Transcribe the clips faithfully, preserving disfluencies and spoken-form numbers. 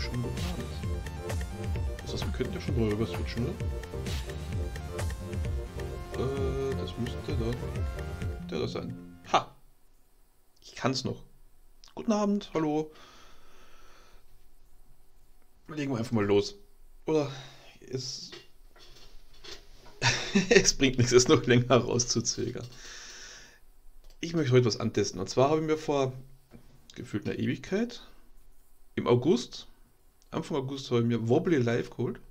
Schönen guten Abend. Das heißt, wir könnten ja schon rüber switchen, oder? Äh, das müsste da der da sein. Ha! Ich kann's noch. Guten Abend, hallo. Legen wir einfach mal los. Oder es, es bringt nichts, es noch länger rauszuzögern. Ich möchte heute was antesten. Und zwar habe ich mir vor gefühlt einer Ewigkeit im August, Anfang August, habe ich mir Wobbly Live geholt.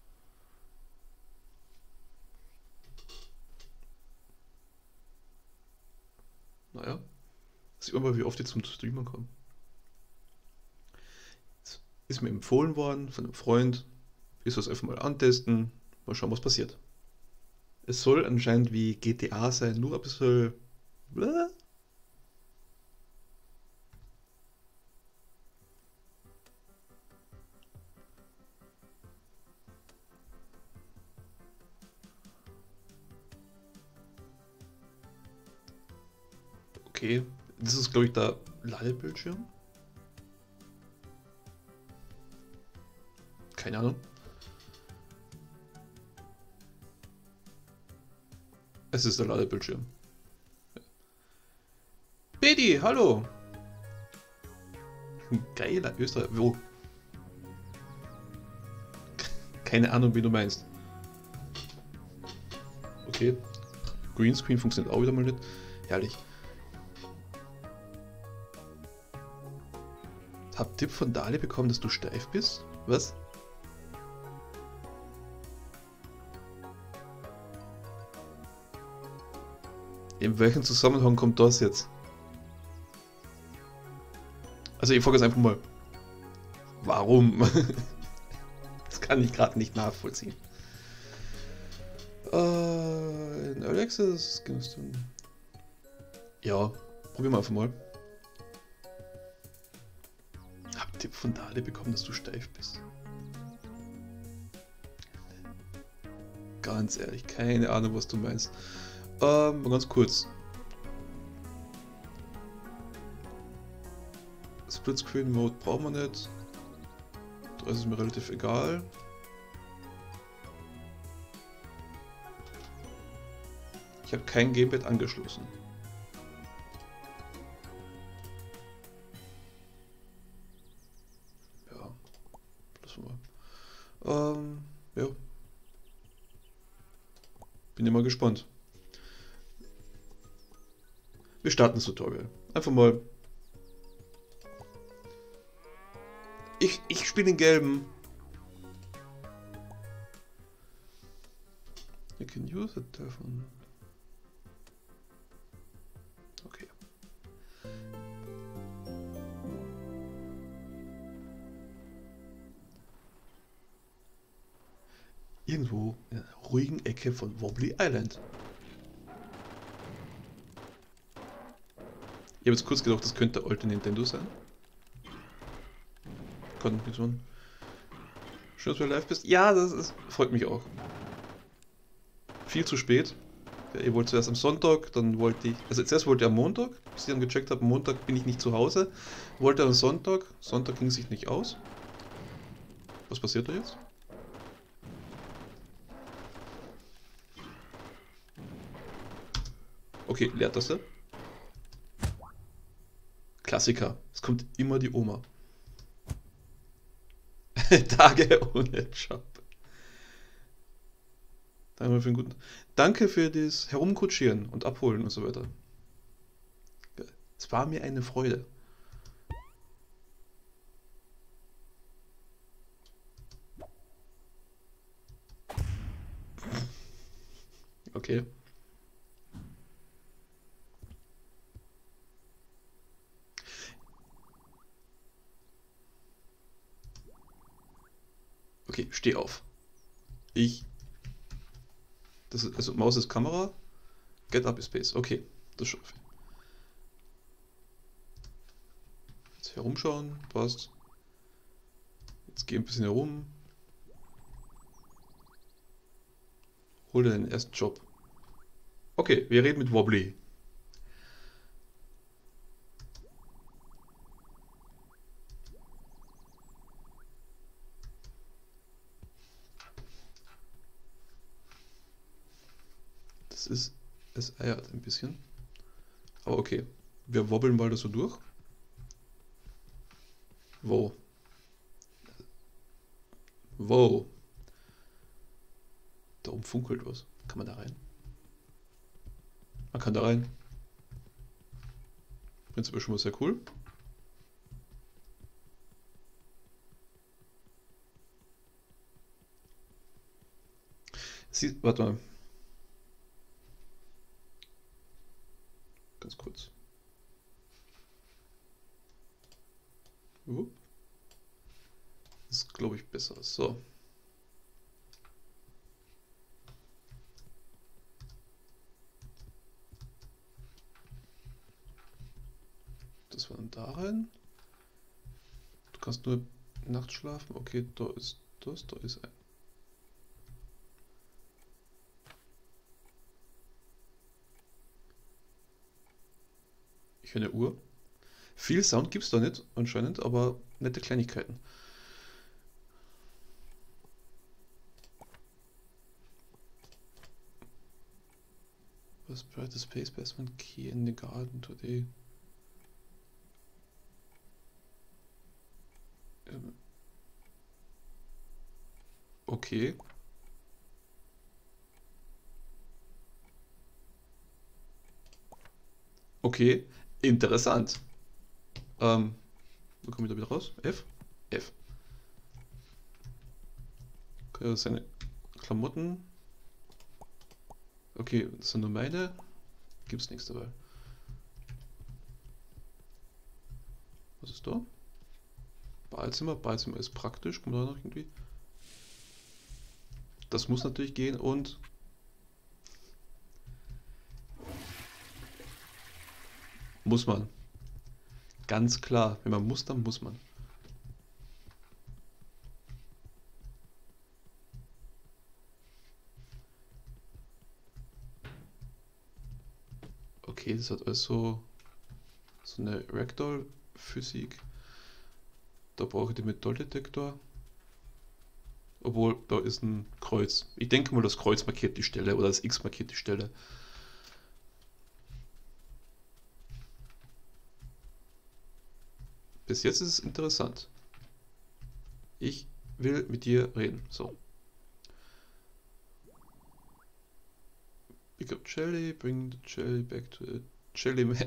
Naja, sieht man mal, wie oft ich zum Streamen komme. Ist mir empfohlen worden von einem Freund. Ich soll es einfach mal antesten. Mal schauen, was passiert. Es soll anscheinend wie G T A sein, nur ein bisschen. Bläh. Okay, das ist, glaube ich, der Ladebildschirm. Keine Ahnung. Es ist der Ladebildschirm. Bedi, hallo! Geiler Österreich. Wo? Keine Ahnung, wie du meinst. Okay. Greenscreen funktioniert auch wieder mal nicht. Herrlich. Hab Tipp von Dali bekommen, dass du steif bist? Was? In welchem Zusammenhang kommt das jetzt? Also ich frage jetzt einfach mal, warum? Das kann ich gerade nicht nachvollziehen. Äh, in Early Access kannst du... Ja, probieren wir einfach mal. Hab Tipp von Dali bekommen, dass du steif bist. Ganz ehrlich, keine Ahnung, was du meinst. Ähm, mal ganz kurz. Splitscreen Mode brauchen wir nicht. Das ist mir relativ egal. Ich habe kein Gamepad angeschlossen. Ja, lassen wir. Ähm, ja. Bin immer gespannt. Wir starten das Tutorial. Einfach mal. Ich, ich spiele den gelben. You can use it telephone. Okay. Irgendwo in einer ruhigen Ecke von Wobbly Island. Ich habe jetzt kurz gedacht, das könnte der alte Nintendo sein. Kann nichts machen. Schön, dass du live bist. Ja, das ist, freut mich auch. Viel zu spät. Ja, ihr wollt zuerst am Sonntag, dann wollte ich. Also zuerst wollte ich am Montag, bis ich dann gecheckt habe, am Montag bin ich nicht zu Hause. Wollte am Sonntag. Sonntag ging sich nicht aus. Was passiert da jetzt? Okay, Leertaste. Klassiker. Es kommt immer die Oma. Tage ohne Job. Danke für, den guten... Danke für das Herumkutschieren und Abholen und so weiter. Es war mir eine Freude. Okay. Okay, steh auf. Ich. Das ist, also Maus ist Kamera. Get up is Space. Okay, das ist schon viel. Jetzt herumschauen, passt. Jetzt geh ein bisschen herum. Hol dir deinen ersten Job. Okay, wir reden mit Wobbly. Es ist, es eiert ein bisschen. Aber okay, wir wobbeln mal das so durch. Wow. Wow. Da oben funkelt was. Kann man da rein? Man kann da rein. Prinzipiell schon mal sehr cool. Sie, warte mal. Ganz kurz. Uh. Das ist, glaube ich, besser. So. Das war dann da rein. Du kannst nur nachts schlafen. Okay, da ist das, da ist ein. Ich höre eine Uhr. Viel Sound gibt es da nicht, anscheinend, aber nette Kleinigkeiten. Was bright the space basement key in the garden today? Ähm. Okay. Okay, interessant. Ähm, wo komme ich da wieder raus? F? F. Okay, das sind seine Klamotten. Okay, das sind nur meine. Gibt's nichts dabei. Was ist da? Badezimmer. Badezimmer ist praktisch. Kommt da noch irgendwie? Das muss natürlich gehen und... Muss man. Ganz klar. Wenn man muss, dann muss man. Okay, das hat also so eine Ragdoll-Physik. Da brauche ich den Metalldetektor. Obwohl, da ist ein Kreuz. Ich denke mal, das Kreuz markiert die Stelle oder das X markiert die Stelle. Bis jetzt ist es interessant. Ich will mit dir reden. So. Pick up Jelly, bring the Jelly back to the Jelly Man.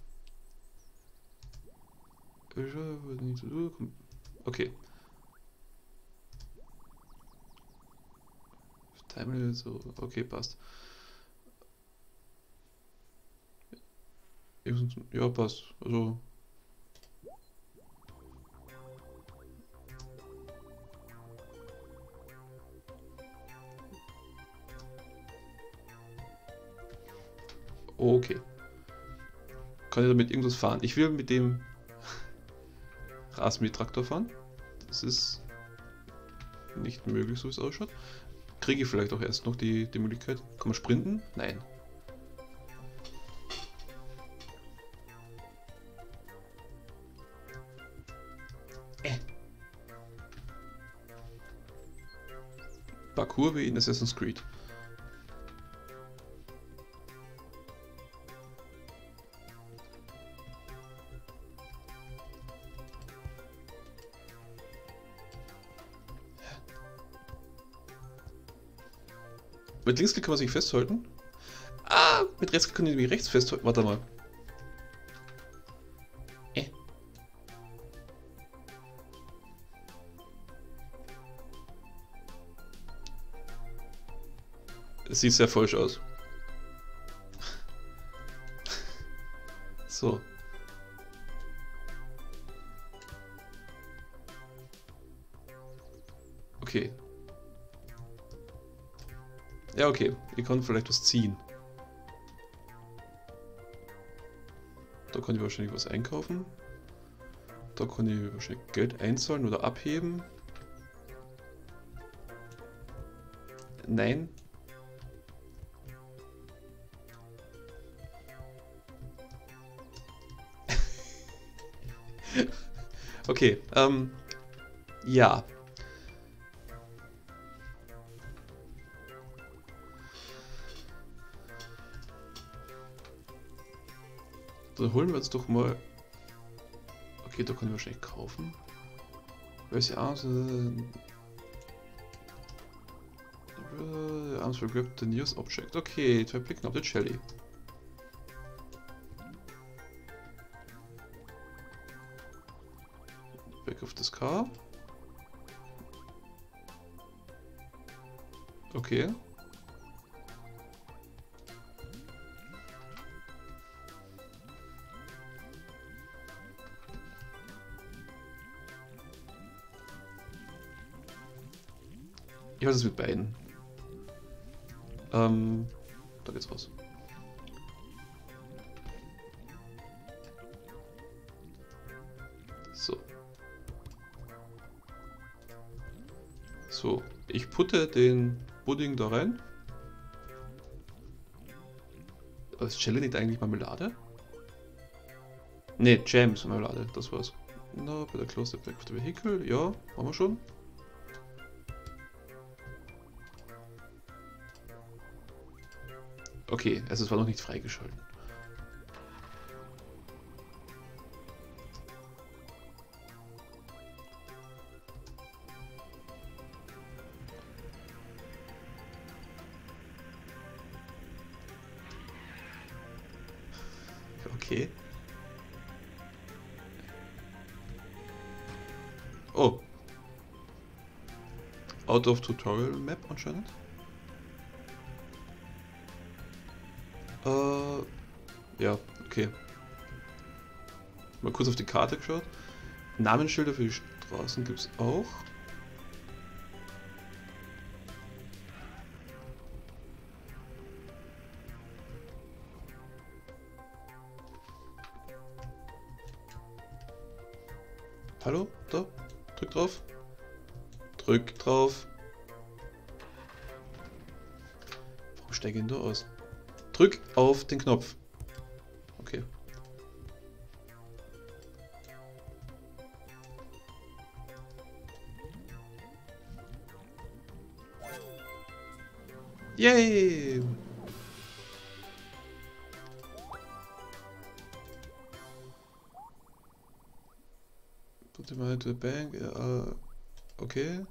Okay. Time so, okay, passt. Ja, passt. Also. Okay. Kann ich damit irgendwas fahren? Ich will mit dem Rasenmäher-Traktor fahren. Das ist nicht möglich, so wie es ausschaut. Kriege ich vielleicht auch erst noch die, die Möglichkeit. Kann man sprinten? Nein. Äh. Parkour wie in Assassin's Creed. Mit Linksklick kann man sich festhalten. Ah, mit Rechtsklick kann ich mich rechts festhalten. Warte mal. Äh. Es sieht sehr falsch aus. So. Okay. Ja, okay. Ich kann vielleicht was ziehen. Da kann ich wahrscheinlich was einkaufen. Da kann ich wahrscheinlich Geld einzahlen oder abheben. Nein. Okay, ähm, ja. Dann holen wir uns doch mal... Okay, da können wir wahrscheinlich kaufen. Welche Arms... Äh, Arms will grab the nearest object. Okay, try picking up the jelly. Back of this car. Okay. Ja, was ist mit beiden? Ähm, da geht's raus. So. So, ich putte den Pudding da rein. Ist Jelly nicht eigentlich Marmelade? Ne, Jam ist Marmelade, das war's. No, better close the back of the vehicle. Ja, haben wir schon. Okay, es ist zwar noch nicht freigeschalten. Okay. Oh. Out of Tutorial Map anscheinend. Äh, ja, okay. Mal kurz auf die Karte geschaut. Namensschilder für die Straßen gibt es auch. Hallo? Da? Drück drauf. Drück drauf. Warum steige ich denn da aus? Drück auf den Knopf. Okay. Yay! Put the money to the bank. Uh, okay.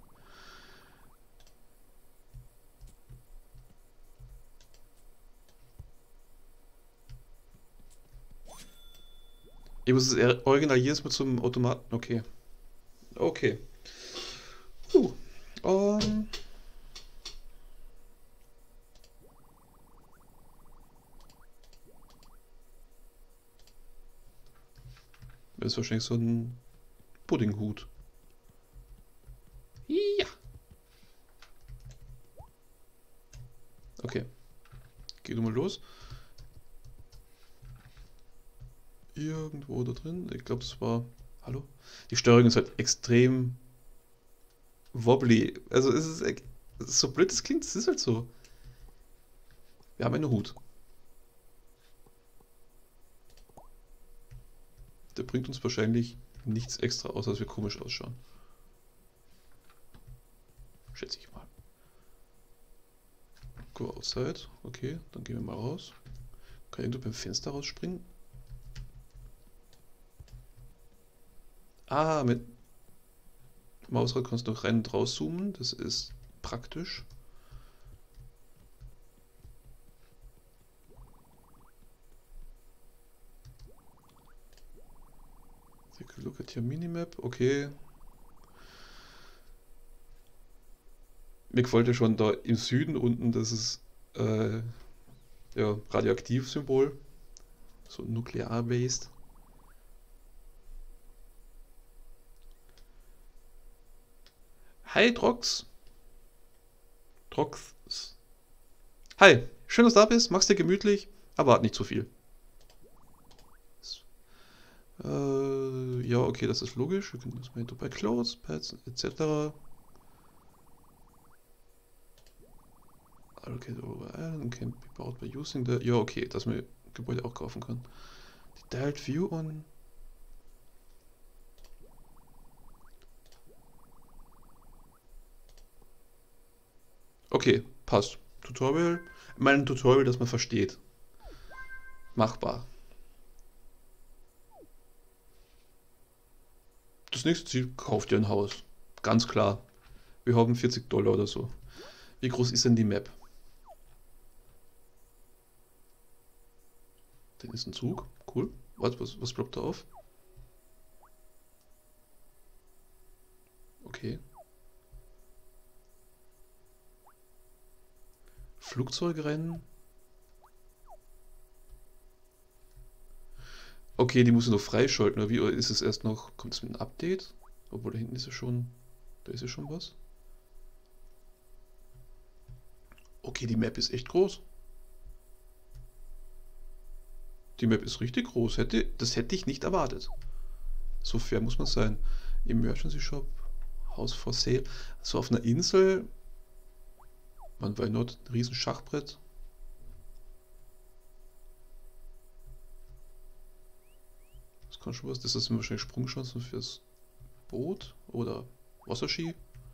Ich muss es original jedes Mal zum Automaten. Okay. Okay. Puh. Um. Das ist wahrscheinlich so ein Puddinghut. Ja. Okay. Geh du mal los. Irgendwo da drin. Ich glaube, es war... Hallo? Die Steuerung ist halt extrem wobbly. Also es ist, es ist so blöd, es klingt, es ist halt so. Wir haben einen Hut. Der bringt uns wahrscheinlich nichts extra aus, als wir komisch ausschauen. Schätze ich mal. Go outside. Okay, dann gehen wir mal raus. Kann ich irgendwo beim Fenster rausspringen? Ah, mit Mausrad kannst du noch rein und raus zoomen. Das ist praktisch. Take a look at your Minimap. Okay. Mir gefällt ja schon da im Süden unten, das ist äh, ja, Radioaktiv-Symbol. So nuklear-based. Hi Drox. Drox. Hi, schön, dass du da bist. Mach's dir gemütlich, aber hat nicht zu viel. Äh, ja, okay, das ist logisch. Wir können das mal bei Clothes, Pads et cetera. Allocate over island can be bought by using the. Ja, okay, dass man Gebäude auch kaufen kann. Die Dialed View on. Okay, passt. Tutorial. Mein Tutorial, das man versteht. Machbar. Das nächste Ziel, kauft ihr ein Haus. Ganz klar. Wir haben vierzig Dollar oder so. Wie groß ist denn die Map? Da ist ein Zug. Cool. Was, was, was ploppt da auf? Okay. Flugzeugrennen. Okay, die muss ich noch freischalten, oder wie? Oder ist es erst noch... Kommt es mit einem Update? Obwohl, da hinten ist ja schon... Da ist ja schon was. Okay, die Map ist echt groß. Die Map ist richtig groß. Hätte, das hätte ich nicht erwartet. So fair muss man sein. Emergency Shop, House for Sale. So auf einer Insel. Man war not ein riesen Schachbrett. Das kann schon was. Das sind wahrscheinlich Sprungchancen fürs Boot oder Wasserski.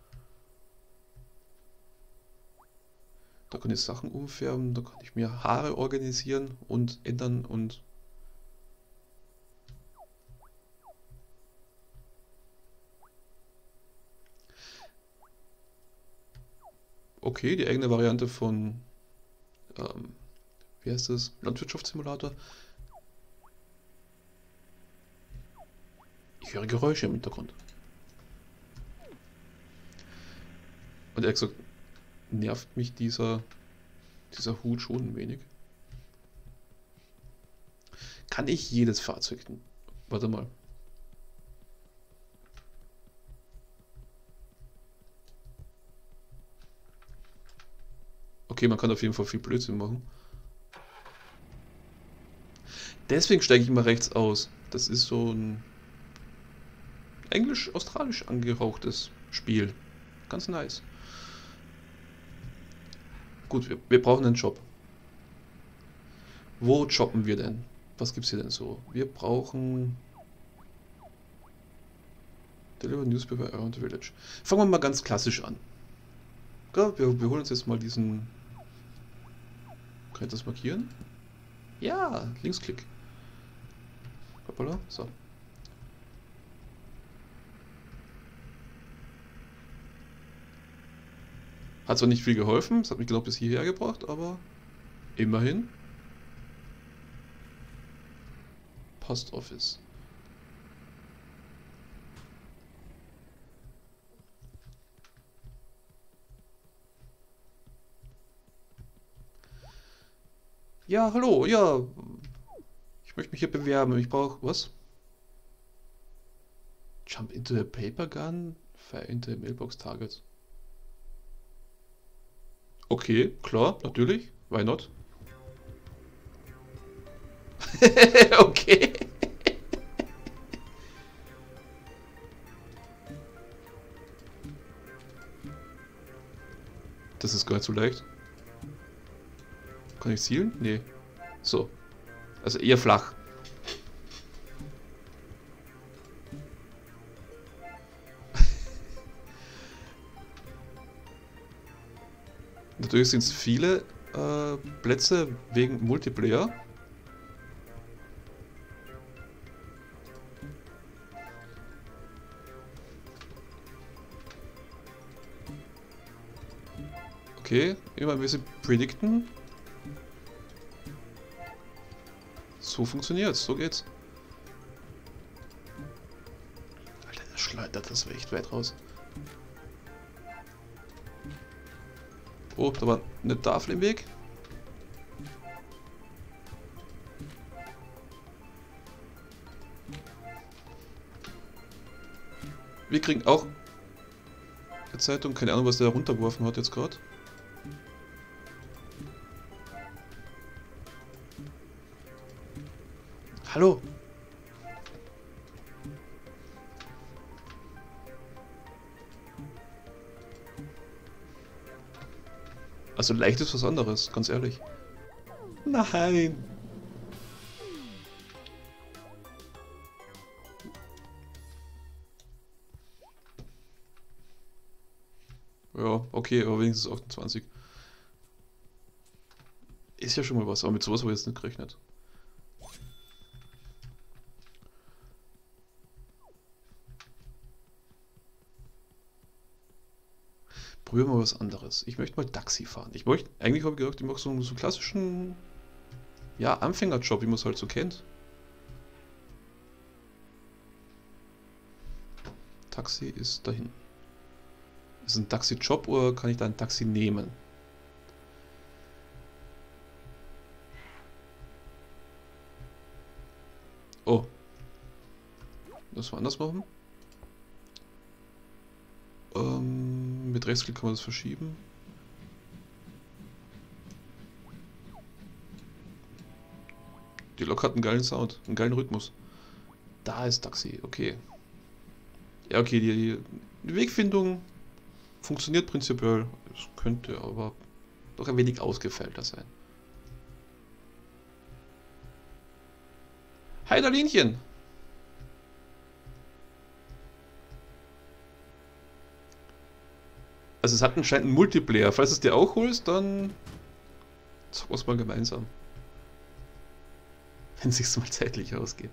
Da kann ich Sachen umfärben, da kann ich mir Haare organisieren und ändern und... Okay, die eigene Variante von... Ähm, wie heißt das? Landwirtschaftssimulator. Ich höre Geräusche im Hintergrund. Und ehrlich gesagt, nervt mich dieser, dieser Hut schon ein wenig. Kann ich jedes Fahrzeug... Warte mal. Okay, man kann auf jeden Fall viel Blödsinn machen. Deswegen steige ich immer rechts aus. Das ist so ein englisch-australisch angehauchtes Spiel. Ganz nice. Gut, wir, wir brauchen einen Job. Wo jobben wir denn? Was gibt's hier denn so? Wir brauchen... Deliver Newspaper around the village. Fangen wir mal ganz klassisch an. Ja, wir, wir holen uns jetzt mal diesen... Kann ich das markieren? Ja, Linksklick. Hoppala, so. Hat zwar nicht viel geholfen, es hat mich genau bis hierher gebracht, aber immerhin. Post Office. Ja, hallo, ja. Ich möchte mich hier bewerben. Ich brauche was? Jump into the paper gun, fire into the mailbox target. Okay, klar, natürlich. Why not? Okay. Das ist gar nicht so leicht. Kann ich zielen? Nee. So. Also eher flach. Natürlich sind es viele äh, Plätze wegen Multiplayer. Okay, immer ein bisschen predikten. So funktioniert's, so geht's. Alter, der schleudert das echt weit raus. Oh, da war eine Tafel im Weg. Wir kriegen auch eine Zeitung, keine Ahnung, was der runtergeworfen hat jetzt gerade. Hallo? Also leicht ist was anderes, ganz ehrlich. Nein! Ja, okay, aber wenigstens achtundzwanzig. Ist ja schon mal was, aber mit sowas habe ich jetzt nicht gerechnet. Probieren wir mal was anderes. Ich möchte mal Taxi fahren. Ich möchte, eigentlich habe ich gedacht, ich mache so einen so klassischen, ja, Anfängerjob, wie man es halt so kennt. Taxi ist dahin. Ist es ein Taxi-Job oder kann ich da ein Taxi nehmen? Oh. Das wir anders machen. Ähm, mit Rechtsklick kann man das verschieben. Die Lok hat einen geilen Sound, einen geilen Rhythmus. Da ist Taxi, okay. Ja, okay, die, die Wegfindung funktioniert prinzipiell. Es könnte aber doch ein wenig ausgefeilter sein. Hi, Dalinchen! Also es hat anscheinend einen Multiplayer. Falls du es dir auch holst, dann zocken wir es mal gemeinsam. Wenn es sich mal zeitlich ausgeht.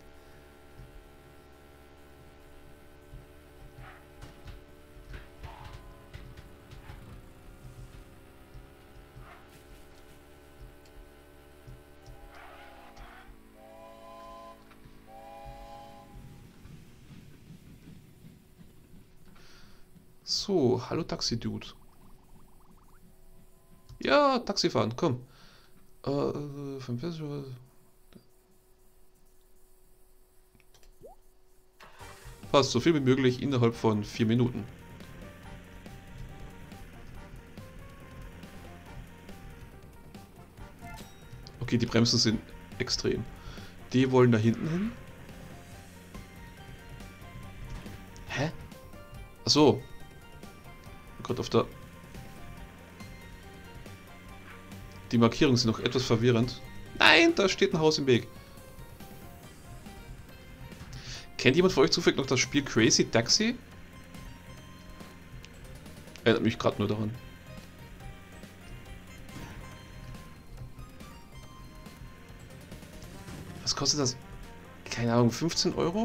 So, hallo Taxi-Dude. Ja, Taxi fahren, komm. Äh, vom Festival. Passt, so viel wie möglich innerhalb von vier Minuten. Okay, die Bremsen sind extrem. Die wollen da hinten hin. Hä? Achso. Gerade auf der... Die Markierungen sind noch etwas verwirrend. Nein, da steht ein Haus im Weg. Kennt jemand von euch zufällig noch das Spiel Crazy Taxi? Erinnert mich gerade nur daran. Was kostet das? Keine Ahnung, fünfzehn Euro?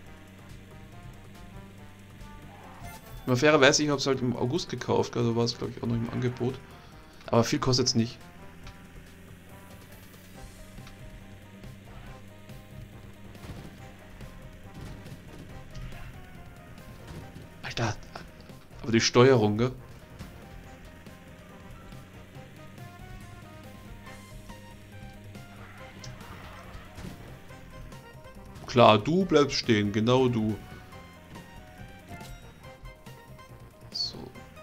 Mal fairerweise, ich habe es halt im August gekauft, also war es glaube ich auch noch im Angebot. Aber viel kostet es nicht. Alter, aber die Steuerung, gell? Klar, du bleibst stehen, genau du. So.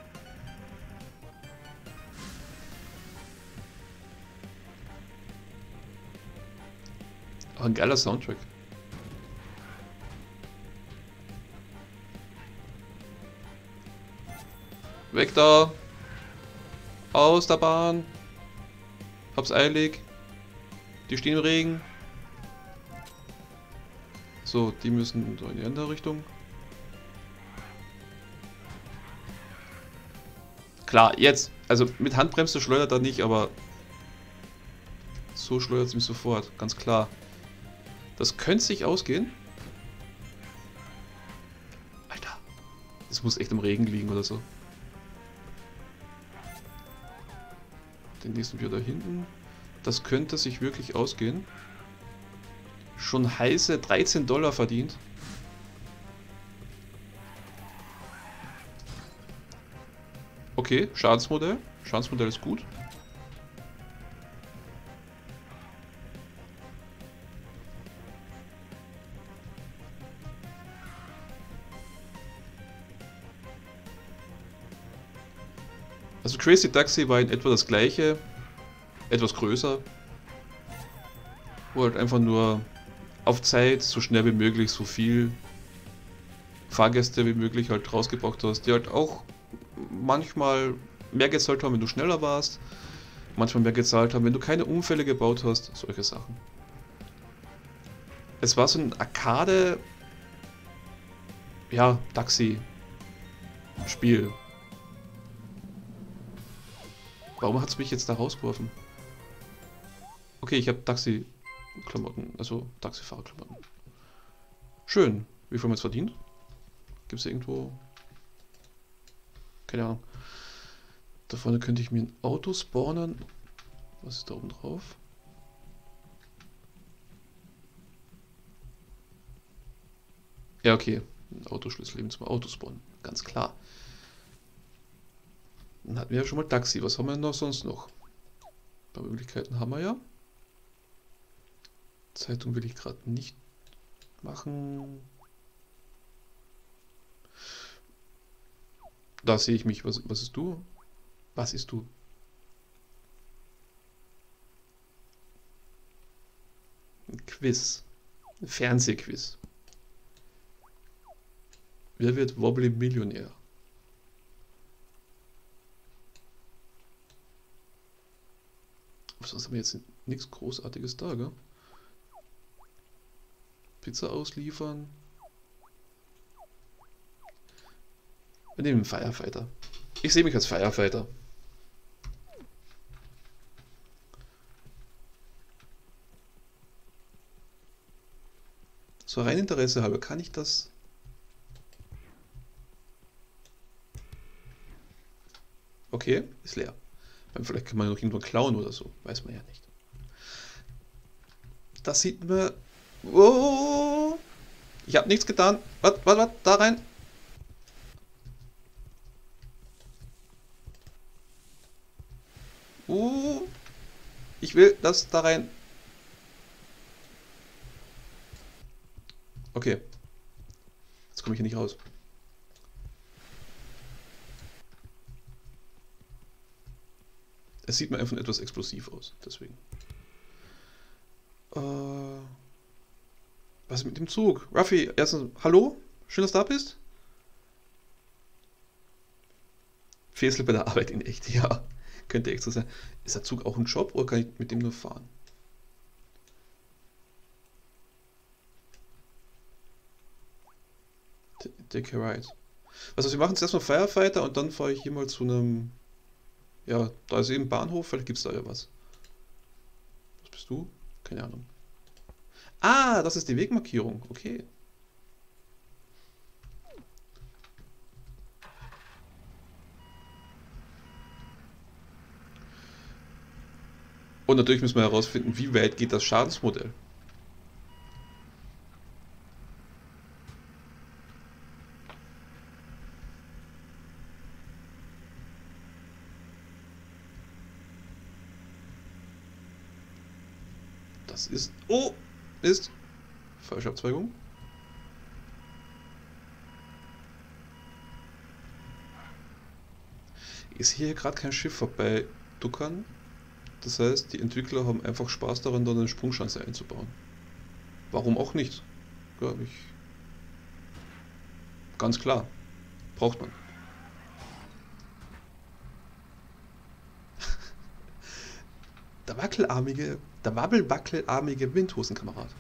Auch ein geiler Soundtrack. Weg da! Aus der Bahn! Hab's eilig. Die stehen im Regen. So, die müssen so in die andere Richtung. Klar, jetzt. Also mit Handbremse schleudert er nicht, aber so schleudert es mich sofort. Ganz klar. Das könnte sich ausgehen. Alter. Das muss echt im Regen liegen oder so. Den nächsten wir da hinten. Das könnte sich wirklich ausgehen. Schon heiße dreizehn Dollar verdient. Okay, Schadensmodell. Schadensmodell ist gut. Also Crazy Taxi war in etwa das gleiche, etwas größer, wo halt einfach nur auf Zeit, so schnell wie möglich, so viel Fahrgäste wie möglich halt rausgebracht hast, die halt auch manchmal mehr gezahlt haben, wenn du schneller warst, manchmal mehr gezahlt haben, wenn du keine Unfälle gebaut hast, solche Sachen. Es war so ein Arcade, ja, Taxi-Spiel. Warum hat es mich jetzt da rausgeworfen? Okay, ich habe Taxi-Klamotten, also Taxifahrer-Klamotten. Schön. Wie viel haben wir jetzt verdient? Gibt es irgendwo... Keine Ahnung. Da vorne könnte ich mir ein Auto spawnen. Was ist da oben drauf? Ja, okay. Ein Autoschlüssel eben zum Autospawnen. Ganz klar. Dann hatten wir ja schon mal Taxi. Was haben wir denn noch sonst noch? Ein paar Möglichkeiten haben wir ja. Zeitung will ich gerade nicht machen. Da sehe ich mich. Was, was ist du? Was ist du? Ein Quiz. Ein Fernsehquiz. Wer wird Wobbly Millionär? Sonst haben wir jetzt nichts Großartiges da, gell? Pizza ausliefern. Wir nehmen einen Firefighter. Ich sehe mich als Firefighter. So rein Interesse halber, kann ich das? Okay, ist leer. Vielleicht kann man noch irgendwo klauen oder so. Weiß man ja nicht. Das sieht mir... Oh, ich habe nichts getan. Warte, warte, warte, da rein. Uh, ich will das da rein. Okay. Jetzt komme ich hier nicht raus. Es sieht mir einfach etwas explosiv aus, deswegen. Äh, was ist mit dem Zug? Ruffy, erstens, hallo? Schön, dass du da bist. Fesel bei der Arbeit in echt, ja. Könnte echt so sein. Ist der Zug auch ein Job oder kann ich mit dem nur fahren? Take a ride. Also wir machen jetzt erstmal Firefighter und dann fahre ich hier mal zu einem... Ja, da ist eben Bahnhof, vielleicht gibt es da ja was. Was bist du? Keine Ahnung. Ah, das ist die Wegmarkierung. Okay. Und natürlich müssen wir herausfinden, wie weit geht das Schadensmodell. Das ist... Oh! Ist... Falsche Abzweigung. Ist hier gerade kein Schiff vorbei duckern. Das heißt, die Entwickler haben einfach Spaß daran, da eine Sprungschanze einzubauen. Warum auch nicht? Ja, ich... Ganz klar. Braucht man. Der wackelarmige, der wabbelwackelarmige Windhosenkamerad.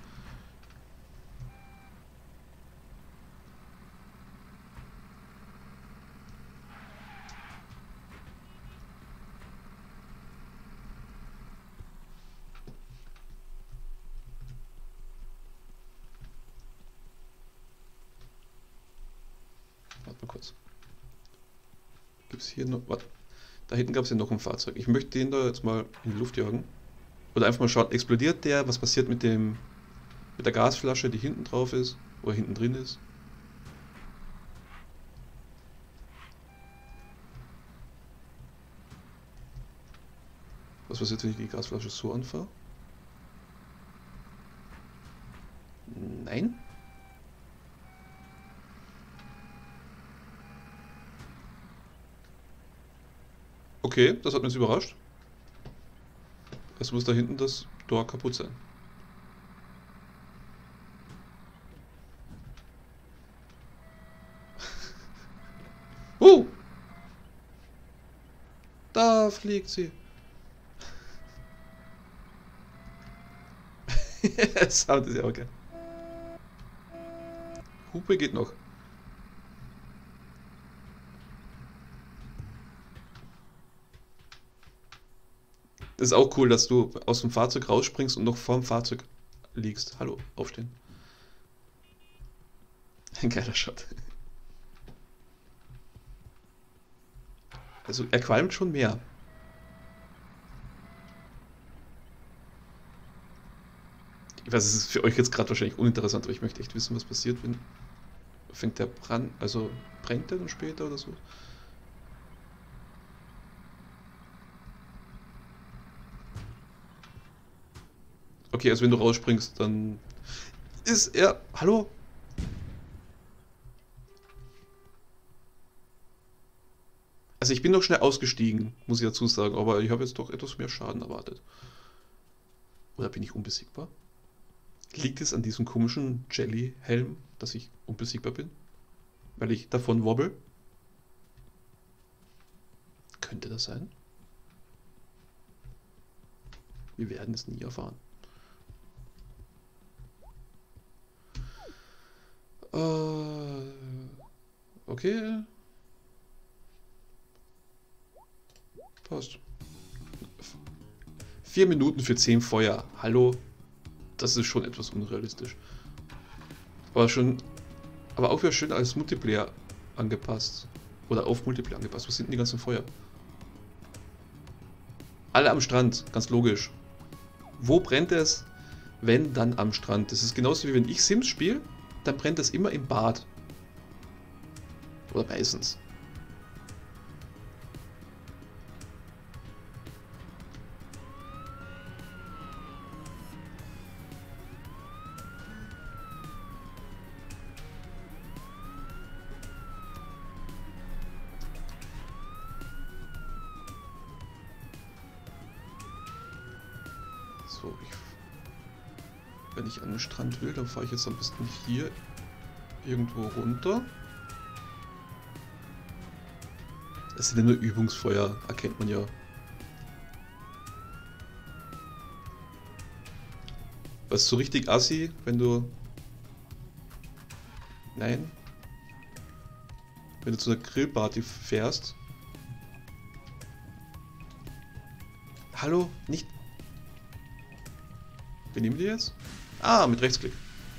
Warte mal kurz. Gibt es hier noch... Warte. Da hinten gab es ja noch ein Fahrzeug. Ich möchte den da jetzt mal in die Luft jagen. Oder einfach mal schauen, explodiert der? Was passiert mit dem... mit der Gasflasche, die hinten drauf ist? Oder hinten drin ist? Was passiert, wenn ich die Gasflasche so anfahre? Nein? Okay, das hat mich jetzt überrascht. Es muss da hinten das Tor kaputt sein. Uh! Da fliegt sie. Sound ist ja auch geil. Hupe geht noch. Das ist auch cool, dass du aus dem Fahrzeug rausspringst und noch vorm Fahrzeug liegst. Hallo, aufstehen. Ein geiler Shot. Also er qualmt schon mehr. Ich weiß, es ist für euch jetzt gerade wahrscheinlich uninteressant, aber ich möchte echt wissen, was passiert, wenn fängt der Brand, also brennt der dann später oder so? Okay, also wenn du rausspringst, dann ist er... Hallo? Also ich bin noch schnell ausgestiegen, muss ich dazu sagen, aber ich habe jetzt doch etwas mehr Schaden erwartet. Oder bin ich unbesiegbar? Liegt es an diesem komischen Jelly-Helm, dass ich unbesiegbar bin? Weil ich davon wobbel? Könnte das sein? Wir werden es nie erfahren. Äh, okay. Passt. Vier Minuten für zehn Feuer. Hallo? Das ist schon etwas unrealistisch. Aber schon, aber auch wieder schön als Multiplayer angepasst. Oder auf Multiplayer angepasst. Was sind denn die ganzen Feuer? Alle am Strand, ganz logisch. Wo brennt es? Wenn, dann am Strand. Das ist genauso wie wenn ich Sims spiele, dann brennt es immer im Bad. Oder meistens. So, ich, wenn ich an den Strand will, dann fahre ich jetzt am besten hier irgendwo runter. Das sind ja nur Übungsfeuer, erkennt man ja. Was ist so richtig assi, wenn du... Nein. Wenn du zu einer Grillparty fährst. Hallo? Nicht... Wir nehmen die jetzt? Ah, mit Rechtsklick.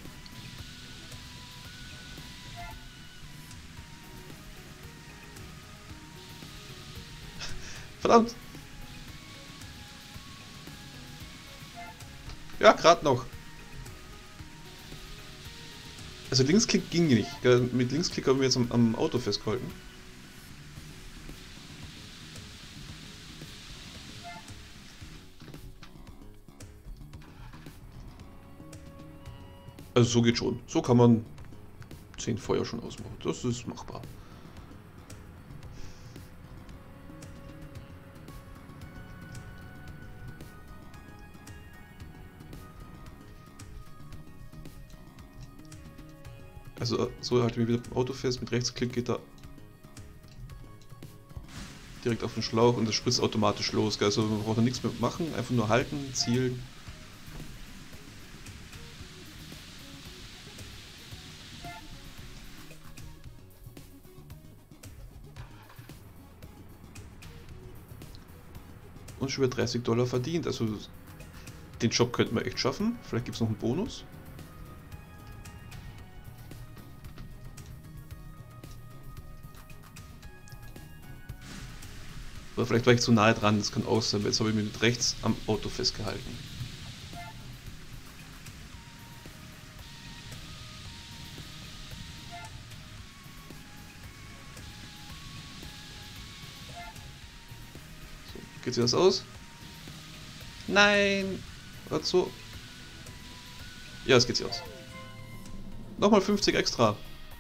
Verdammt! Ja, gerade noch. Also Linksklick ging nicht. Mit Linksklick haben wir jetzt am, am Auto festgehalten. Also so geht schon. So kann man zehn Feuer schon ausmachen. Das ist machbar. Also so halten wir wieder beim Auto fest. Mit Rechtsklick geht er direkt auf den Schlauch und das spritzt automatisch los. Also man braucht da nichts mehr machen. Einfach nur halten, zielen. Und schon wieder dreißig Dollar verdient. Also den Job könnten wir echt schaffen. Vielleicht gibt es noch einen Bonus. Oder vielleicht war ich zu nahe dran, das kann auch sein. Jetzt habe ich mich mit rechts am Auto festgehalten. So, geht sich das aus? Nein! Was so? Ja, es geht sich aus. Nochmal fünfzig extra.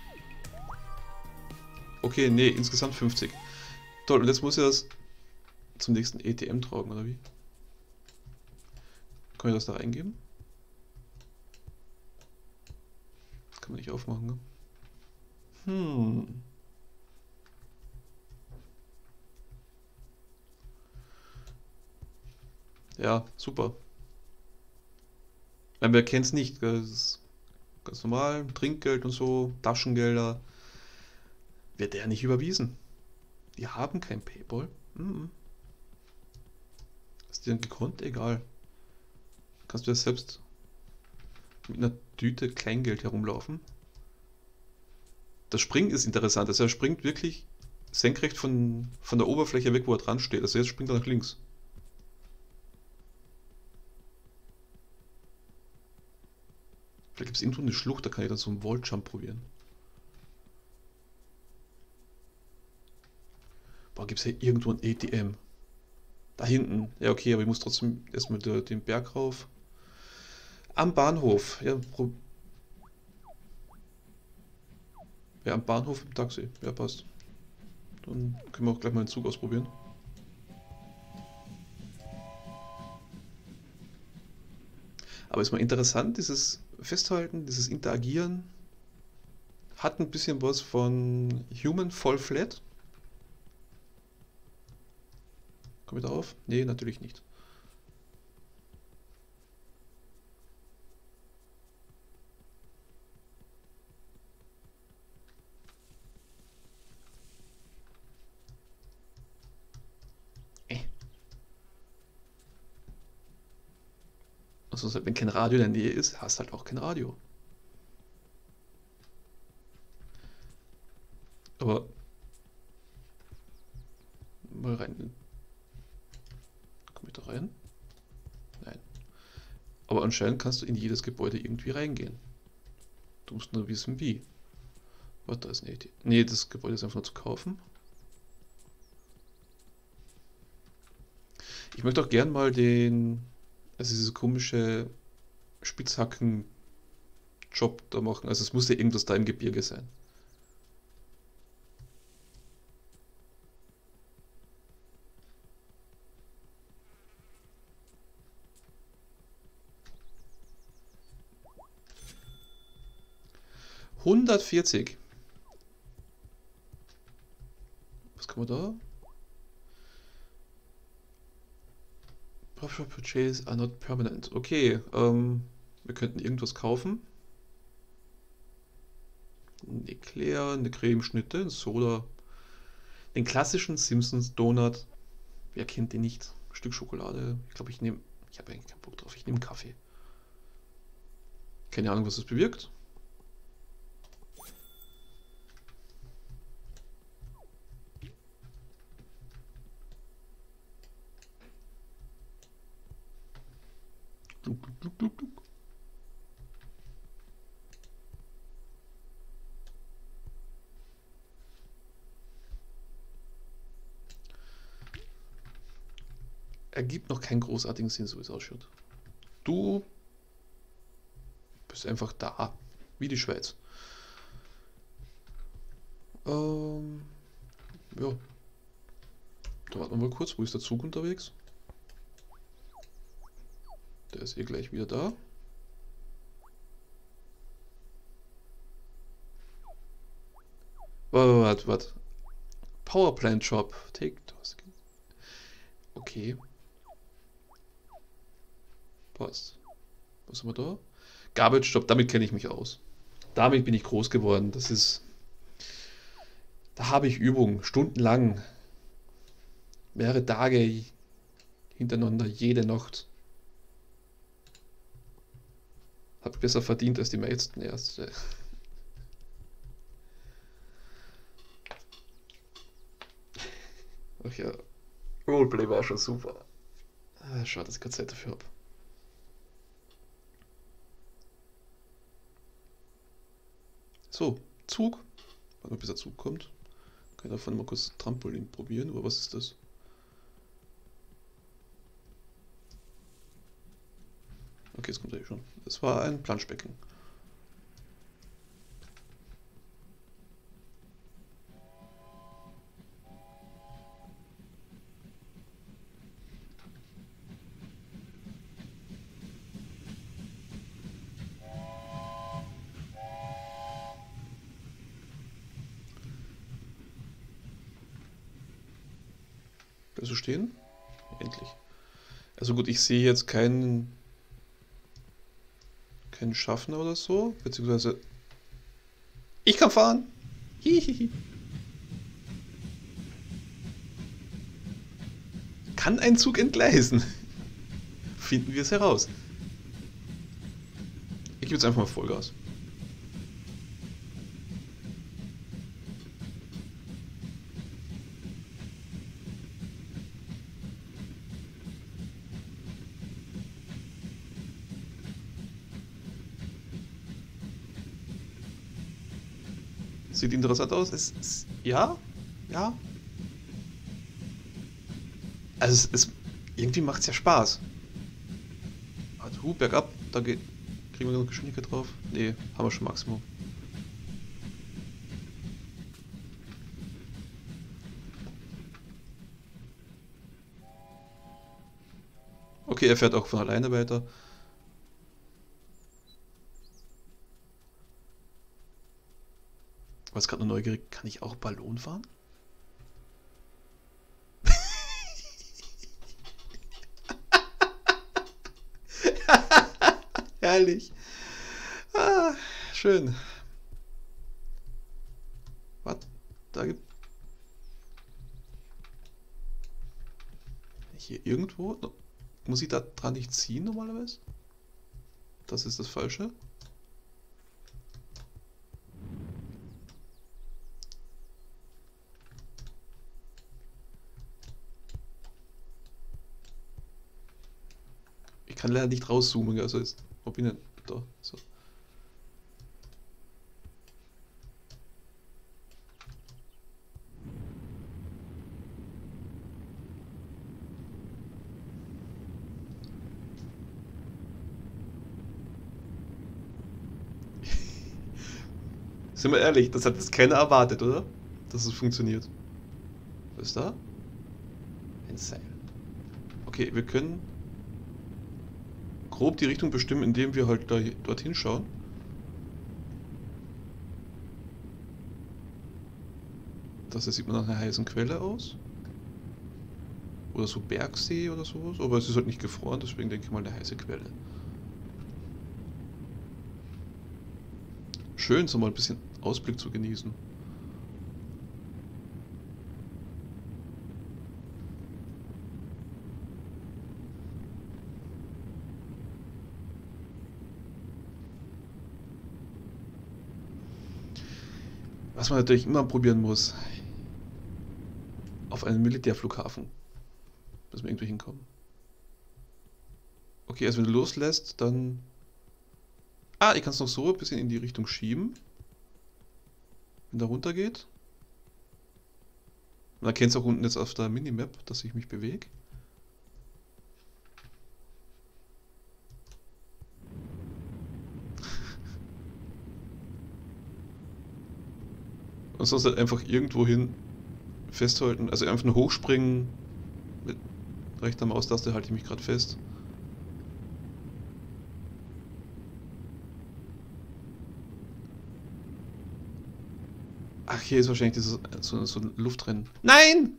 Okay, nee, insgesamt fünfzig. Toll, und jetzt muss ich das zum nächsten E T M tragen, oder wie? Kann ich das da reingeben? Das kann man nicht aufmachen, ne? Hm. Ja, super. Nein, wer kennt's nicht? Das ist ganz normal. Trinkgeld und so, Taschengelder. Wird der nicht überwiesen? Die haben kein Paypal. Mhm. Ist dir denn gekonnt? Egal. Kannst du ja selbst mit einer Tüte Kleingeld herumlaufen. Das Springen ist interessant. Also er springt wirklich senkrecht von, von der Oberfläche weg, wo er dran steht. Also jetzt springt er nach links. Vielleicht gibt es irgendwo eine Schlucht, da kann ich dann so einen Walljump probieren. Boah, gibt es hier irgendwo ein A T M? Da hinten. Ja, okay, aber ich muss trotzdem erstmal den Berg rauf. Am Bahnhof. Ja, pro ja, am Bahnhof im Taxi. Ja, passt. Dann können wir auch gleich mal den Zug ausprobieren. Aber ist mal interessant, dieses Festhalten, dieses Interagieren hat ein bisschen was von Human Fall Flat. Kommt da auf? Nee, natürlich nicht. Also wenn kein Radio in der Nähe ist, hast halt auch kein Radio. Aber mal rein. Komm ich da rein? Nein. Aber anscheinend kannst du in jedes Gebäude irgendwie reingehen. Du musst nur wissen wie. Warte, da ist eine Idee. Nee, das Gebäude ist einfach nur zu kaufen. Ich möchte auch gern mal den, also diese komische Spitzhacken-Job da machen. Also es muss ja irgendwas da im Gebirge sein. hundertvierzig. Was kann man da? Professional purchase are not permanent. Okay, ähm, wir könnten irgendwas kaufen. Ein Eclair, eine Cremeschnitte, ein Soda. Den klassischen Simpsons Donut. Wer kennt den nicht? Ein Stück Schokolade. Ich glaube, ich nehme. Ich habe eigentlich keinen Bock drauf. Ich nehme Kaffee. Keine Ahnung, was das bewirkt. Gluck, gluck, gluck, gluck. Ergibt noch keinen großartigen Sinn, so wie es ausschaut. Du bist einfach da. Wie die Schweiz. Ähm, ja. Da warten wir mal kurz. Wo ist der Zug unterwegs? Der ist eh gleich wieder da. Warte, warte. Powerplant Shop. Take Task. Okay. Passt. Was haben wir da? Garbage Shop, damit kenne ich mich aus. Damit bin ich groß geworden. Das ist. Da habe ich Übung. Stundenlang. Mehrere Tage hintereinander, jede Nacht. Hab besser verdient als die meisten Ärzte. Ach ja. Roleplay war schon super. Ah, schade, dass ich keine Zeit dafür habe. So, Zug. Warte mal, bis der Zug kommt. Kann ich davon mal kurz Trampolin probieren, oder was ist das? Okay, jetzt kommt er schon. Das war ein Planschbecken. Kannst du stehen? Endlich. Also gut, ich sehe jetzt keinen keinen Schaffner oder so, beziehungsweise ich kann fahren. Hihihi. Kann ein Zug entgleisen? Finden wir es heraus. Ich gebe jetzt einfach mal Vollgas. Sieht interessant aus. Es ist, ja, ja. Also es ist, irgendwie macht es ja Spaß. Also, hu, bergab, da geht, kriegen wir noch Geschwindigkeit drauf. Nee, haben wir schon Maximum. Okay, er fährt auch von alleine weiter. Was gerade nur neugierig, kann ich auch Ballon fahren? Herrlich. Ah, schön. Was? Da gibt. Hier irgendwo? Muss ich da dran nicht ziehen normalerweise? Das ist das Falsche. Ich kann leider nicht rauszoomen, also ist. Wo bin ich denn? Da. So. Sind wir ehrlich, das hat jetzt keiner erwartet, oder? Dass es funktioniert. Was ist da? Ein Seil. Okay, wir können grob die Richtung bestimmen, indem wir halt da, dorthin schauen. Das hier sieht man nach einer heißen Quelle aus. Oder so Bergsee oder sowas. Aber es ist halt nicht gefroren, deswegen denke ich mal eine heiße Quelle. Schön, so mal ein bisschen Ausblick zu genießen. Was man natürlich immer probieren muss, auf einen Militärflughafen, dass wir irgendwie hinkommen. Okay, also wenn du loslässt, dann... Ah, ich kann es noch so ein bisschen in die Richtung schieben. Wenn da runter geht. Man erkennt es auch unten jetzt auf der Minimap, dass ich mich bewege. Und sonst halt einfach irgendwo hin festhalten. Also einfach nur hochspringen. Mit rechter Maustaste halte ich mich gerade fest. Ach, hier ist wahrscheinlich dieses, so, so ein Luftrennen. Nein!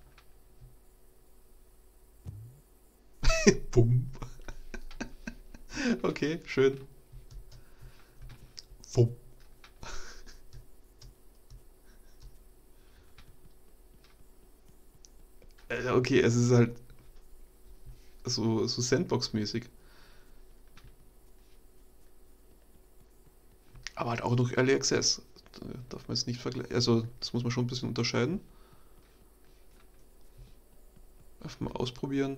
Bumm. Okay, schön. Bumm. Okay, es ist halt so, so Sandbox-mäßig. Aber halt auch noch Early Access. Da darf man jetzt nicht vergleichen. Also, das muss man schon ein bisschen unterscheiden. Einfach mal ausprobieren.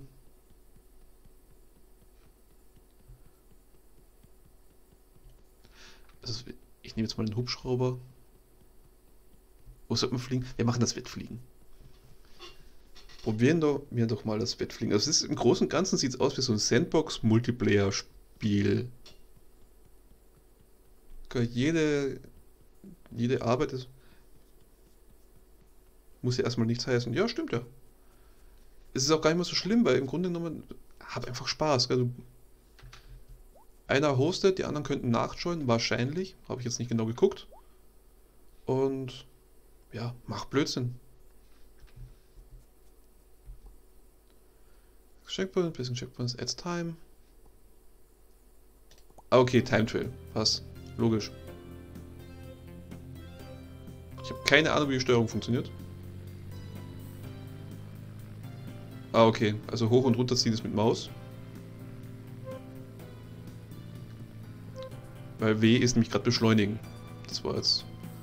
Also, ich nehme jetzt mal den Hubschrauber. Wo sollte man fliegen? Wir machen das Wettfliegen. Probieren doch, wir doch mal das Wettfliegen. Also, es ist, im Großen und Ganzen sieht es aus wie so ein Sandbox-Multiplayer-Spiel. Jede, jede Arbeit ist, muss ja erstmal nichts heißen. Ja, stimmt ja. Es ist auch gar nicht mehr so schlimm, weil im Grunde genommen hab einfach Spaß. Also, einer hostet, die anderen könnten nachjoinen, wahrscheinlich. Habe ich jetzt nicht genau geguckt. Und ja, mach Blödsinn. Checkpoint, bisschen Checkpoints, adds time. Ah, okay, Time Trail. Passt. Logisch. Ich habe keine Ahnung, wie die Steuerung funktioniert. Ah, okay. Also hoch und runter ziehen ist mit Maus. Weil W ist nämlich gerade beschleunigen. Das war jetzt...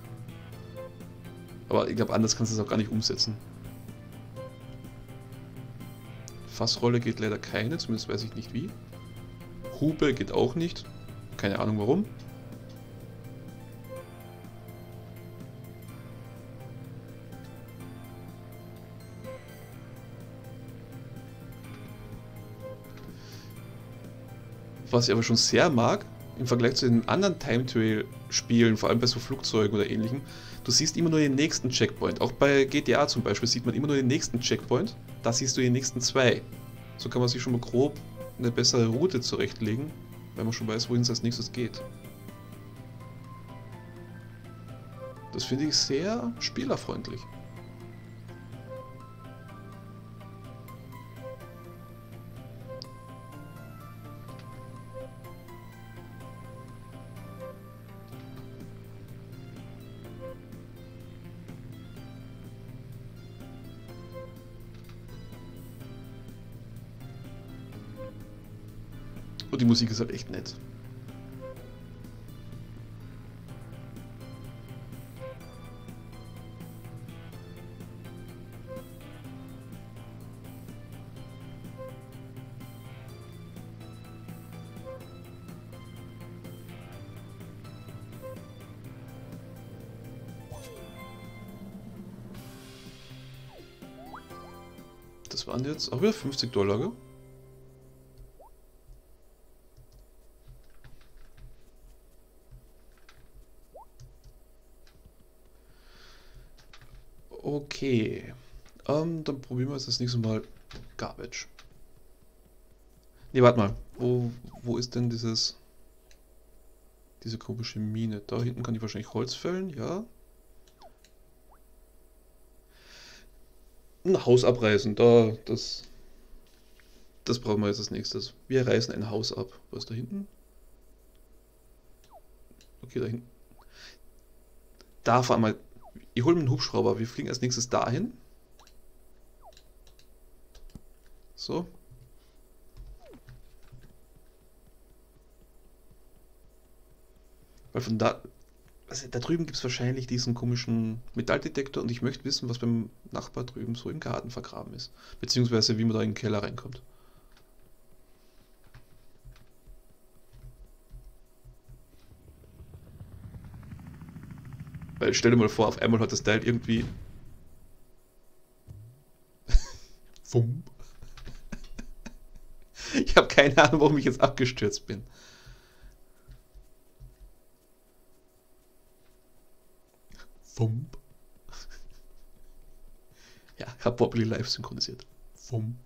Aber ich glaube, anders kannst du es auch gar nicht umsetzen. Fassrolle geht leider keine, zumindest weiß ich nicht wie. Hupe geht auch nicht. Keine Ahnung warum. Was ich aber schon sehr mag, im Vergleich zu den anderen Time Trail Spielen, vor allem bei so Flugzeugen oder ähnlichem, du siehst immer nur den nächsten Checkpoint. Auch bei G T A zum Beispiel sieht man immer nur den nächsten Checkpoint, da siehst du die nächsten zwei. So kann man sich schon mal grob eine bessere Route zurechtlegen, weil man schon weiß, wohin es als nächstes geht. Das finde ich sehr spielerfreundlich. Und die Musik ist halt echt nett. Das waren jetzt auch wieder fünfzig Dollar, gell? Okay. Ähm, dann probieren wir jetzt das nächste Mal Garbage. Ne, warte mal. Wo, wo ist denn dieses... diese komische Mine? Da hinten kann ich wahrscheinlich Holz fällen, ja. Ein Haus abreißen, da, das... Das brauchen wir jetzt als nächstes. Wir reißen ein Haus ab. Was ist da hinten? Okay, da hinten. Da fahren wir... Ich hole mir einen Hubschrauber. Wir fliegen als nächstes dahin. So. Weil von da... Also da drüben gibt es wahrscheinlich diesen komischen Metalldetektor und ich möchte wissen, was beim Nachbar drüben so im Garten vergraben ist. Beziehungsweise wie man da in den Keller reinkommt. Weil stell dir mal vor, auf einmal hat das Teil irgendwie... Wump. Ich habe keine Ahnung, warum ich jetzt abgestürzt bin. Wump. Ja, ich habe Wobbly live synchronisiert. Wump.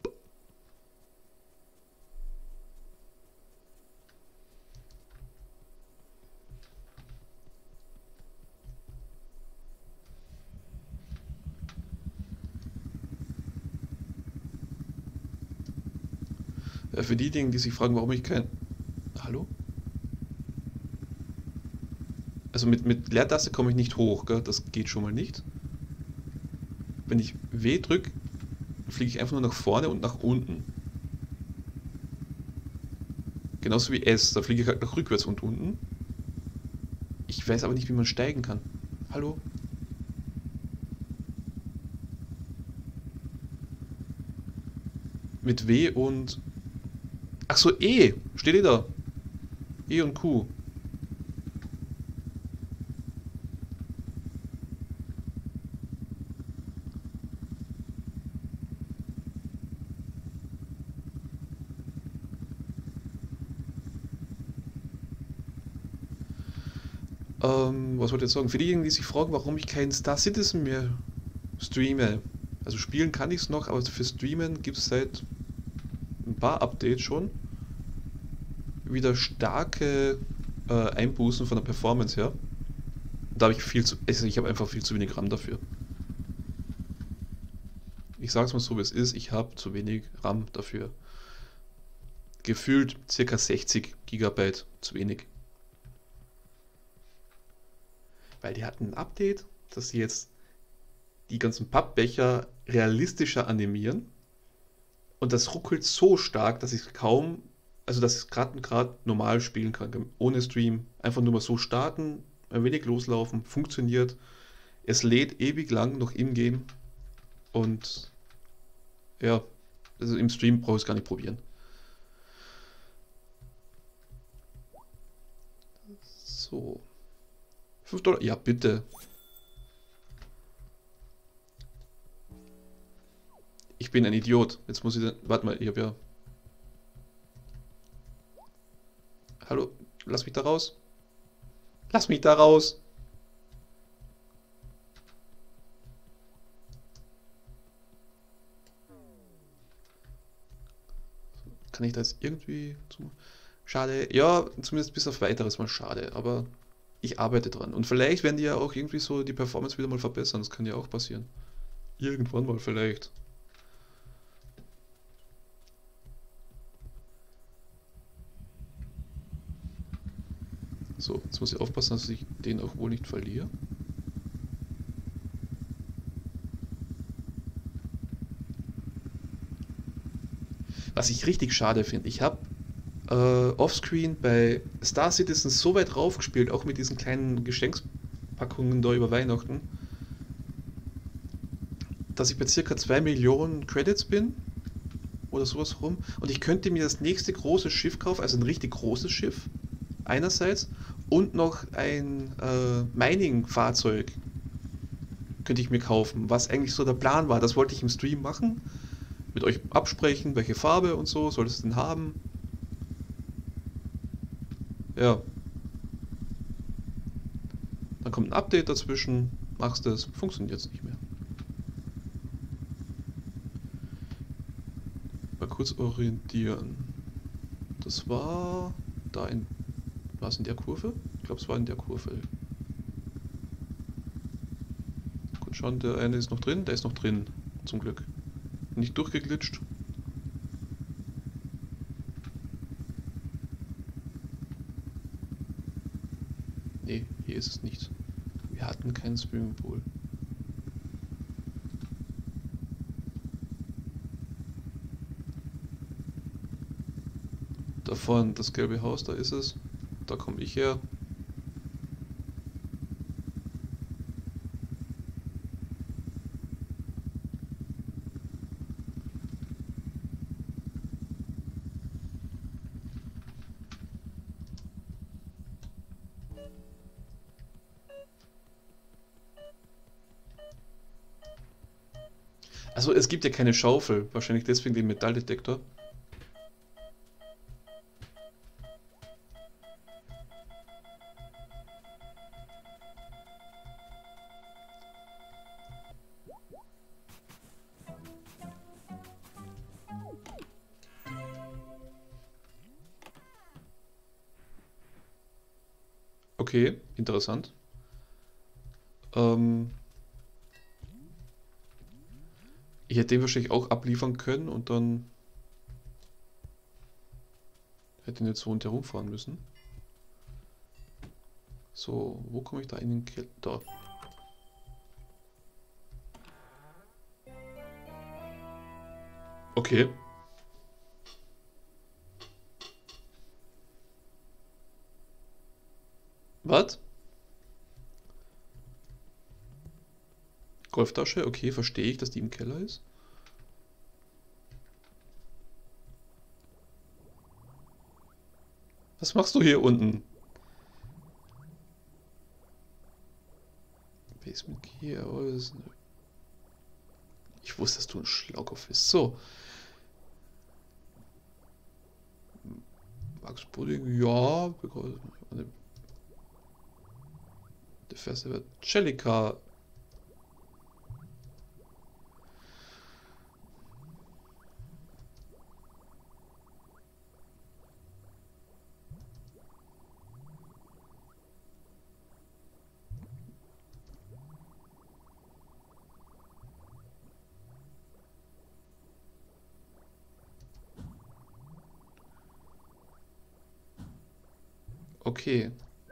Ja, für diejenigen, die sich fragen, warum ich kein... Hallo? Also mit, mit Leertaste komme ich nicht hoch, gell? Das geht schon mal nicht. Wenn ich W drücke, fliege ich einfach nur nach vorne und nach unten. Genauso wie S, da fliege ich halt nach rückwärts und unten. Ich weiß aber nicht, wie man steigen kann. Hallo? Mit W und... Ach so, E! Steht eh da. E und Q. Ähm, was wollte ich jetzt sagen? Für diejenigen, die sich fragen, warum ich keinen Star Citizen mehr streame. Also spielen kann ich es noch, aber für Streamen gibt es seit ein paar Updates schon wieder starke äh, Einbußen von der Performance her. Da habe ich viel zu... Also ich habe einfach viel zu wenig RAM dafür. Ich sage es mal so, wie es ist. Ich habe zu wenig RAM dafür. Gefühlt ca. sechzig Gigabyte zu wenig. Weil die hatten ein Update, dass sie jetzt die ganzen Pappbecher realistischer animieren. Und das ruckelt so stark, dass ich kaum, also dass ich es gerade gerade normal spielen kann, ohne Stream. Einfach nur mal so starten, ein wenig loslaufen, funktioniert. Es lädt ewig lang noch in-game. Und ja, also im Stream brauche ich es gar nicht probieren. So. fünf Dollar? Ja, bitte. Ich bin ein Idiot. Jetzt muss ich dann... Warte mal, ich habe ja... lass mich da raus. Lass mich da raus. Kann ich das irgendwie... Zum schade. Ja, zumindest bis auf weiteres mal schade. Aber ich arbeite dran. Und vielleicht werden die ja auch irgendwie so die Performance wieder mal verbessern. Das kann ja auch passieren. Irgendwann mal vielleicht. So, jetzt muss ich aufpassen, dass ich den auch wohl nicht verliere. Was ich richtig schade finde, ich habe äh, offscreen bei Star Citizen so weit raufgespielt, auch mit diesen kleinen Geschenkspackungen da über Weihnachten, dass ich bei circa zwei Millionen Credits bin oder sowas rum und ich könnte mir das nächste große Schiff kaufen, also ein richtig großes Schiff einerseits und noch ein äh, Mining-Fahrzeug könnte ich mir kaufen, was eigentlich so der Plan war. Das wollte ich im Stream machen, mit euch absprechen, welche Farbe und so soll es denn haben. Ja. Dann kommt ein Update dazwischen, machst es, funktioniert es nicht mehr. Mal kurz orientieren. Das war da in... War es in der Kurve? Ich glaube, es war in der Kurve. Gut schauen, der eine ist noch drin, der ist noch drin, zum Glück. Nicht durchgeglitscht. Nee, hier ist es nicht. Wir hatten keinen Swimmingpool. Da vorne das gelbe Haus, da ist es. Da komme ich her. Also es gibt ja keine Schaufel, wahrscheinlich deswegen den Metalldetektor. Okay, interessant. Ähm, ich hätte den wahrscheinlich auch abliefern können und dann hätte ihn jetzt so rundherum fahren müssen. So, wo komme ich da in den Keller? Da. Okay. Was? Golftasche, okay, verstehe ich, dass die im Keller ist. Was machst du hier unten? Basement Key, oh, das ist eine... Ich wusste, dass du ein Schlaukopf bist. So. Max Pudding, ja. Der Feste wird Celica. Okay.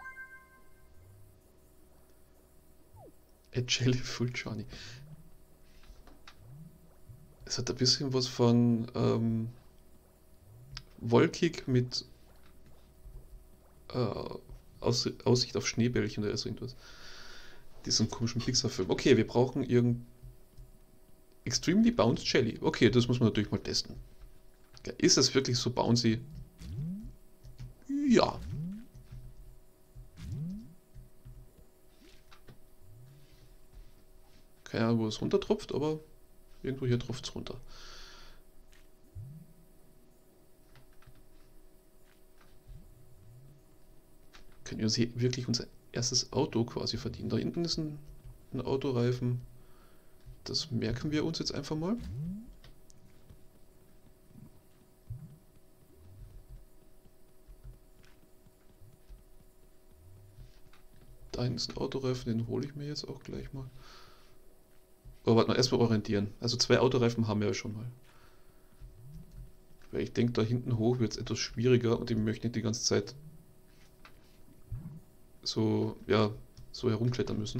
A Jellyful Johnny. Es hat ein bisschen was von ähm, wolkig mit äh, Aus Aussicht auf Schneebällchen oder so irgendwas. Diesen komischen Pixar-Film. Okay, wir brauchen irgend... Extremely Bounced Jelly. Okay, das muss man natürlich mal testen. Ja, ist es wirklich so bouncy? Ja. Keine Ahnung, wo es runtertropft, aber irgendwo hier tropft es runter. Können wir uns hier wirklich unser erstes Auto quasi verdienen. Da hinten ist ein, ein Autoreifen. Das merken wir uns jetzt einfach mal. Da hinten ist ein Autoreifen, den hole ich mir jetzt auch gleich mal. Aber warte mal, erstmal orientieren. Also zwei Autoreifen haben wir ja schon mal. Weil ich denke, da hinten hoch wird es etwas schwieriger und ich möchte nicht die ganze Zeit so, ja, so herumklettern müssen.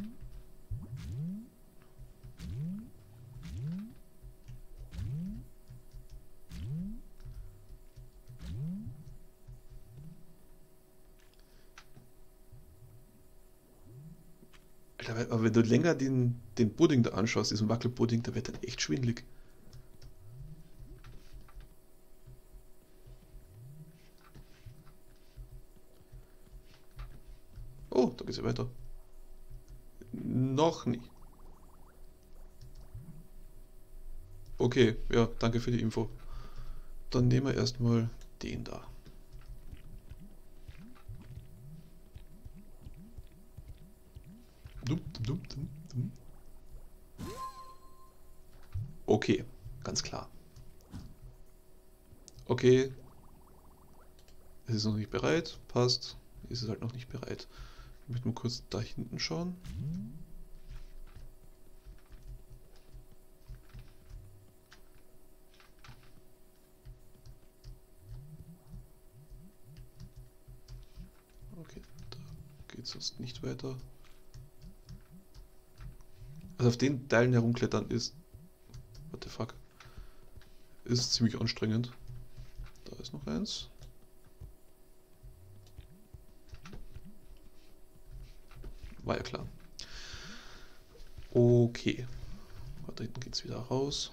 Alter, aber wenn du länger den, den Pudding da anschaust, diesen Wackelpudding, der wird dann echt schwindelig. Oh, da geht's ja weiter. Noch nicht. Okay, ja, danke für die Info. Dann nehmen wir erstmal den da. Okay, ganz klar. Okay, es ist noch nicht bereit, passt. Ist es halt noch nicht bereit. Ich möchte mal kurz da hinten schauen. Okay, da geht es sonst nicht weiter. Also auf den Teilen herumklettern ist... What the fuck? Ist ziemlich anstrengend. Da ist noch eins. War ja klar. Okay. Da hinten geht es wieder raus.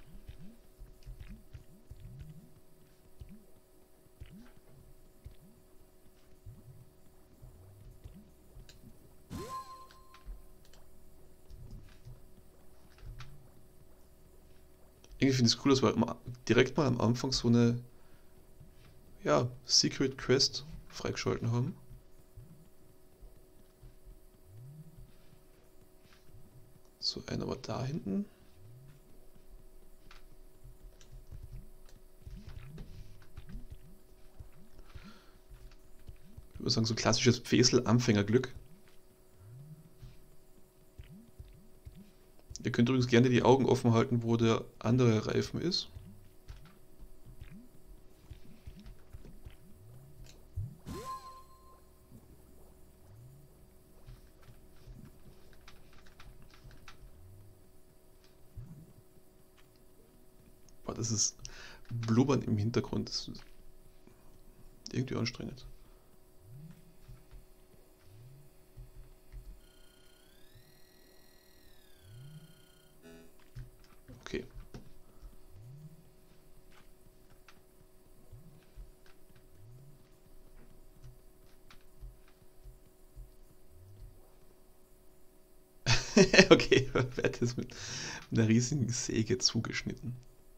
Irgendwie finde ich es cool, dass wir direkt mal am Anfang so eine, ja, Secret Quest freigeschalten haben. So, einer war da hinten. Ich würde sagen, so klassisches Pfesel-Anfängerglück. Ihr könnt übrigens gerne die Augen offen halten, wo der andere Reifen ist. Boah, das ist Blubbern im Hintergrund. Das ist irgendwie anstrengend. Okay. Okay, wird jetzt mit einer riesigen Säge zugeschnitten.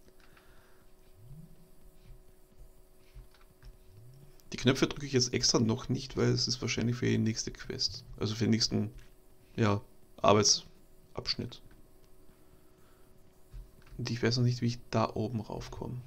Die Knöpfe drücke ich jetzt extra noch nicht, weil es ist wahrscheinlich für die nächste Quest. Also für den nächsten, ja, Arbeitsabschnitt. Und ich weiß noch nicht, wie ich da oben raufkomme.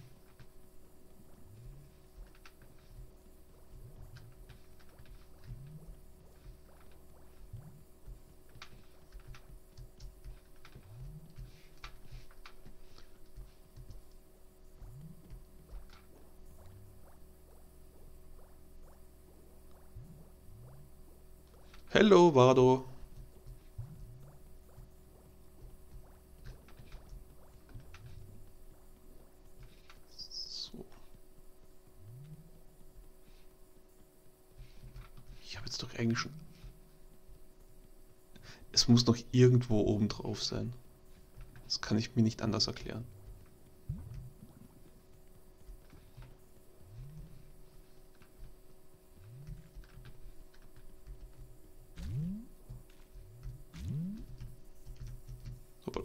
Hello, Vado. So. Ich habe jetzt doch eigentlich schon... Es muss noch irgendwo oben drauf sein. Das kann ich mir nicht anders erklären. Super.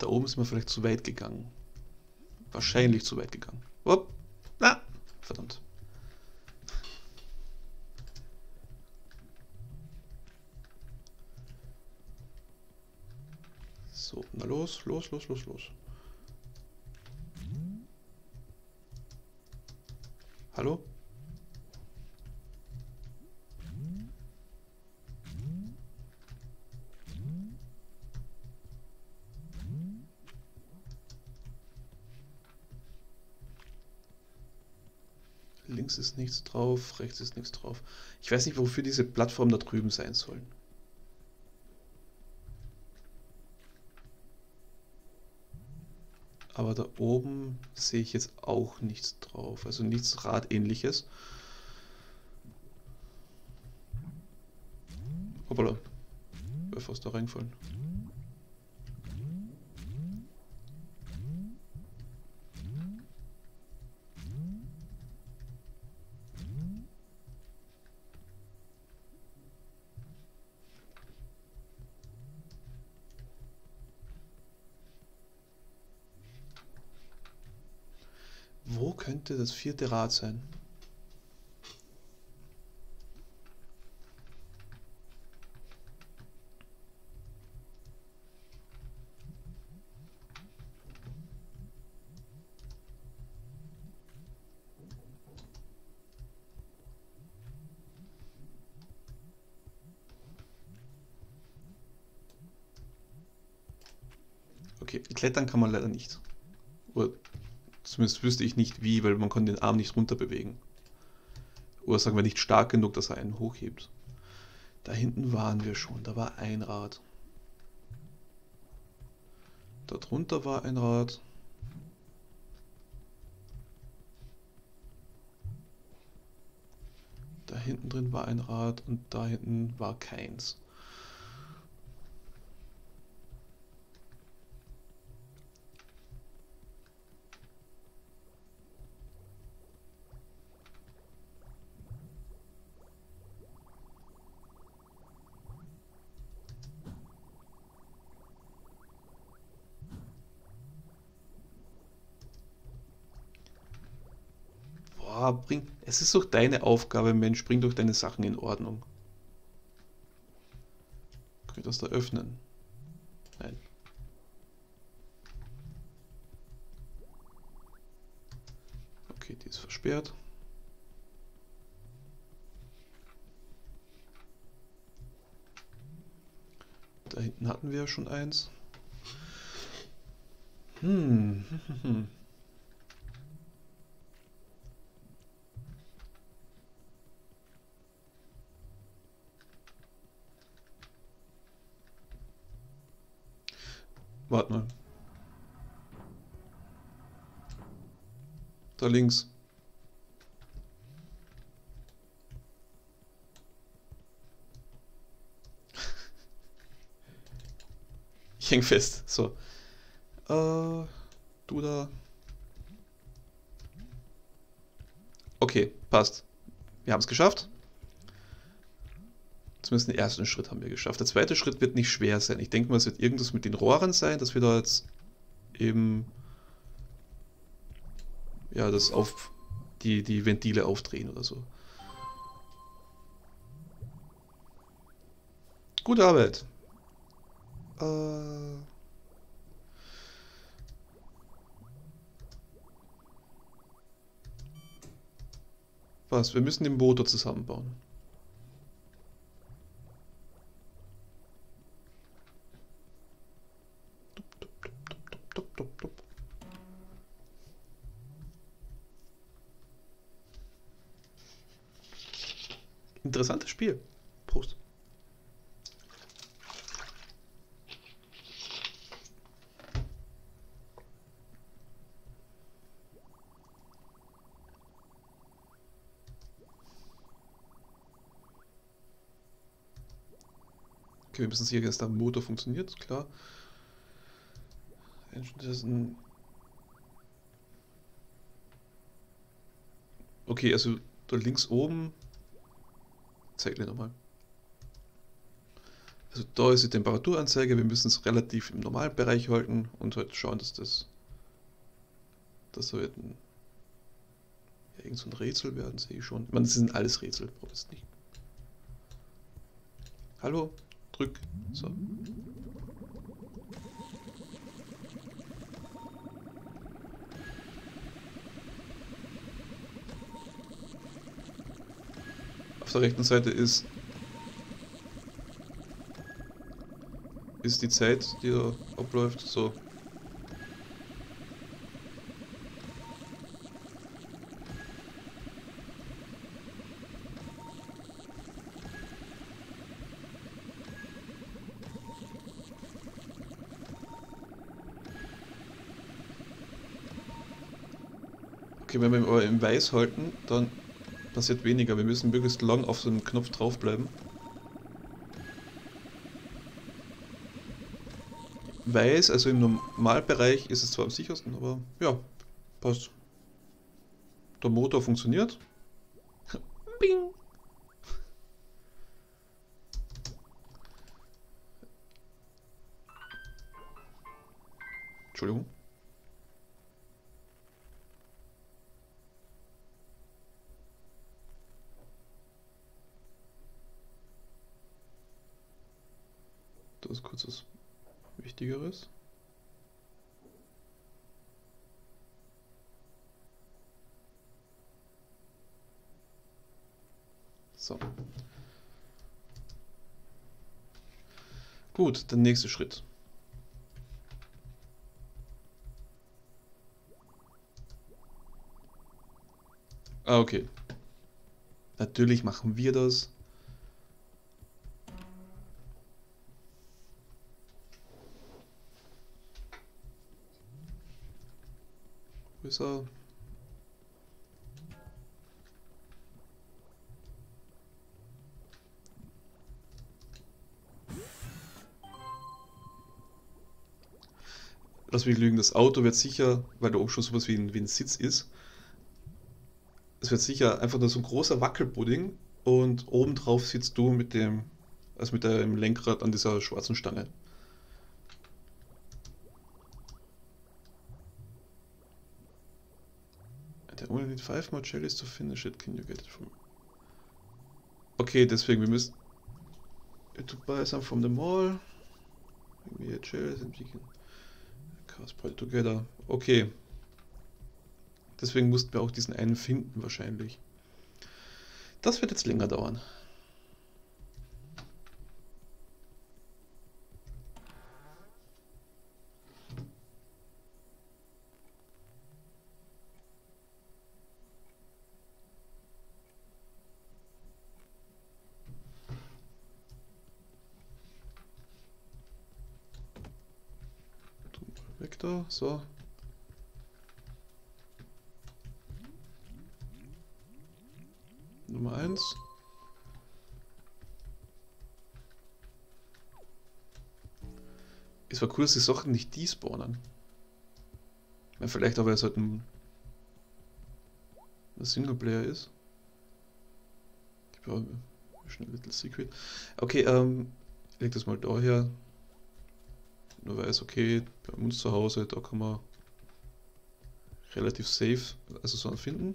Da oben sind wir vielleicht zu weit gegangen. Wahrscheinlich zu weit gegangen. Upp. Na, verdammt. So, na los, los, los, los, los. Hallo? Links ist nichts drauf, rechts ist nichts drauf. Ich weiß nicht, wofür diese Plattform da drüben sein sollen. Aber da oben sehe ich jetzt auch nichts drauf. Also nichts Radähnliches. Hoppala. Wäre fast da reingefallen. Wo könnte das vierte Rad sein? Okay, klettern kann man leider nicht. Oder zumindest wüsste ich nicht wie, weil man konnte den Arm nicht runter bewegen. Oder sagen wir nicht stark genug, dass er einen hochhebt. Da hinten waren wir schon, da war ein Rad. Da drunter war ein Rad. Da hinten drin war ein Rad und da hinten war keins. Boah, bring, es ist doch deine Aufgabe, Mensch, bring doch deine Sachen in Ordnung. Kann ich das da öffnen? Nein. Okay, die ist versperrt. Da hinten hatten wir ja schon eins. Hm. Warte mal. Da links. Ich häng fest. So. Äh, du da. Okay, passt. Wir haben es geschafft. Zumindest den ersten Schritt haben wir geschafft. Der zweite Schritt wird nicht schwer sein. Ich denke mal, es wird irgendwas mit den Rohren sein, dass wir da jetzt eben ja, das auf die, die Ventile aufdrehen oder so. Gute Arbeit. Äh... Was? Wir müssen den Motor zusammenbauen. Interessantes Spiel. Prost. Okay, wir müssen sicher, dass der Motor funktioniert, klar. Das ist ein okay, also da links oben. Zeig mir nochmal. Also da ist die Temperaturanzeige, wir müssen es relativ im normalen Bereich halten und halt schauen, dass das, das soll ein, ja, irgend so ein Rätsel werden, sehe ich schon. Ich meine, das sind alles Rätsel, braucht es nicht. Hallo, drück, so. Auf der rechten Seite ist, ist die Zeit, die da abläuft, so. Okay, wenn wir aber im Weiß halten, dann passiert weniger. Wir müssen möglichst lang auf so einen Knopf draufbleiben. Weiß, also im Normalbereich ist es zwar am sichersten, aber ja, passt. Der Motor funktioniert. Bing! Entschuldigung. Das ist kurz was Wichtigeres. So. Gut, der nächste Schritt. Ah, okay. Natürlich machen wir das. Wo ist er? Lass mich lügen, das Auto wird sicher, weil da oben schon sowas wie ein, wie ein Sitz ist, es wird sicher einfach nur so ein großer Wackelpudding und obendrauf sitzt du mit dem, also mit dem Lenkrad an dieser schwarzen Stange. The only need five more jellies to finish it, can you get it from... Okay, deswegen, wir müssen... To buy some from the mall. Maybe a jellies and we can... Cars put together. Okay. Deswegen mussten wir auch diesen einen finden wahrscheinlich. Das wird jetzt länger dauern. Weg da, so. Nummer eins. Es war cool, dass die Sachen nicht despawnen. Ja, vielleicht aber, weil es halt ein, ein Singleplayer ist. Ich brauche schnell ein Little Secret. Okay, ähm, ich leg das mal da her. Nur weiß, okay, bei uns zu Hause, da kann man relativ safe also so finden.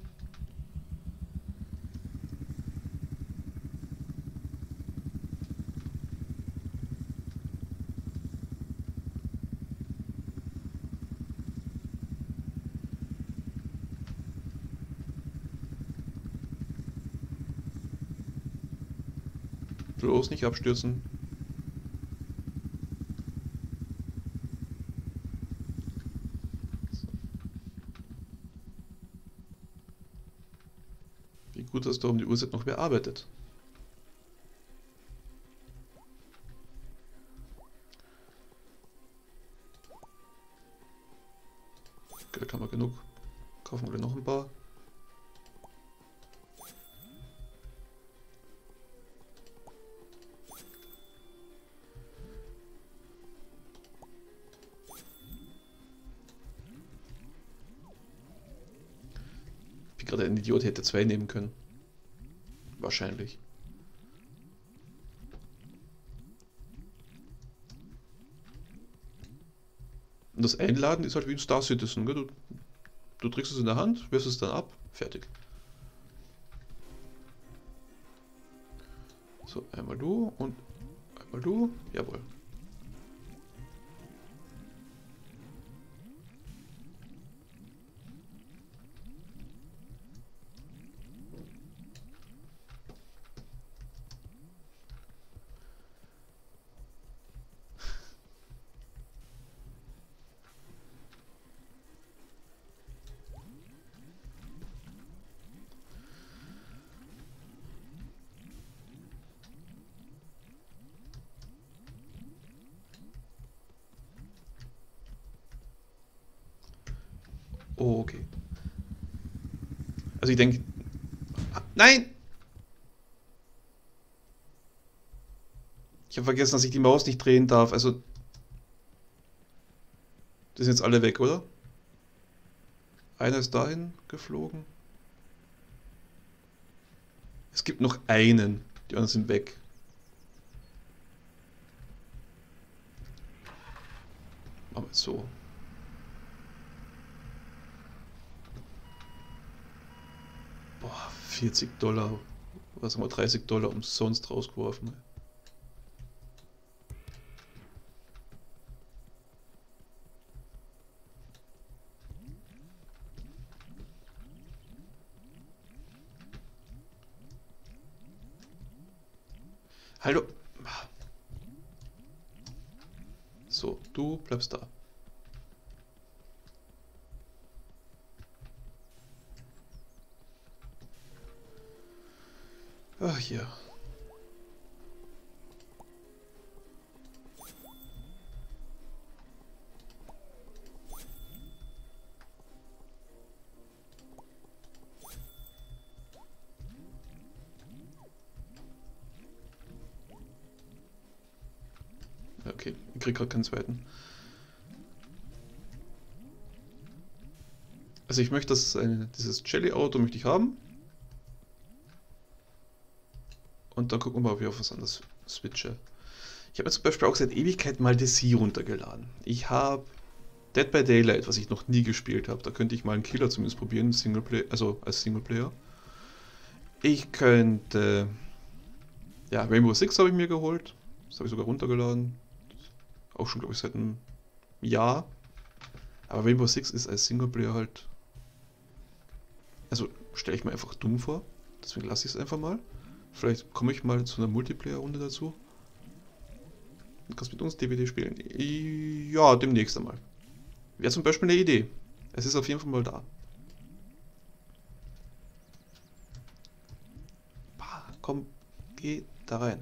Bloß nicht abstürzen. Wie gut, dass da um die Uhrzeit noch wer arbeitet. Okay, da kann man genug. Kaufen wir noch ein paar. Gerade ein Idiot hätte zwei nehmen können. Wahrscheinlich. Und das Einladen ist halt wie ein Star Citizen. Gell? Du, du trägst es in der Hand, wirfst es dann ab, fertig. So, einmal du und einmal du. Jawohl. Oh, okay. Also ich denke... Nein! Ich habe vergessen, dass ich die Maus nicht drehen darf. Also... Die sind jetzt alle weg, oder? Einer ist dahin geflogen. Es gibt noch einen. Die anderen sind weg. Machen wir es so. Boah, vierzig Dollar. Was haben wir? dreißig Dollar umsonst rausgeworfen. Hallo. So, du bleibst da. Ach, hier. Okay, ich krieg gerade keinen zweiten. Also ich möchte das, eine, dieses Jelly-Auto möchte ich haben. Und dann gucken wir mal, ob ich auf was anderes switche. Ich habe mir zum Beispiel auch seit Ewigkeit mal The Sea runtergeladen. Ich habe Dead by Daylight, was ich noch nie gespielt habe. Da könnte ich mal einen Killer zumindest probieren, Singleplay, also als Singleplayer. Ich könnte... Ja, Rainbow Six habe ich mir geholt. Das habe ich sogar runtergeladen. Auch schon, glaube ich, seit einem Jahr. Aber Rainbow Six ist als Singleplayer halt... Also stelle ich mir einfach dumm vor. Deswegen lasse ich es einfach mal. Vielleicht komme ich mal zu einer Multiplayer-Runde dazu. Du kannst mit uns D V D spielen. Ja, demnächst einmal. Wäre zum Beispiel eine Idee. Es ist auf jeden Fall mal da. Bah, komm, geh da rein.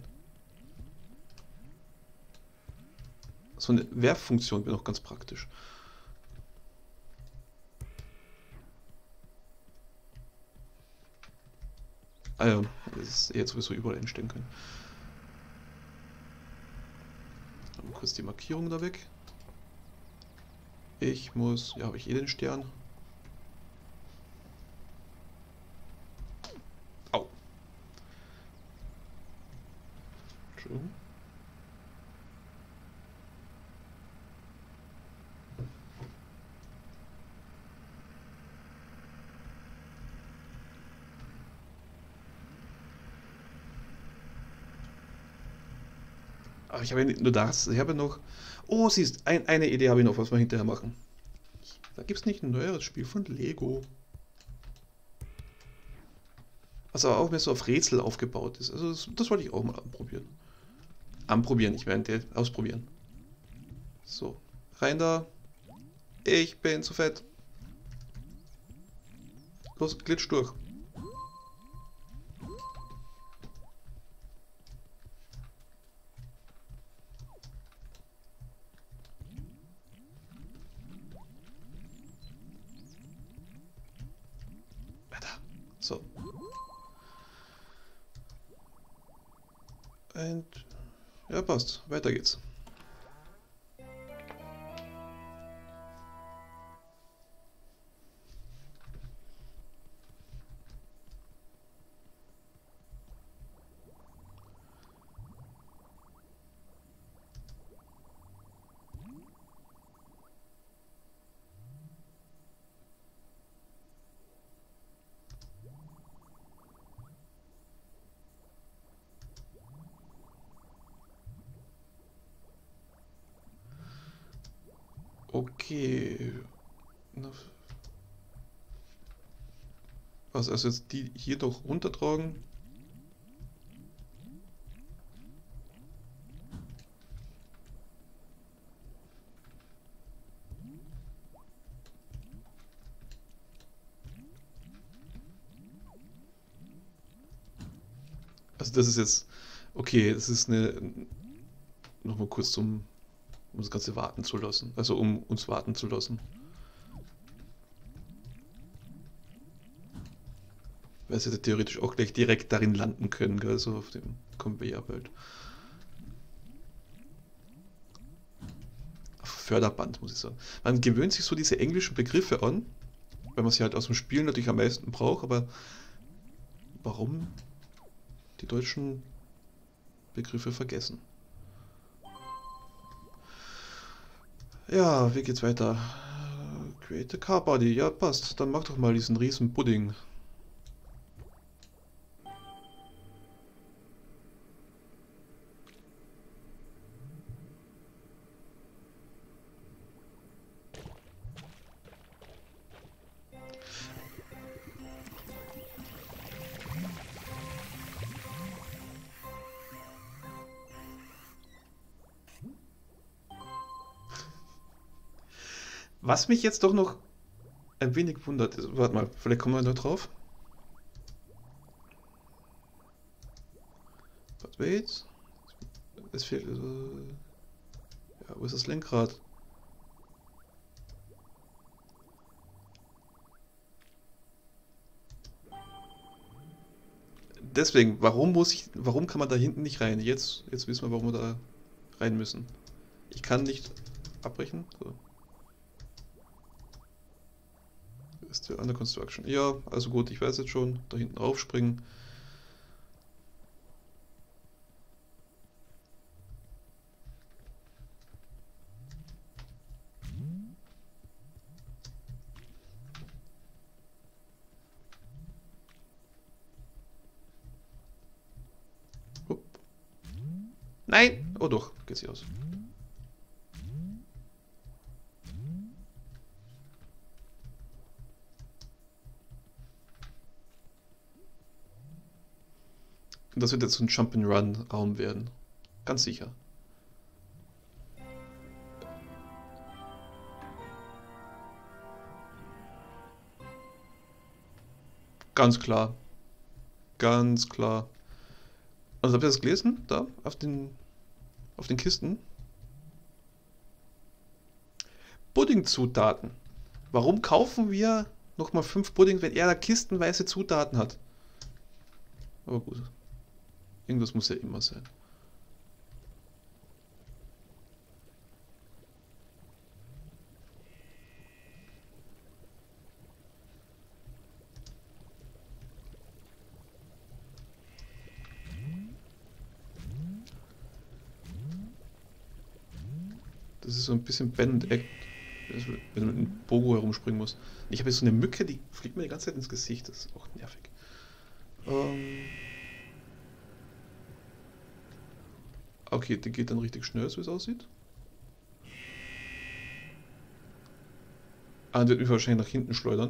So eine Werffunktion wäre noch ganz praktisch. Ah ja, das ist jetzt sowieso überall einstellen können. Dann kurz die Markierung da weg. Ich muss, ja, habe ich eh den Stern. Au. Entschuldigung. Aber ich habe ja nicht nur das, ich habe noch... Oh, siehst, ein, eine Idee habe ich noch, was wir hinterher machen. Da gibt es nicht ein neueres Spiel von Lego. Was aber auch mehr so auf Rätsel aufgebaut ist. Also das, das wollte ich auch mal anprobieren. Anprobieren, ich meine, ausprobieren. So, rein da. Ich bin zu fett. Los, glitsch durch. So. Und ja, passt. Weiter geht's. Okay. Na, was, also jetzt die hier doch runtertragen? Also das ist jetzt, okay, das ist eine, nochmal kurz zum, um das Ganze warten zu lassen, also um uns warten zu lassen. Weil sie hätte theoretisch auch gleich direkt darin landen können, gell, so auf dem Conveyor-Belt. Förderband, muss ich sagen. Man gewöhnt sich so diese englischen Begriffe an, weil man sie halt aus dem Spiel natürlich am meisten braucht, aber warum die deutschen Begriffe vergessen? Ja, wie geht's weiter? Create a Car Body, ja passt. Dann mach doch mal diesen riesen Pudding. Was mich jetzt doch noch ein wenig wundert ist, warte mal, vielleicht kommen wir da drauf. But wait. Es fehlt. Äh, ja, wo ist das Lenkrad? Deswegen, warum muss ich. Warum kann man da hinten nicht rein? Jetzt, jetzt wissen wir, warum wir da rein müssen. Ich kann nicht abbrechen. So. Ist der under construction? Ja, also gut, ich weiß jetzt schon. Da hinten raufspringen. Hup. Nein! Oh doch, geht sie aus. Und das wird jetzt so ein Jump'n'Run-Raum werden. Ganz sicher. Ganz klar. Ganz klar. Also habt ihr das gelesen? Da? Auf den, auf den Kisten? Puddingzutaten. Warum kaufen wir nochmal fünf Pudding, wenn er da kistenweise Zutaten hat? Aber gut. Irgendwas muss ja immer sein. Das ist so ein bisschen Bend Act, wenn man mit einem Bogo herumspringen muss. Ich habe jetzt so eine Mücke, die fliegt mir die ganze Zeit ins Gesicht. Das ist auch nervig. Ähm okay, die geht dann richtig schnell, so wie es aussieht. Ah, die wird mich wahrscheinlich nach hinten schleudern.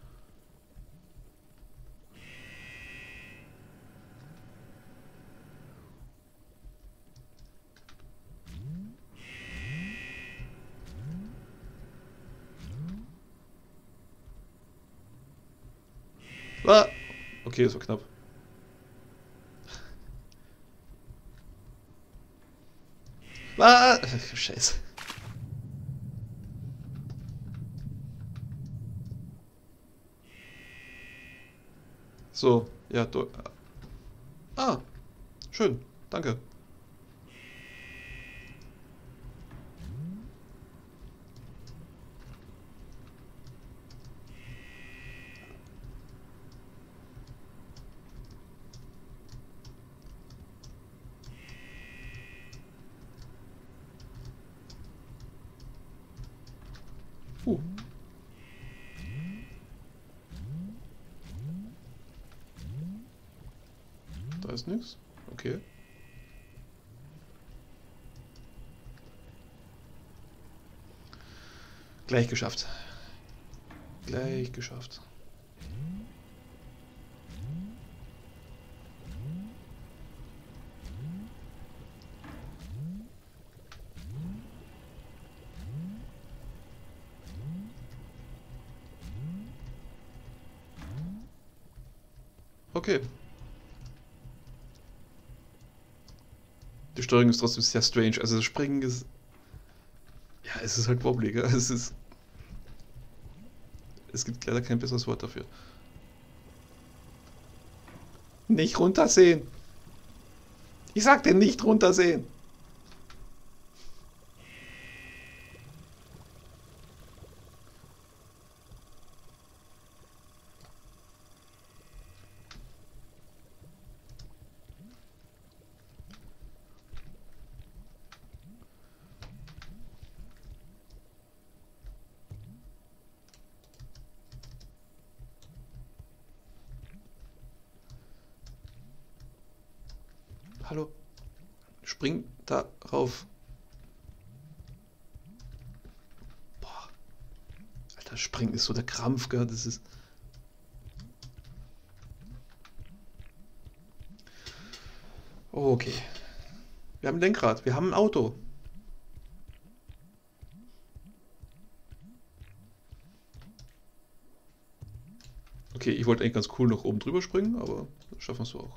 Ah! Okay, das war knapp. Ah! Scheiße. So, ja, du. Ah, schön, danke. Uh. Da ist nichts. Okay. Gleich geschafft. Gleich geschafft. Okay. Die Steuerung ist trotzdem sehr strange. Also das Springen ist... Ja, es ist halt wobbliger. Es ist... Es gibt leider kein besseres Wort dafür. Nicht runtersehen! Ich sagte nicht runtersehen! Hallo? Spring da rauf. Boah. Alter, springen ist so der Krampf, gell? Das ist... Okay. Wir haben ein Lenkrad. Wir haben ein Auto. Okay, ich wollte eigentlich ganz cool noch oben drüber springen, aber das schaffen wir so auch.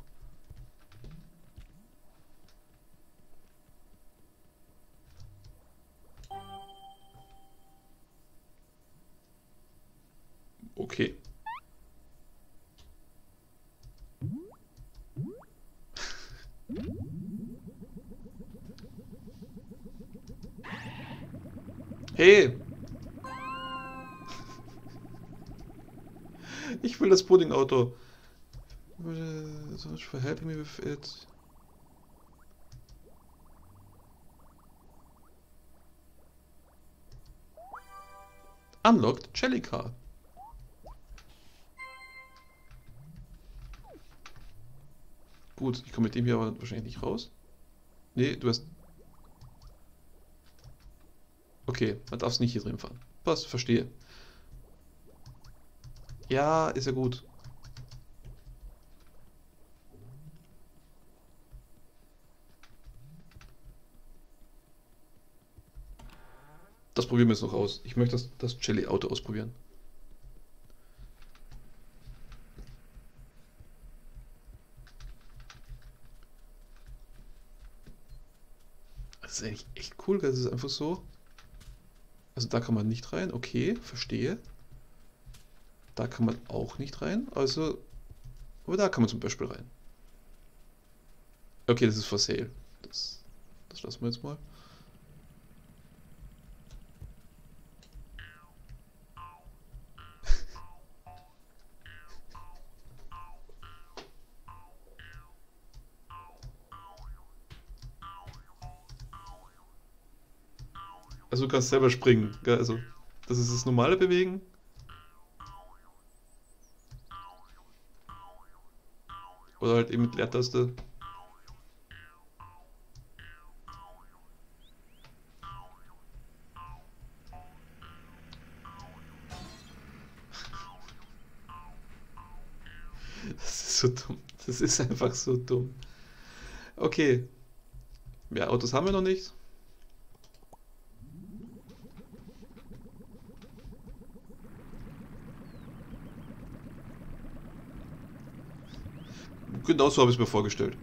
Okay. Hey! Ich will das Pudding-Auto. So much for helping me with it. Unlocked Jellycar. Gut, ich komme mit dem hier aber wahrscheinlich nicht raus. Nee, du hast... Okay, man darf es nicht hier drin fahren. Was? Verstehe. Ja, ist ja gut. Das probieren wir jetzt noch aus. Ich möchte das, das Jelly-Auto ausprobieren. Das ist eigentlich echt cool, das ist einfach so. Also da kann man nicht rein, okay, verstehe. Da kann man auch nicht rein, also... Aber da kann man zum Beispiel rein. Okay, das ist for sale. Das, das lassen wir jetzt mal. Also du kannst selber springen, gell? Also das ist das normale Bewegen. Oder halt eben mit Leertaste. Das ist so dumm. Das ist einfach so dumm. Okay. Mehr Autos haben wir noch nicht. Genau so habe ich es mir vorgestellt.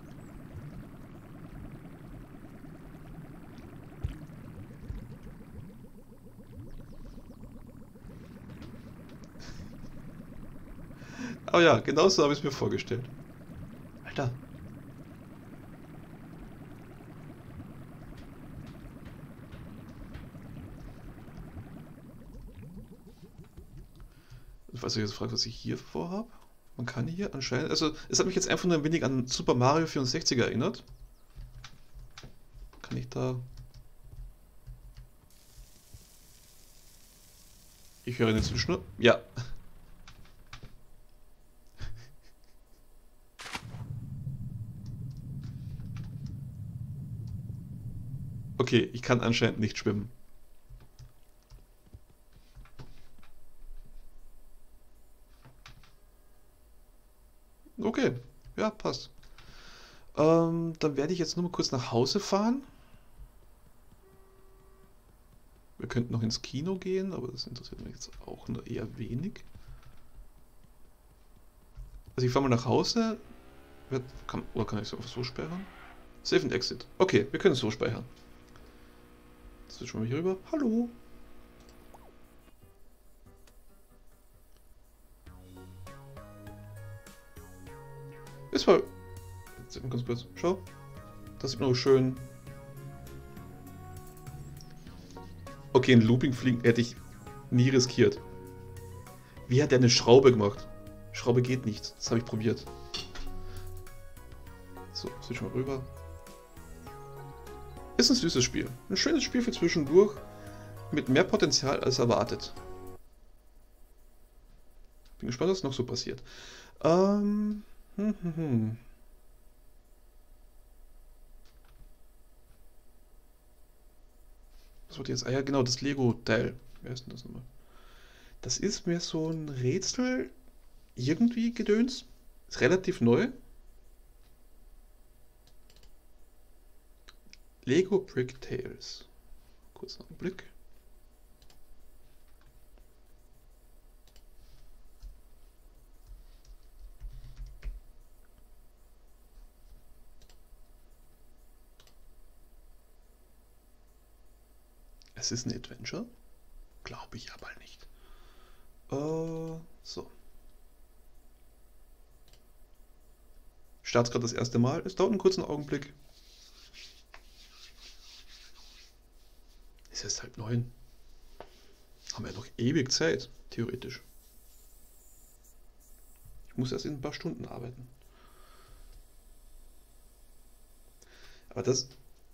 Aber ja, genau so habe ich es mir vorgestellt. Alter. Ich weiß nicht, jetzt fragt, was ich hier vorhabe. Man kann hier anscheinend... Also, es hat mich jetzt einfach nur ein wenig an Super Mario vierundsechzig erinnert. Kann ich da... Ich höre eine Zündschnur. Ja. Okay, ich kann anscheinend nicht schwimmen. passt. Ähm, dann werde ich jetzt nur mal kurz nach Hause fahren. Wir könnten noch ins Kino gehen, aber das interessiert mich jetzt auch nur eher wenig. Also ich fahre mal nach Hause. Kann, oder kann ich es einfach so speichern? Save and Exit. Okay, wir können es so speichern. Jetzt switchen wir hier rüber. Hallo. Ist mal. Jetzt ganz kurz. Schau. Das sieht man auch schön. Okay, ein Looping fliegen hätte ich nie riskiert. Wie hat der eine Schraube gemacht? Schraube geht nicht. Das habe ich probiert. So, switchen wir rüber. Ist ein süßes Spiel. Ein schönes Spiel für zwischendurch. Mit mehr Potenzial als erwartet. Bin gespannt, was noch so passiert. Ähm. Hm, hm, hm. Was wird jetzt? Ah ja, genau, das Lego-Teil. Wer ist denn das nochmal? Das ist mir so ein Rätsel. Irgendwie Gedöns. Ist relativ neu. Lego Brick Tales. Kurz noch einen Blick. Es ist ein Adventure? Glaube ich aber nicht. Äh, so. Start gerade das erste Mal. Es dauert einen kurzen Augenblick. Es ist halb neun. Haben wir noch ewig Zeit, theoretisch. Ich muss erst in ein paar Stunden arbeiten. Aber das...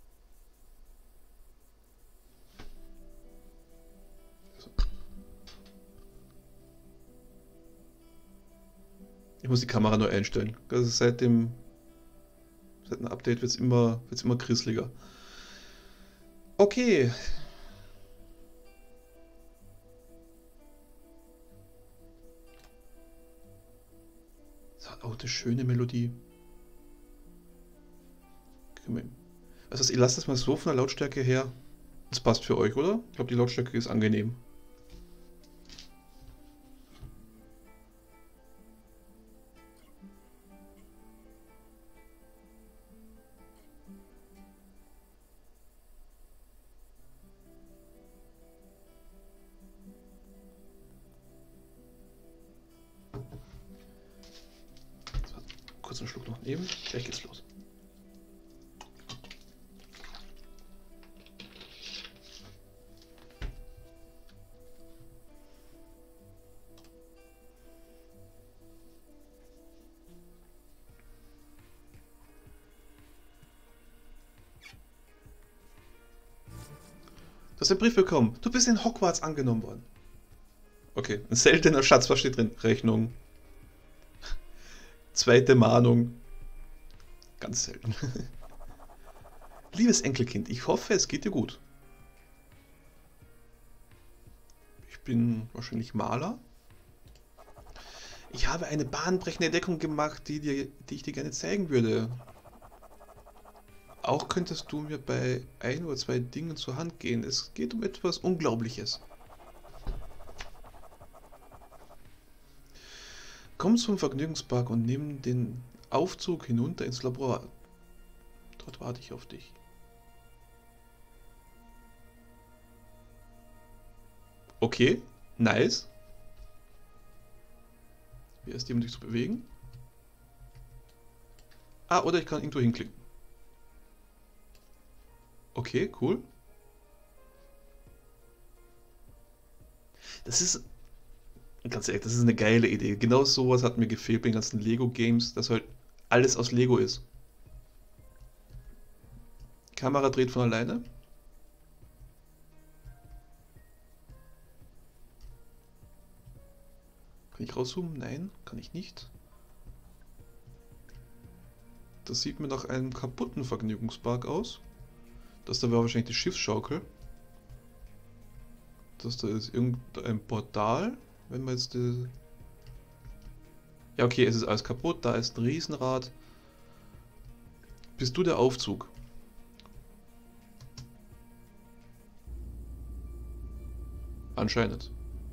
Ich muss die Kamera neu einstellen. Das ist seit dem... Seit einem Update wird es immer, wird's immer grisseliger. Okay. Das hat auch eine schöne Melodie. Also ihr lasst das mal so von der Lautstärke her. Das passt für euch, oder? Ich glaube, die Lautstärke ist angenehm. Kurz einen Schluck noch nehmen. Gleich geht's los. Du hast einen Brief bekommen. Du bist in Hogwarts angenommen worden. Okay, ein seltener Schatz. Was steht drin? Rechnung. Zweite Mahnung. Ganz selten. Liebes Enkelkind, ich hoffe, es geht dir gut. Ich bin wahrscheinlich Maler. Ich habe eine bahnbrechende Entdeckung gemacht, die, dir, die ich dir gerne zeigen würde. Auch könntest du mir bei ein oder zwei Dingen zur Hand gehen. Es geht um etwas Unglaubliches. Komm zum Vergnügungspark und nimm den Aufzug hinunter ins Labor. Dort warte ich auf dich. Okay, nice. Wie ist die, um dich zu bewegen? Ah, oder ich kann irgendwo hinklicken. Okay, cool. Das ist, ganz ehrlich, das ist eine geile Idee. Genau sowas hat mir gefehlt bei den ganzen Lego-Games, dass halt alles aus Lego ist. Kamera dreht von alleine. Kann ich rauszoomen? Nein, kann ich nicht. Das sieht mir nach einem kaputten Vergnügungspark aus. Das da war wahrscheinlich die Schiffsschaukel. Das da ist irgendein Portal. Wenn man jetzt... Die ja, okay, es ist alles kaputt. Da ist ein Riesenrad. bist du der Aufzug? Anscheinend.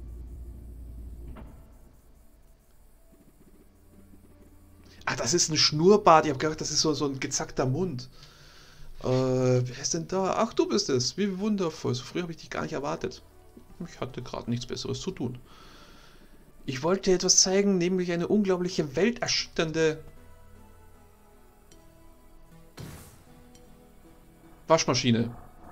Ah, das ist ein Schnurrbart. Ich habe gedacht, das ist so, so ein gezackter Mund. Äh, wer ist denn da? Ach, du bist es. Wie wundervoll. So früh habe ich dich gar nicht erwartet. Ich hatte gerade nichts Besseres zu tun. Ich wollte dir etwas zeigen, nämlich eine unglaubliche, welterschütternde Waschmaschine.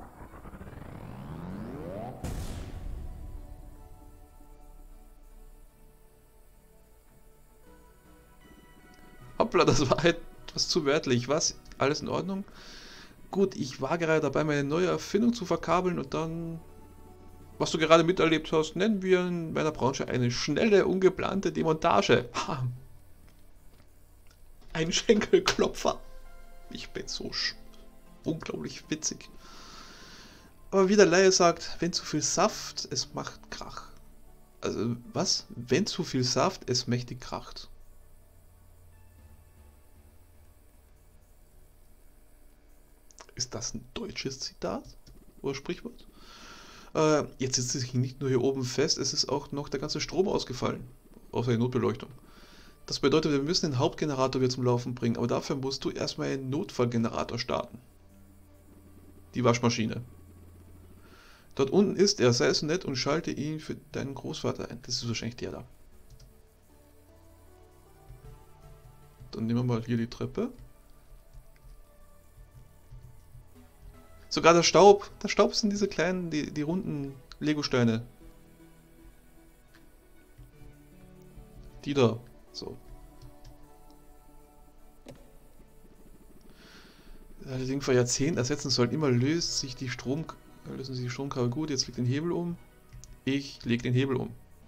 Hoppla, das war etwas zu wörtlich. Was? Alles in Ordnung? Gut, ich war gerade dabei, meine neue Erfindung zu verkabeln und dann, was du gerade miterlebt hast, nennen wir in meiner Branche eine schnelle, ungeplante Demontage. Ha. Ein Schenkelklopfer. Ich bin so unglaublich witzig. Aber wie der Laie sagt, wenn zu viel Saft, es macht Krach. Also, was? Wenn zu viel Saft, es mächtig kracht. Ist das ein deutsches Zitat? Oder Sprichwort? Äh, jetzt sitzt sich nicht nur hier oben fest, es ist auch noch der ganze Strom ausgefallen. Außer die Notbeleuchtung. Das bedeutet, wir müssen den Hauptgenerator wieder zum Laufen bringen, aber dafür musst du erstmal einen Notfallgenerator starten. Die Waschmaschine. Dort unten ist er, sei so nett und schalte ihn für deinen Großvater ein. Das ist wahrscheinlich der da. Dann nehmen wir mal hier die Treppe. Sogar der Staub. Der Staub sind diese kleinen, die, die runden Legosteine. Die da. So. Das Ding vor Jahrzehnten ersetzen sollen. Immer löst sich die Strom, lösen sich die Stromkabel gut. Jetzt legt den Hebel um. Ich leg den Hebel um.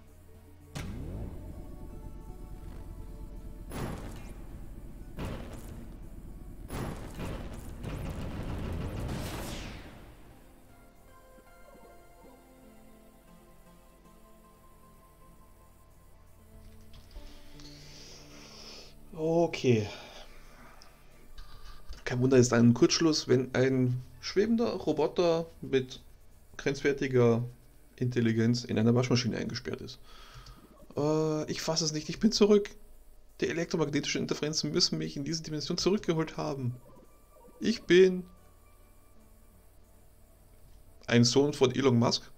Okay. Kein Wunder, ist ein Kurzschluss, wenn ein schwebender Roboter mit grenzwertiger Intelligenz in einer Waschmaschine eingesperrt ist. Äh, ich fasse es nicht, ich bin zurück. Die elektromagnetischen Interferenzen müssen mich in diese Dimension zurückgeholt haben. Ich bin ein Sohn von Elon Musk.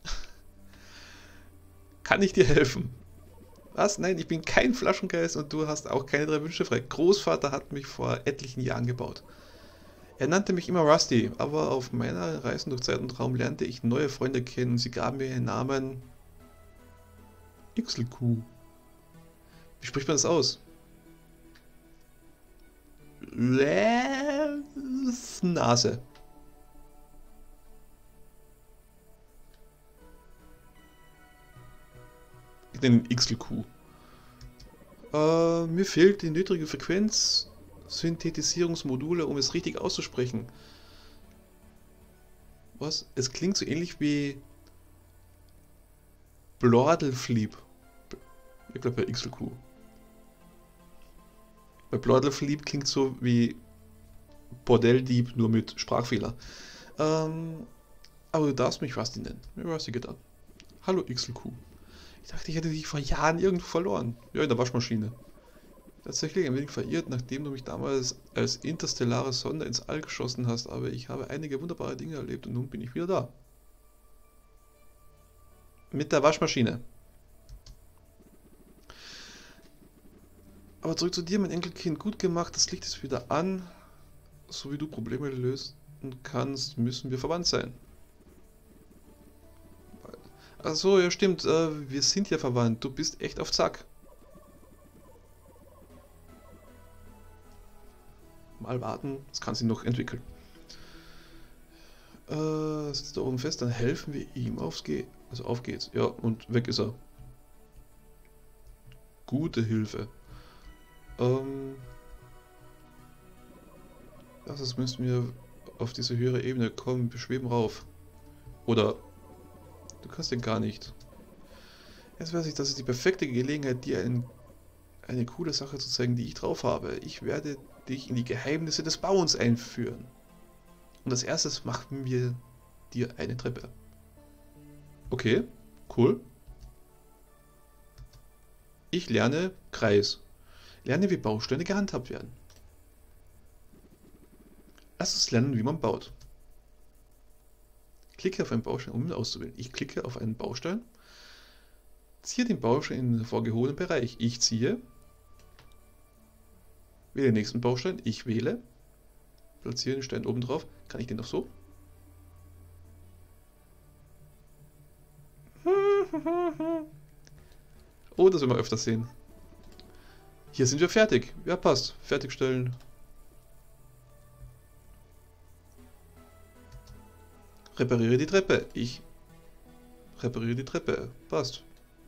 Kann ich dir helfen? Was? Nein, ich bin kein Flaschengeist und du hast auch keine drei Wünsche frei. Großvater hat mich vor etlichen Jahren gebaut. Er nannte mich immer Rusty, aber auf meiner Reisen durch Zeit und Raum lernte ich neue Freunde kennen und sie gaben mir den Namen Ixelkuh. Wie spricht man das aus? Nase. Ich nenne ihn Ixelkuh. Äh, mir fehlt die niedrige Frequenz. Synthetisierungsmodule, um es richtig auszusprechen. Was? Es klingt so ähnlich wie Blordelflieb. Ich glaube bei Ixelkuh. Bei Blordelflieb klingt so wie Bordelldieb, nur mit Sprachfehler. Ähm, aber du darfst mich Rusty nennen. Mir Rusty getan. Hallo Ixelkuh. Ich dachte, ich hätte dich vor Jahren irgendwo verloren. Ja, in der Waschmaschine. Tatsächlich ein wenig verirrt, nachdem du mich damals als interstellare Sonde ins All geschossen hast, aber ich habe einige wunderbare Dinge erlebt und nun bin ich wieder da. Mit der Waschmaschine. Aber zurück zu dir, mein Enkelkind. Gut gemacht, das Licht ist wieder an. So wie du Probleme lösen kannst, müssen wir verwandt sein. Achso, ja stimmt, äh, wir sind ja verwandt. Du bist echt auf Zack. Mal warten, das kann sich noch entwickeln. Äh, sitzt da oben fest, dann helfen wir ihm aufs Ge also auf geht's. Ja, und weg ist er. Gute Hilfe. Ähm, das müssen wir auf diese höhere Ebene kommen. Wir schweben rauf. Oder du kannst den gar nicht. Jetzt weiß ich, das ist die perfekte Gelegenheit, dir einen eine coole Sache zu zeigen, die ich drauf habe. Ich werde dich in die Geheimnisse des Bauens einführen. Und als erstes machen wir dir eine Treppe. Okay, cool. Ich lerne Kreis. Lerne, wie Bausteine gehandhabt werden. Lass uns lernen, wie man baut. Klicke auf einen Baustein, um ihn auszuwählen. Ich klicke auf einen Baustein, ziehe den Baustein in den vorgehobenen Bereich. Ich ziehe, wähle den nächsten Baustein, ich wähle, platziere den Stein oben drauf. Kann ich den noch so? Oh, das werden wir öfters sehen. Hier sind wir fertig. Ja, passt. Fertigstellen. Repariere die Treppe. Ich repariere die Treppe. Passt.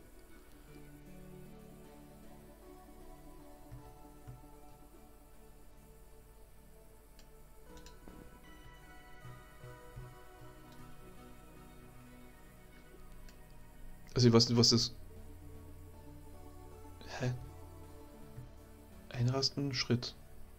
Also ich weiß nicht, was das... Hä? Einrasten, Schritt.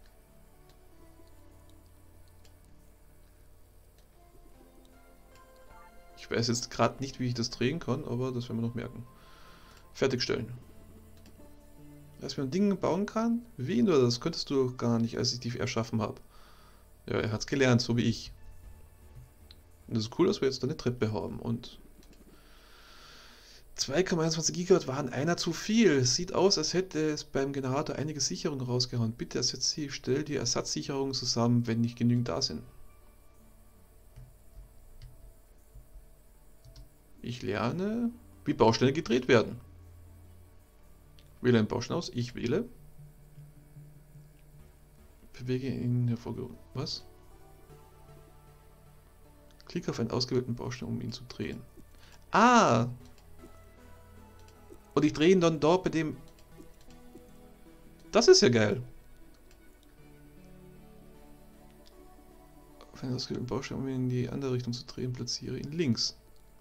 Ich weiß jetzt gerade nicht, wie ich das drehen kann, aber das werden wir noch merken. Fertigstellen. Dass man Dinge bauen kann? Wie nur, das könntest du doch gar nicht, als ich die erschaffen habe. Ja, er hat es gelernt, so wie ich. Und das ist cool, dass wir jetzt eine Treppe haben. Und zwei Komma einundzwanzig Gigawatt waren einer zu viel. Sieht aus, als hätte es beim Generator einige Sicherungen rausgehauen. Bitte ersetze sie, stell die Ersatzsicherungen zusammen, wenn nicht genügend da sind. Ich lerne, wie Bausteine gedreht werden. Wähle einen Baustein aus. Ich wähle. Bewege ihn hervorgehoben. Was? Klicke auf einen ausgewählten Baustein, um ihn zu drehen. Ah! Und ich drehe ihn dann dort bei dem... Das ist ja geil. Auf einen ausgewählten Baustein, um ihn in die andere Richtung zu drehen, platziere ihn links.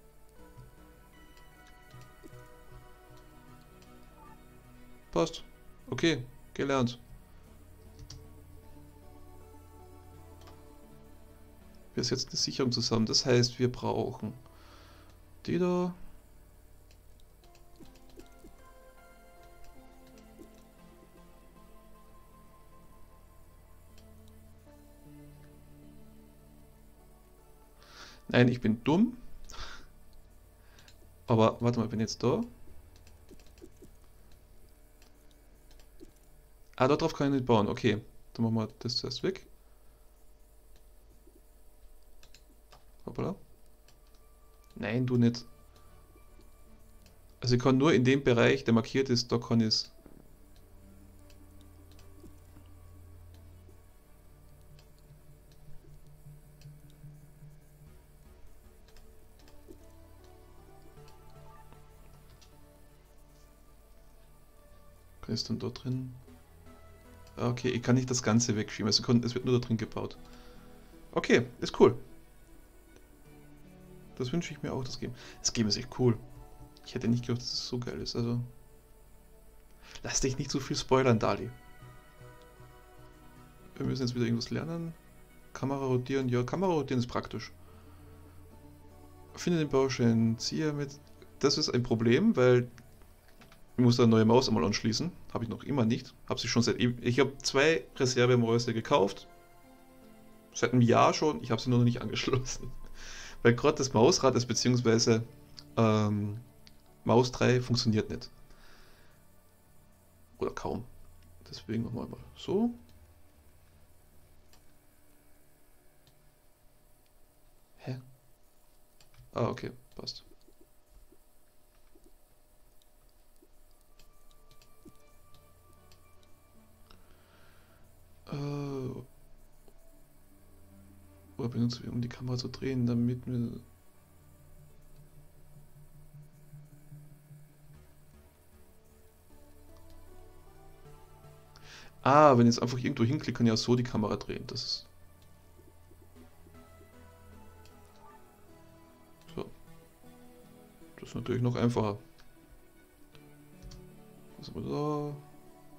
Passt. Okay, gelernt. Wir setzen eine Sicherung zusammen. Das heißt, wir brauchen die da. Nein, ich bin dumm. Aber warte mal, ich bin jetzt da. Ah, darauf kann ich nicht bauen. Okay, dann machen wir das zuerst weg. Hoppala. Nein, du nicht. Also ich kann nur in dem Bereich, der markiert ist, da kann ich es. Kann ich es dann da drin? Okay, ich kann nicht das Ganze wegschieben, also es wird nur da drin gebaut. Okay, ist cool. Das wünsche ich mir auch, das Game. Das Game ist echt cool. Ich hätte nicht gedacht, dass es so geil ist, also... Lass dich nicht so viel spoilern, Dali. Wir müssen jetzt wieder irgendwas lernen. Kamera rotieren, ja, Kamera rotieren ist praktisch. Finde den Baustein, ziehe mit... Das ist ein Problem, weil... Ich muss da eine neue Maus einmal anschließen. Habe ich noch immer nicht. Habe sie schon seit... Ich habe zwei Reservemäuse gekauft. Seit einem Jahr schon. Ich habe sie nur noch nicht angeschlossen. Weil gerade das Mausrad ist, beziehungsweise ähm, Maus drei funktioniert nicht. Oder kaum. Deswegen machen wir mal so. Hä? Ah, okay, passt. Äh, oder benutzen wir, um die Kamera zu drehen, damit wir... Ah, wenn ich jetzt einfach irgendwo hinklicke, kann ich ja so die Kamera drehen. Das ist... So. Das ist natürlich noch einfacher. Was haben wir da?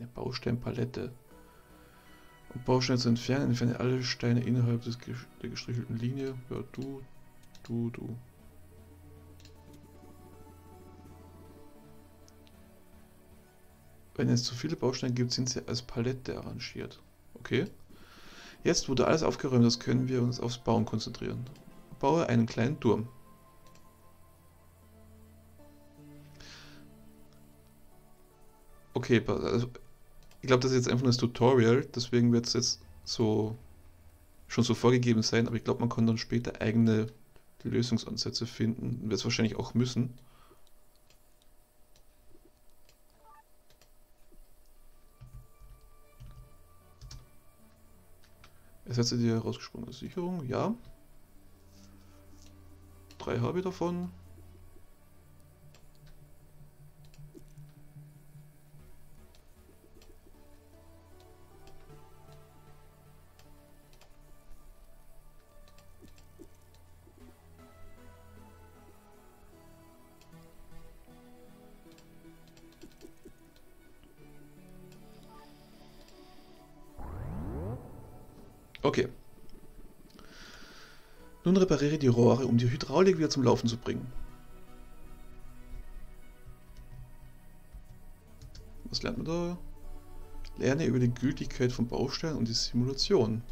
Bausteinpalette. Um Bausteine zu entfernen, entferne alle Steine innerhalb des, der gestrichelten Linie. Ja, du, du, du. Wenn es zu viele Bausteine gibt, sind sie als Palette arrangiert. Okay. Jetzt, wo du alles aufgeräumt hast, können wir uns aufs Bauen konzentrieren. Baue einen kleinen Turm. Okay, also ich glaube, das ist jetzt einfach nur das Tutorial, deswegen wird es jetzt so schon so vorgegeben sein, aber ich glaube, man kann dann später eigene Lösungsansätze finden. Wird es wahrscheinlich auch müssen. Ersetze die herausgesprungene Sicherung, ja. Drei habe ich davon. Okay. Nun repariere die Rohre, um die Hydraulik wieder zum Laufen zu bringen. Was lernt man da? Lerne über die Gültigkeit von Bausteinen und die Simulation.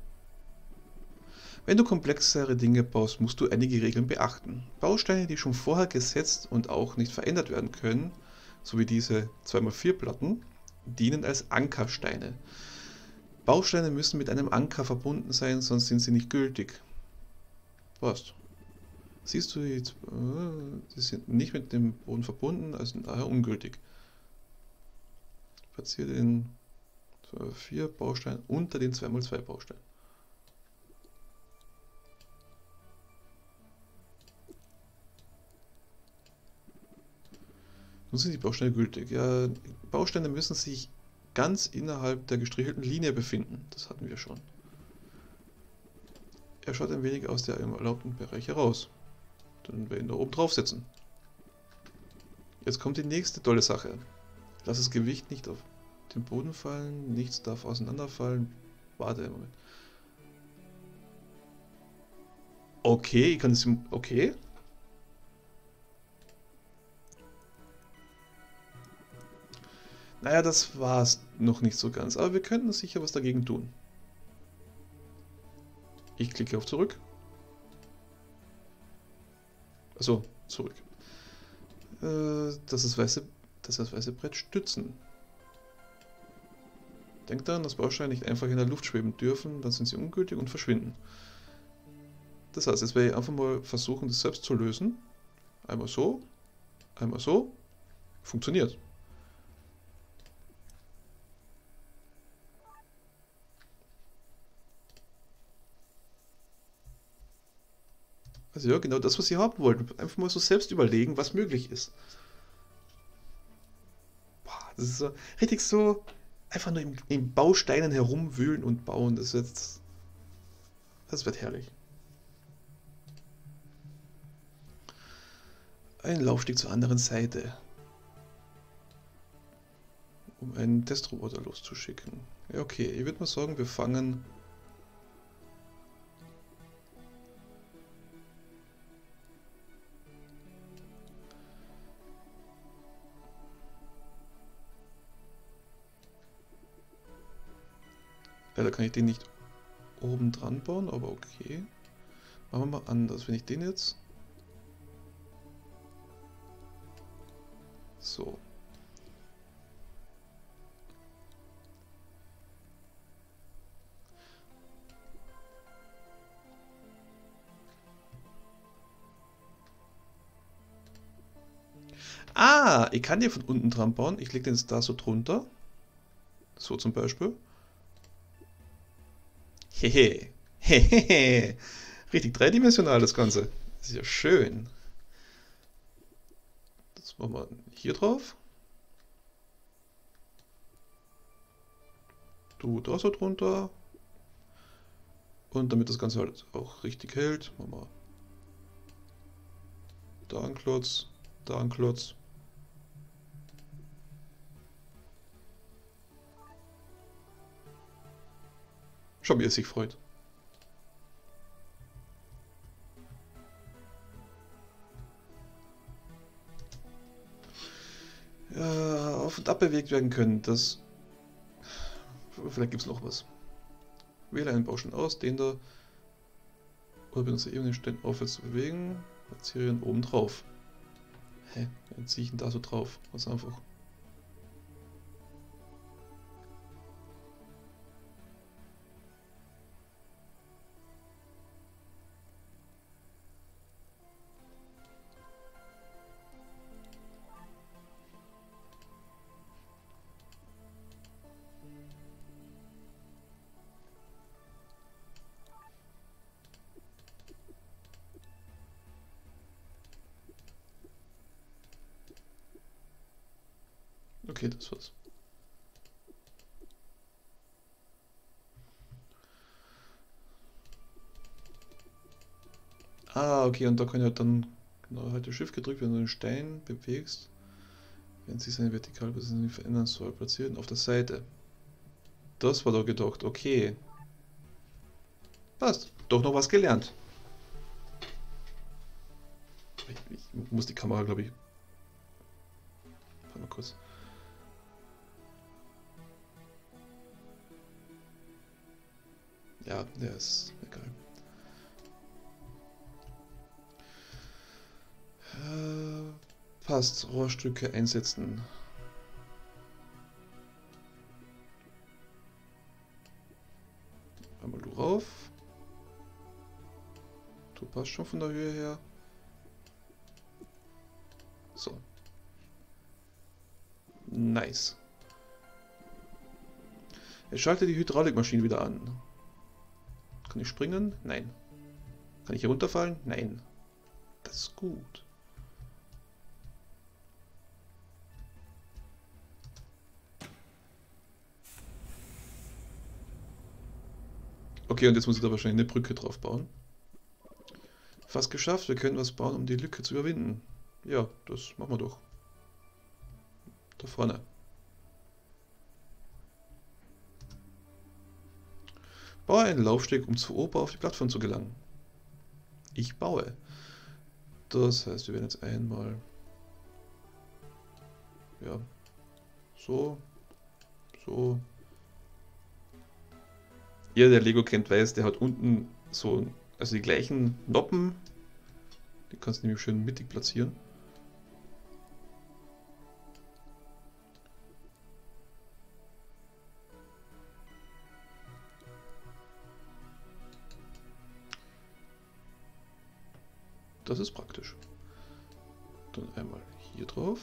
Wenn du komplexere Dinge baust, musst du einige Regeln beachten. Bausteine, die schon vorher gesetzt und auch nicht verändert werden können, so wie diese zwei mal vier Platten, dienen als Ankersteine. Bausteine müssen mit einem Anker verbunden sein, sonst sind sie nicht gültig. Was? Siehst du jetzt, äh, sie sind nicht mit dem Boden verbunden, also daher ungültig. Platziere den zwei mal vier Baustein unter den zwei mal zwei Baustein. Nun sind die Bausteine gültig. Ja, Bausteine müssen sich ganz innerhalb der gestrichelten Linie befinden. Das hatten wir schon. Er schaut ein wenig aus der im erlaubten Bereich heraus. Dann werden wir ihn da oben draufsetzen. Jetzt kommt die nächste tolle Sache. Lass das Gewicht nicht auf den Boden fallen, nichts darf auseinanderfallen. Warte einen Moment. Okay, ich kann es... Okay. Naja, das war es noch nicht so ganz, aber wir könnten sicher was dagegen tun. Ich klicke auf zurück. Achso, zurück. Äh, das ist weiße, das ist das weiße Brett stützen. Denkt daran, dass Bausteine nicht einfach in der Luft schweben dürfen, dann sind sie ungültig und verschwinden. Das heißt, jetzt werde ich einfach mal versuchen, das selbst zu lösen. Einmal so, einmal so. Funktioniert. Also ja, genau das, was Sie haben wollten. Einfach mal so selbst überlegen, was möglich ist. Boah, das ist so richtig so, einfach nur in, in Bausteinen herumwühlen und bauen. Das wird, das wird herrlich. Ein Laufsteg zur anderen Seite. Um einen Testroboter loszuschicken. Ja, okay, ich würde mal sagen, wir fangen... Leider kann ich den nicht oben dran bauen, aber okay. Machen wir mal anders. Wenn ich den jetzt... So. Ah, ich kann den von unten dran bauen. Ich lege den jetzt da so drunter. So zum Beispiel. Hehe. Hehehe. Richtig dreidimensional das Ganze. Das ist ja schön. Das machen wir hier drauf. Du da so drunter. Und damit das Ganze halt auch richtig hält, machen wir da einen Klotz, da einen Klotz. Schau, wie er sich freut. Ja, auf und ab bewegt werden können, das... Vielleicht gibt es noch was. Wähle einen Baustein aus, den da... Oder benutze eben den Stein aufwärts zu bewegen. Platziere ihn oben drauf. Hä? Dann ziehe ich ihn da so drauf. Ganz einfach. Okay, das war's. Ah, okay, und da kann ja dann genau halt das Shift gedrückt, wenn du den Stein bewegst, wenn sie seine Vertikalposition verändern soll, platzieren auf der Seite. Das war da gedacht, okay. Passt. Doch noch was gelernt. Ich, ich muss die Kamera, glaube ich. Warte mal kurz. Ja, der ist egal. Äh, passt. Rohrstücke einsetzen. Einmal du rauf. Du passt schon von der Höhe her. So. Nice. Ich schalte die Hydraulikmaschine wieder an. Kann ich springen? Nein. Kann ich hier runterfallen? Nein. Das ist gut. Okay, und jetzt muss ich da wahrscheinlich eine Brücke drauf bauen. Fast geschafft, wir können was bauen, um die Lücke zu überwinden. Ja, das machen wir doch. Da vorne. Baue einen Laufsteg, um zu oben auf die Plattform zu gelangen. Ich baue. Das heißt, wir werden jetzt einmal... Ja. So. So. Jeder, der Lego kennt, weiß, der hat unten so... Also die gleichen Noppen. Die kannst du nämlich schön mittig platzieren. Das ist praktisch. Dann einmal hier drauf.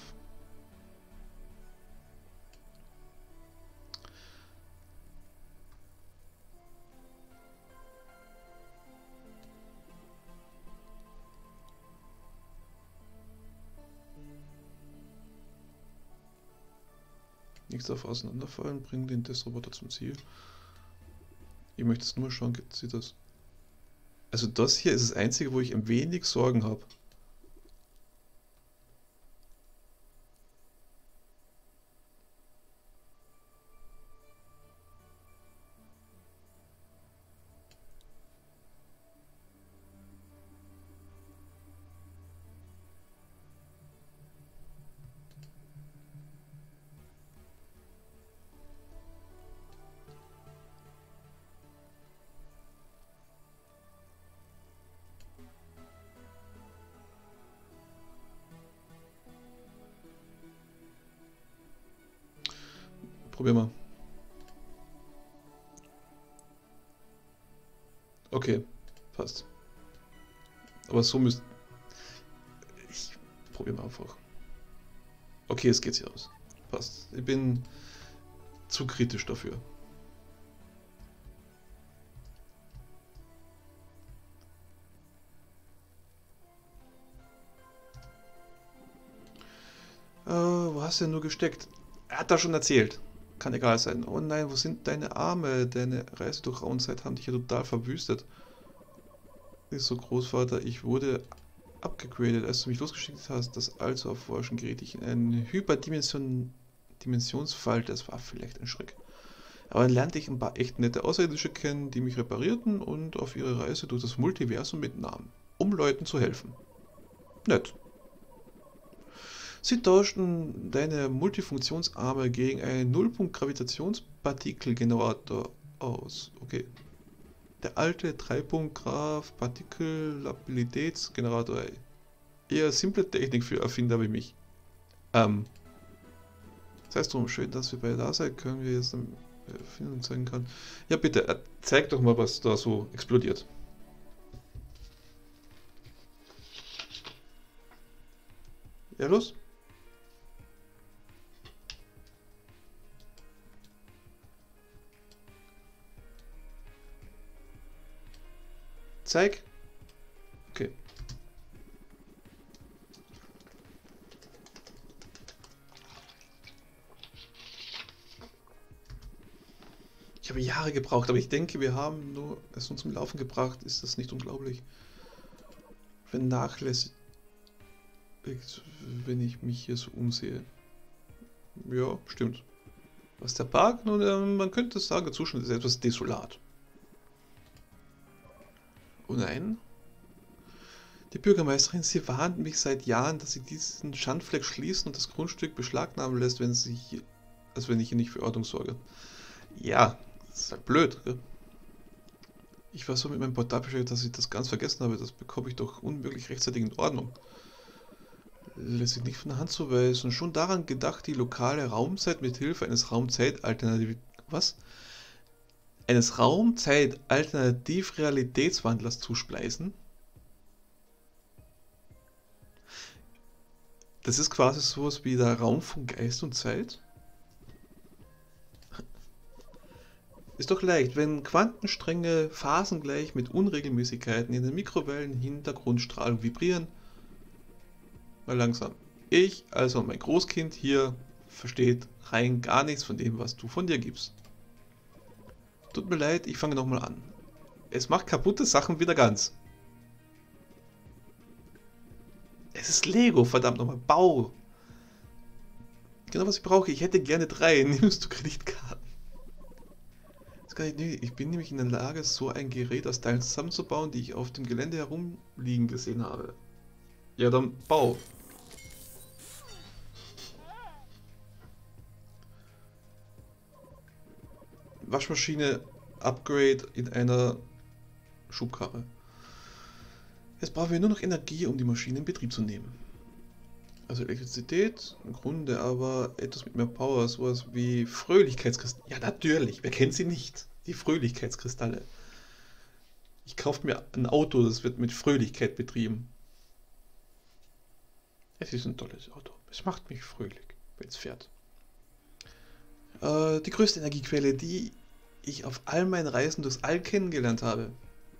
Nichts darf auseinanderfallen, bringen den Testroboter zum Ziel. Ich möchte jetzt nur schauen, geht sie das? Also das hier ist das einzige, wo ich ein wenig Sorgen habe. Probier mal. Okay, passt. Aber so müsst... Ich probiere mal einfach. Okay, es geht sich aus. Passt. Ich bin zu kritisch dafür. Äh, wo hast du denn nur gesteckt? Er hat da schon erzählt. Kann egal sein. Oh nein, wo sind deine Arme? Deine Reise durch Raumzeit haben dich ja total verwüstet. Ist so, Großvater, ich wurde abgegradet, als du mich losgeschickt hast, das All zu erforschen, gerät ich in einen Hyperdimension Dimensionsfall. Das war vielleicht ein Schreck. Aber dann lernte ich ein paar echt nette Außerirdische kennen, die mich reparierten und auf ihre Reise durch das Multiversum mitnahmen, um Leuten zu helfen. Nett. Sie tauschten deine Multifunktionsarme gegen einen Nullpunkt-Gravitationspartikelgenerator aus. Okay. Der alte Drei-Punkt-Graph-Partikelabilitätsgenerator. Eher simple Technik für Erfinder wie mich. Ähm. Sei es drum, schön, dass wir bei da sein können, wir jetzt Erfindung zeigen kann. Ja, bitte, äh, zeig doch mal, was da so explodiert. Ja, los. Zeig. Okay. Ich habe Jahre gebraucht, aber ich denke, wir haben nur es uns zum Laufen gebracht. Ist das nicht unglaublich? Vernachlässigt, wenn ich mich hier so umsehe. Ja, stimmt. Was der Park, nun, äh, man könnte sagen, der Zustand ist etwas desolat. Oh nein. Die Bürgermeisterin, sie warnt mich seit Jahren, dass sie diesen Schandfleck schließen und das Grundstück beschlagnahmen lässt, wenn sie hier, also wenn ich hier nicht für Ordnung sorge. Ja, das ist halt blöd, gell? Ich war so mit meinem Portal beschäftigt, dass ich das ganz vergessen habe. Das bekomme ich doch unmöglich rechtzeitig in Ordnung. Lässt sich nicht von der Hand zu weisen. Schon daran gedacht, die lokale Raumzeit mit Hilfe eines Raumzeit-Alternativ... Was? Eines Raumzeit-Alternativ-Realitätswandlers zu spleißen? Das ist quasi sowas wie der Raum von Geist und Zeit? Ist doch leicht, wenn Quantenstränge phasengleich mit Unregelmäßigkeiten in den Mikrowellen-Hintergrundstrahlung vibrieren. Mal langsam. Ich, also mein Großkind hier, versteht rein gar nichts von dem, was du von dir gibst. Tut mir leid, ich fange nochmal an. Es macht kaputte Sachen wieder ganz. Es ist Lego, verdammt nochmal. Bau. Genau, was ich brauche. Ich hätte gerne drei. Nimmst du Kreditkarten? Das kann ich nicht. Ich bin nämlich in der Lage, so ein Gerät aus Teilen zusammenzubauen, die ich auf dem Gelände herumliegen gesehen habe. Ja, dann bau. Waschmaschine Upgrade in einer Schubkarre. Jetzt brauchen wir nur noch Energie, um die Maschine in Betrieb zu nehmen. Also Elektrizität, im Grunde aber etwas mit mehr Power, sowas wie Fröhlichkeitskristalle. Ja, natürlich, wer kennt sie nicht? Die Fröhlichkeitskristalle. Ich kaufe mir ein Auto, das wird mit Fröhlichkeit betrieben. Es ist ein tolles Auto. Es macht mich fröhlich, wenn es fährt. Äh, die größte Energiequelle, die ich auf all meinen Reisen durchs All kennengelernt habe.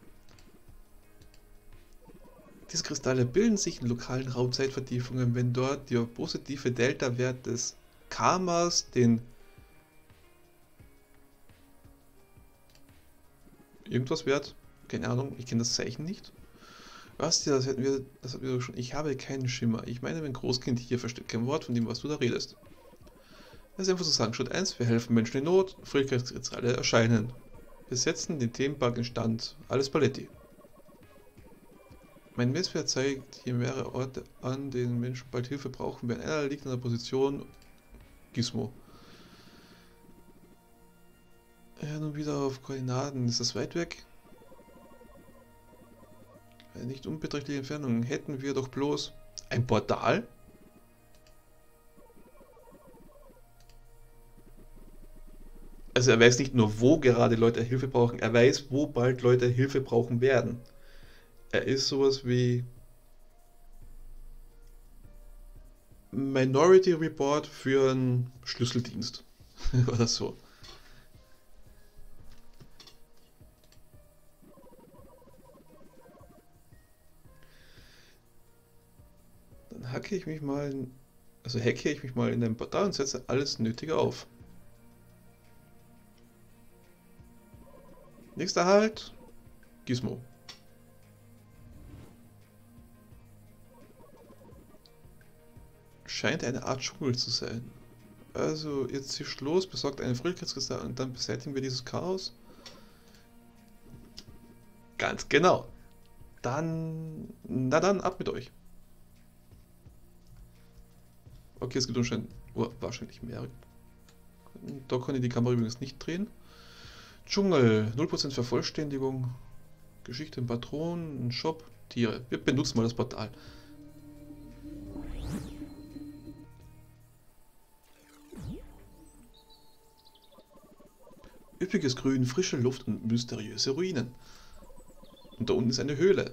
Diese Kristalle bilden sich in lokalen Raumzeitvertiefungen, wenn dort der positive Delta-Wert des Karmas den irgendwas Wert, keine Ahnung, ich kenne das Zeichen nicht. Was, das hätten wir, das hatten wir doch schon. Ich habe keinen Schimmer. Ich meine, mein Großkind hier versteht kein Wort von dem, was du da redest. Das ist einfach zu sagen. Schritt eins, wir helfen Menschen in Not. Fröhlichkeitskristalle erscheinen. Wir setzen den Themenpark in Stand. Alles Paletti. Mein Messwert zeigt hier mehrere Orte an, denen Menschen bald Hilfe brauchen, wenn einer liegt in der Position Gizmo. Ja, nun wieder auf Koordinaten. Ist das weit weg? Eine nicht unbeträchtliche Entfernung. Hätten wir doch bloß ein Portal? Also er weiß nicht nur, wo gerade Leute Hilfe brauchen, er weiß, wo bald Leute Hilfe brauchen werden. Er ist sowas wie Minority Report für einen Schlüsseldienst. Oder so. Dann hacke ich mich mal, in, also hacke ich mich mal in ein Portal und setze alles Nötige auf. Nächster Halt, Gizmo. Scheint eine Art Dschungel zu sein. Also, jetzt ziehst los, besorgt einen Fröhlichkeitskristall und dann beseitigen wir dieses Chaos. Ganz genau. Dann, na dann, ab mit euch. Okay, es gibt anscheinend oh, wahrscheinlich mehr. Da kann ich die Kamera übrigens nicht drehen. Dschungel, null Prozent Vervollständigung. Geschichte im Patron, ein Shop, Tiere. Wir benutzen mal das Portal. Üppiges Grün, frische Luft und mysteriöse Ruinen. Und da unten ist eine Höhle.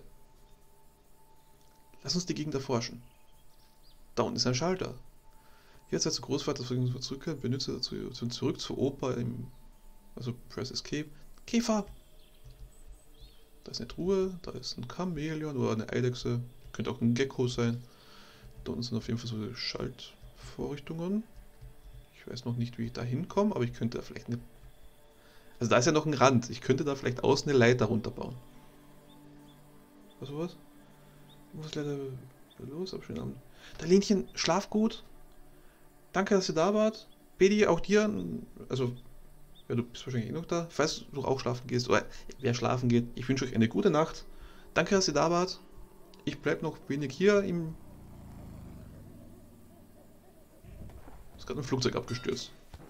Lass uns die Gegend erforschen. Da unten ist ein Schalter. Jetzt als Großvater zurück, benutze dazu zurück zur Oper im. Also Press Escape. Käfer! Da ist eine Truhe, da ist ein Chamäleon oder eine Eidechse. Könnte auch ein Gecko sein. Da unten sind auf jeden Fall so Schaltvorrichtungen. Ich weiß noch nicht, wie ich da hinkomme, aber ich könnte da vielleicht eine. Also da ist ja noch ein Rand. Ich könnte da vielleicht außen eine Leiter runterbauen. Was sowas? Ich muss leider los, aber schönen Abend. Da Lenchen, schlaf gut. Danke, dass ihr da wart. Bedi, auch dir. Also, ja, du bist wahrscheinlich eh noch da. Falls du auch schlafen gehst, oder wer schlafen geht, ich wünsche euch eine gute Nacht. Danke, dass ihr da wart. Ich bleib noch wenig hier im. Ist gerade ein Flugzeug abgestürzt.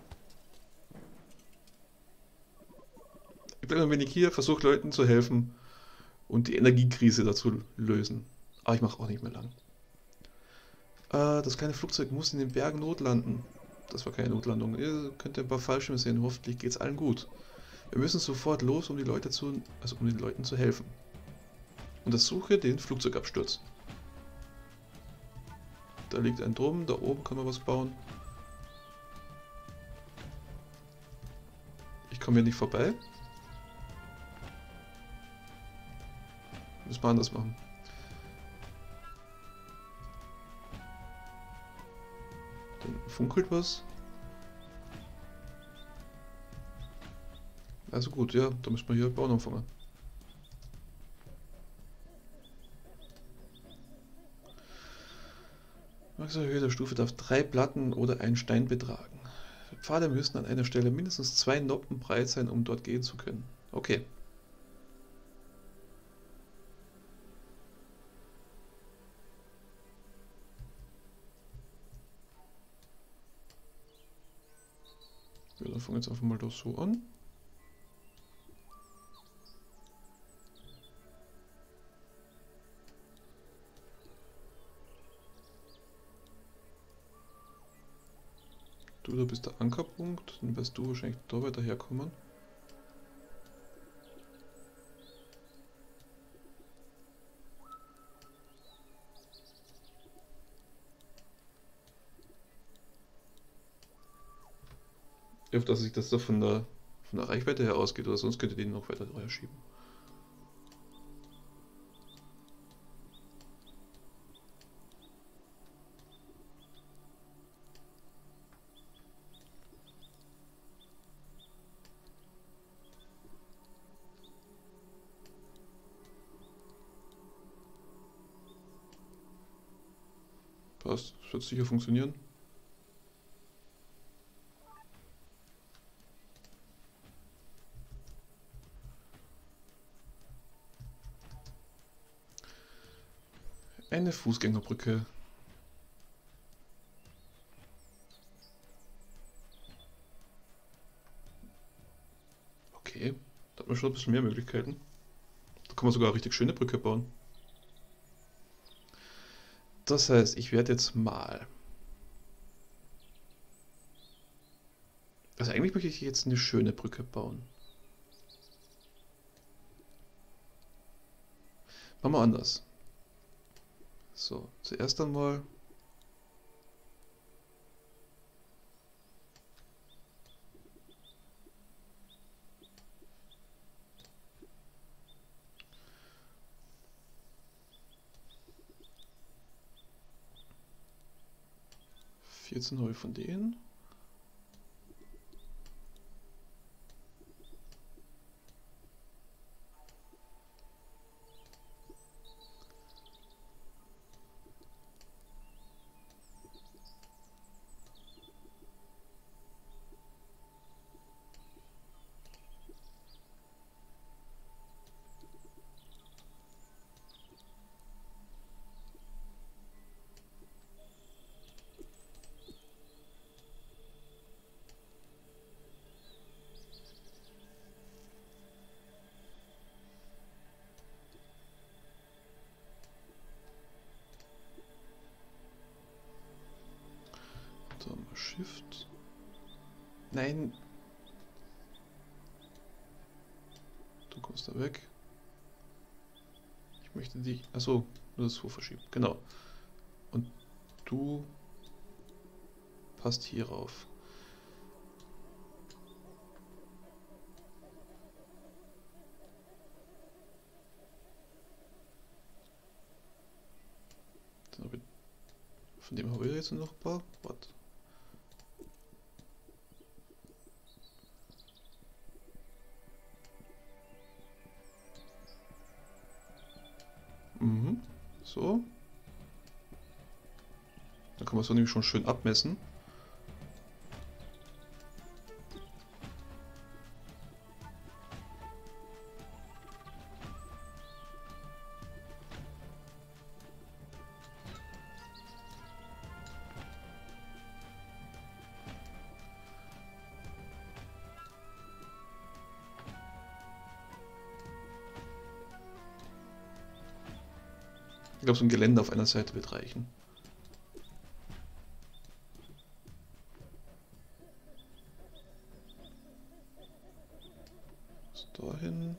Ich bleib noch wenig hier, versuche Leuten zu helfen und die Energiekrise dazu lösen. Aber ich mache auch nicht mehr lang. Äh, das kleine Flugzeug muss in den Bergen notlanden. Das war keine Notlandung. Ihr könnt ein paar Fallschirme sehen. Hoffentlich geht's allen gut. Wir müssen sofort los, um die Leute zu, also um den Leuten zu helfen. Untersuche den Flugzeugabsturz. Da liegt ein Drum, da oben kann man was bauen. Ich komme hier nicht vorbei. Müssen wir anders machen. Dann funkelt was. Also gut, ja, da müssen wir hier bauen anfangen. Maximale der Stufe darf drei Platten oder einen Stein betragen. Pfade müssen an einer Stelle mindestens zwei Noppen breit sein, um dort gehen zu können. Okay. Ja, dann fangen wir jetzt einfach mal das so an. Du, da bist der Ankerpunkt, dann wirst du wahrscheinlich da weiter herkommen. Ich hoffe, dass sich das da von der, von der Reichweite her ausgeht, oder sonst könnt ihr den noch weiter schieben. Passt, das wird sicher funktionieren. Eine Fußgängerbrücke. Okay, da hat man schon ein bisschen mehr Möglichkeiten. Da kann man sogar eine richtig schöne Brücke bauen. Das heißt, ich werde jetzt mal... Also eigentlich möchte ich jetzt eine schöne Brücke bauen. Machen wir anders. So, zuerst einmal... vierzehn neue von denen. Shift. Nein. Du kommst da weg. Ich möchte dich... Achso, nur das so verschieben. Genau. Und du passt hier rauf. Von dem habe ich jetzt noch ein paar. Warte. Mhm. So. Da kann man so nämlich schon schön abmessen. Ich glaube, so ein Geländer auf einer Seite wird reichen. Bis dahin.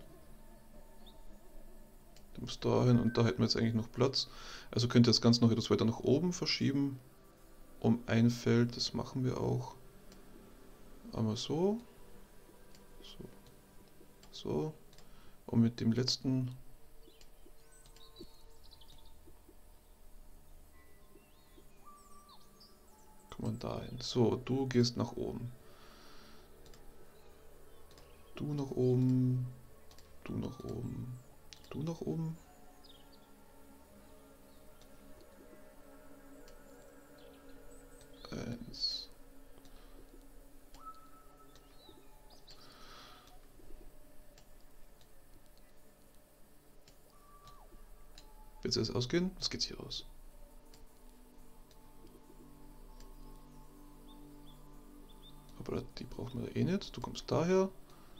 Du musst dahin und da hätten wir jetzt eigentlich noch Platz. Also könnt ihr das Ganze noch etwas weiter nach oben verschieben. Um ein Feld, das machen wir auch. Einmal so. So. So. Und mit dem letzten... man dahin. So, du gehst nach oben. Du nach oben. Du nach oben. Du nach oben. Eins. Willst du das ausgehen? Das geht's hier aus. Aber die brauchen wir eh nicht. Du kommst daher.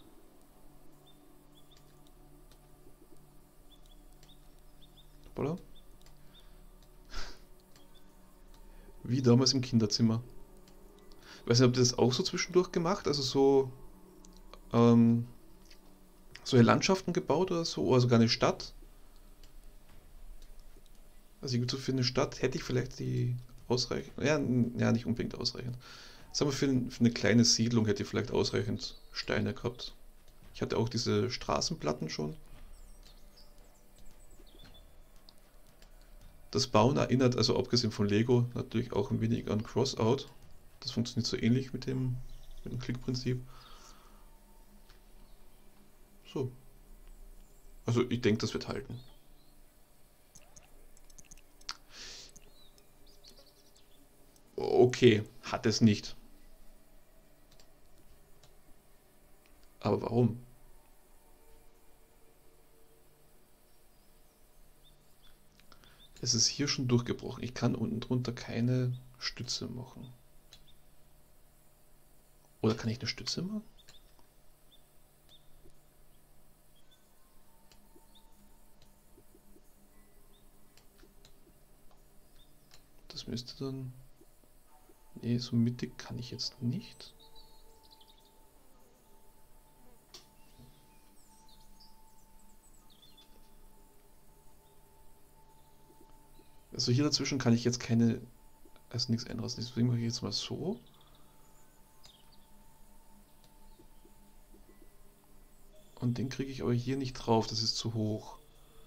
Hoppala. Wie damals im Kinderzimmer. Ich weiß nicht, habt ihr das auch so zwischendurch gemacht? Also so ähm, solche Landschaften gebaut oder so? Oder sogar eine Stadt? Also ich so für eine Stadt hätte ich vielleicht die ausreichend. Ja, ja, nicht unbedingt ausreichend. Sagen wir, für, ein, für eine kleine Siedlung hätte ich vielleicht ausreichend Steine gehabt. Ich hatte auch diese Straßenplatten schon. Das Bauen erinnert, also abgesehen von Lego, natürlich auch ein wenig an Crossout. Das funktioniert so ähnlich mit dem, mit dem Klickprinzip. So. Also ich denke, das wird halten. Okay, hat es nicht. Aber warum? Es ist hier schon durchgebrochen. Ich kann unten drunter keine Stütze machen. Oder kann ich eine Stütze machen? Das müsste dann... Nee, so mittig kann ich jetzt nicht. Also hier dazwischen kann ich jetzt keine... Also nichts ändern. Deswegen mache ich jetzt mal so. Und den kriege ich aber hier nicht drauf. Das ist zu hoch.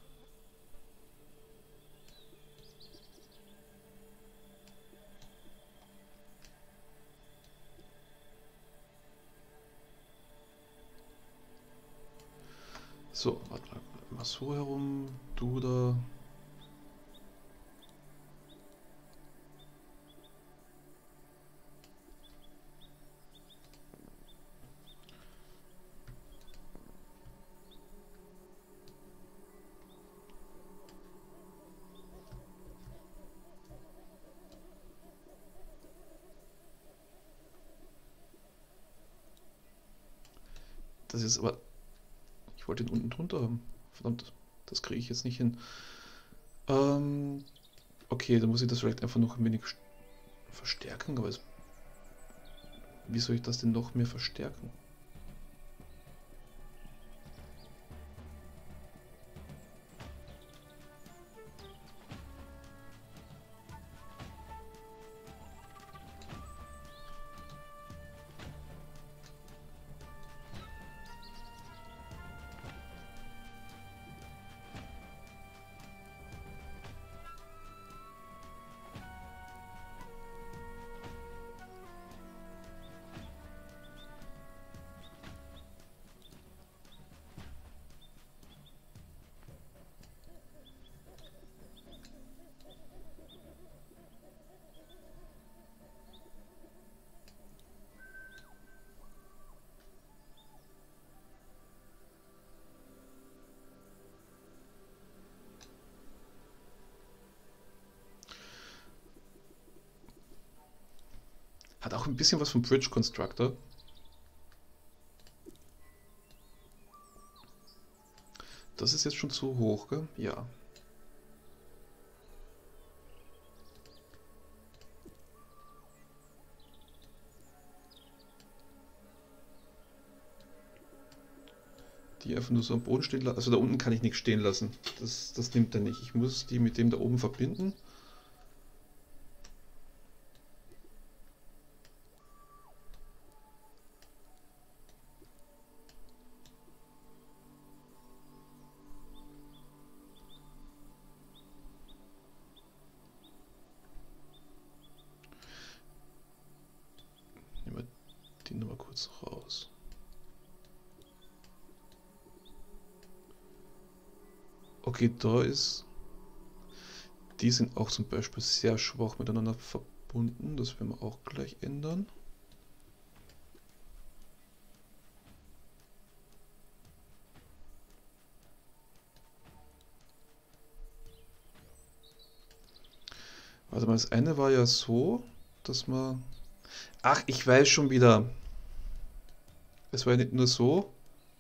So, warte mal so herum. Du da. Das ist aber... Ich wollte den unten drunter haben. Verdammt, das kriege ich jetzt nicht hin. Ähm, okay, dann muss ich das vielleicht einfach noch ein wenig verstärken, aber es Wie soll ich das denn noch mehr verstärken? Hat auch ein bisschen was vom Bridge Constructor. Das ist jetzt schon zu hoch, gell? Ja. Die einfach nur so am Boden stehen lassen. Also da unten kann ich nichts stehen lassen. Das, das nimmt er nicht. Ich muss die mit dem da oben verbinden. Nehmen wir die nochmal kurz raus. Okay, da ist... Die sind auch zum Beispiel sehr schwach miteinander verbunden. Das werden wir auch gleich ändern. Warte mal, das eine war ja so, dass man... Ach, ich weiß schon wieder. Es war ja nicht nur so.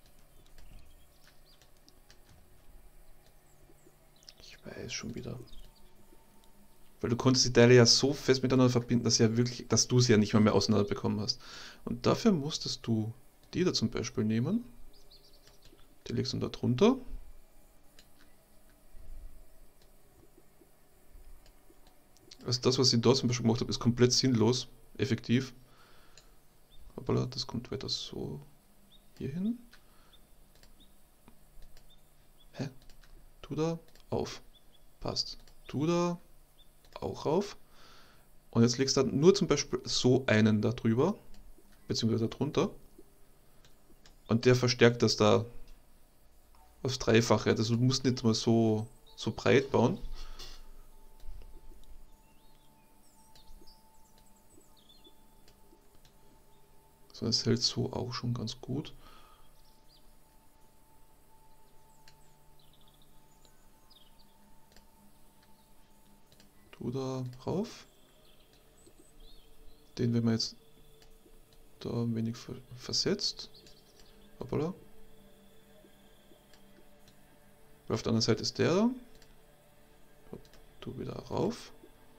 Ich weiß schon wieder. Weil du konntest die Teile ja so fest miteinander verbinden, dass, ja wirklich, dass du sie ja nicht mehr, mehr auseinander bekommen hast. Und dafür musstest du die da zum Beispiel nehmen. Die legst du da drunter. Also das, was ich da zum Beispiel gemacht habe, ist komplett sinnlos, effektiv. Hoppala, das kommt weiter so hier hin. Hä? Tu da auf. Passt. Tu da auch rauf. Und jetzt legst du dann nur zum Beispiel so einen da drüber, beziehungsweise drunter. Und der verstärkt das da aufs Dreifache. Also du musst nicht mal so, so breit bauen. So, es hält so auch schon ganz gut. Tu da rauf. Den werden wir jetzt da ein wenig versetzt. Hoppala. Auf der anderen Seite ist der da. Tu wieder rauf.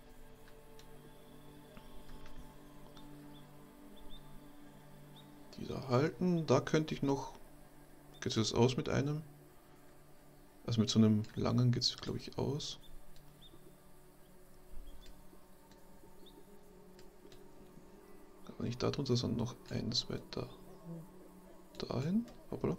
Die da halten. Da könnte ich noch... Geht es aus mit einem? Also mit so einem langen geht es, glaube ich, aus. Aber nicht da drunter, sondern noch eins weiter dahin. Hoppala.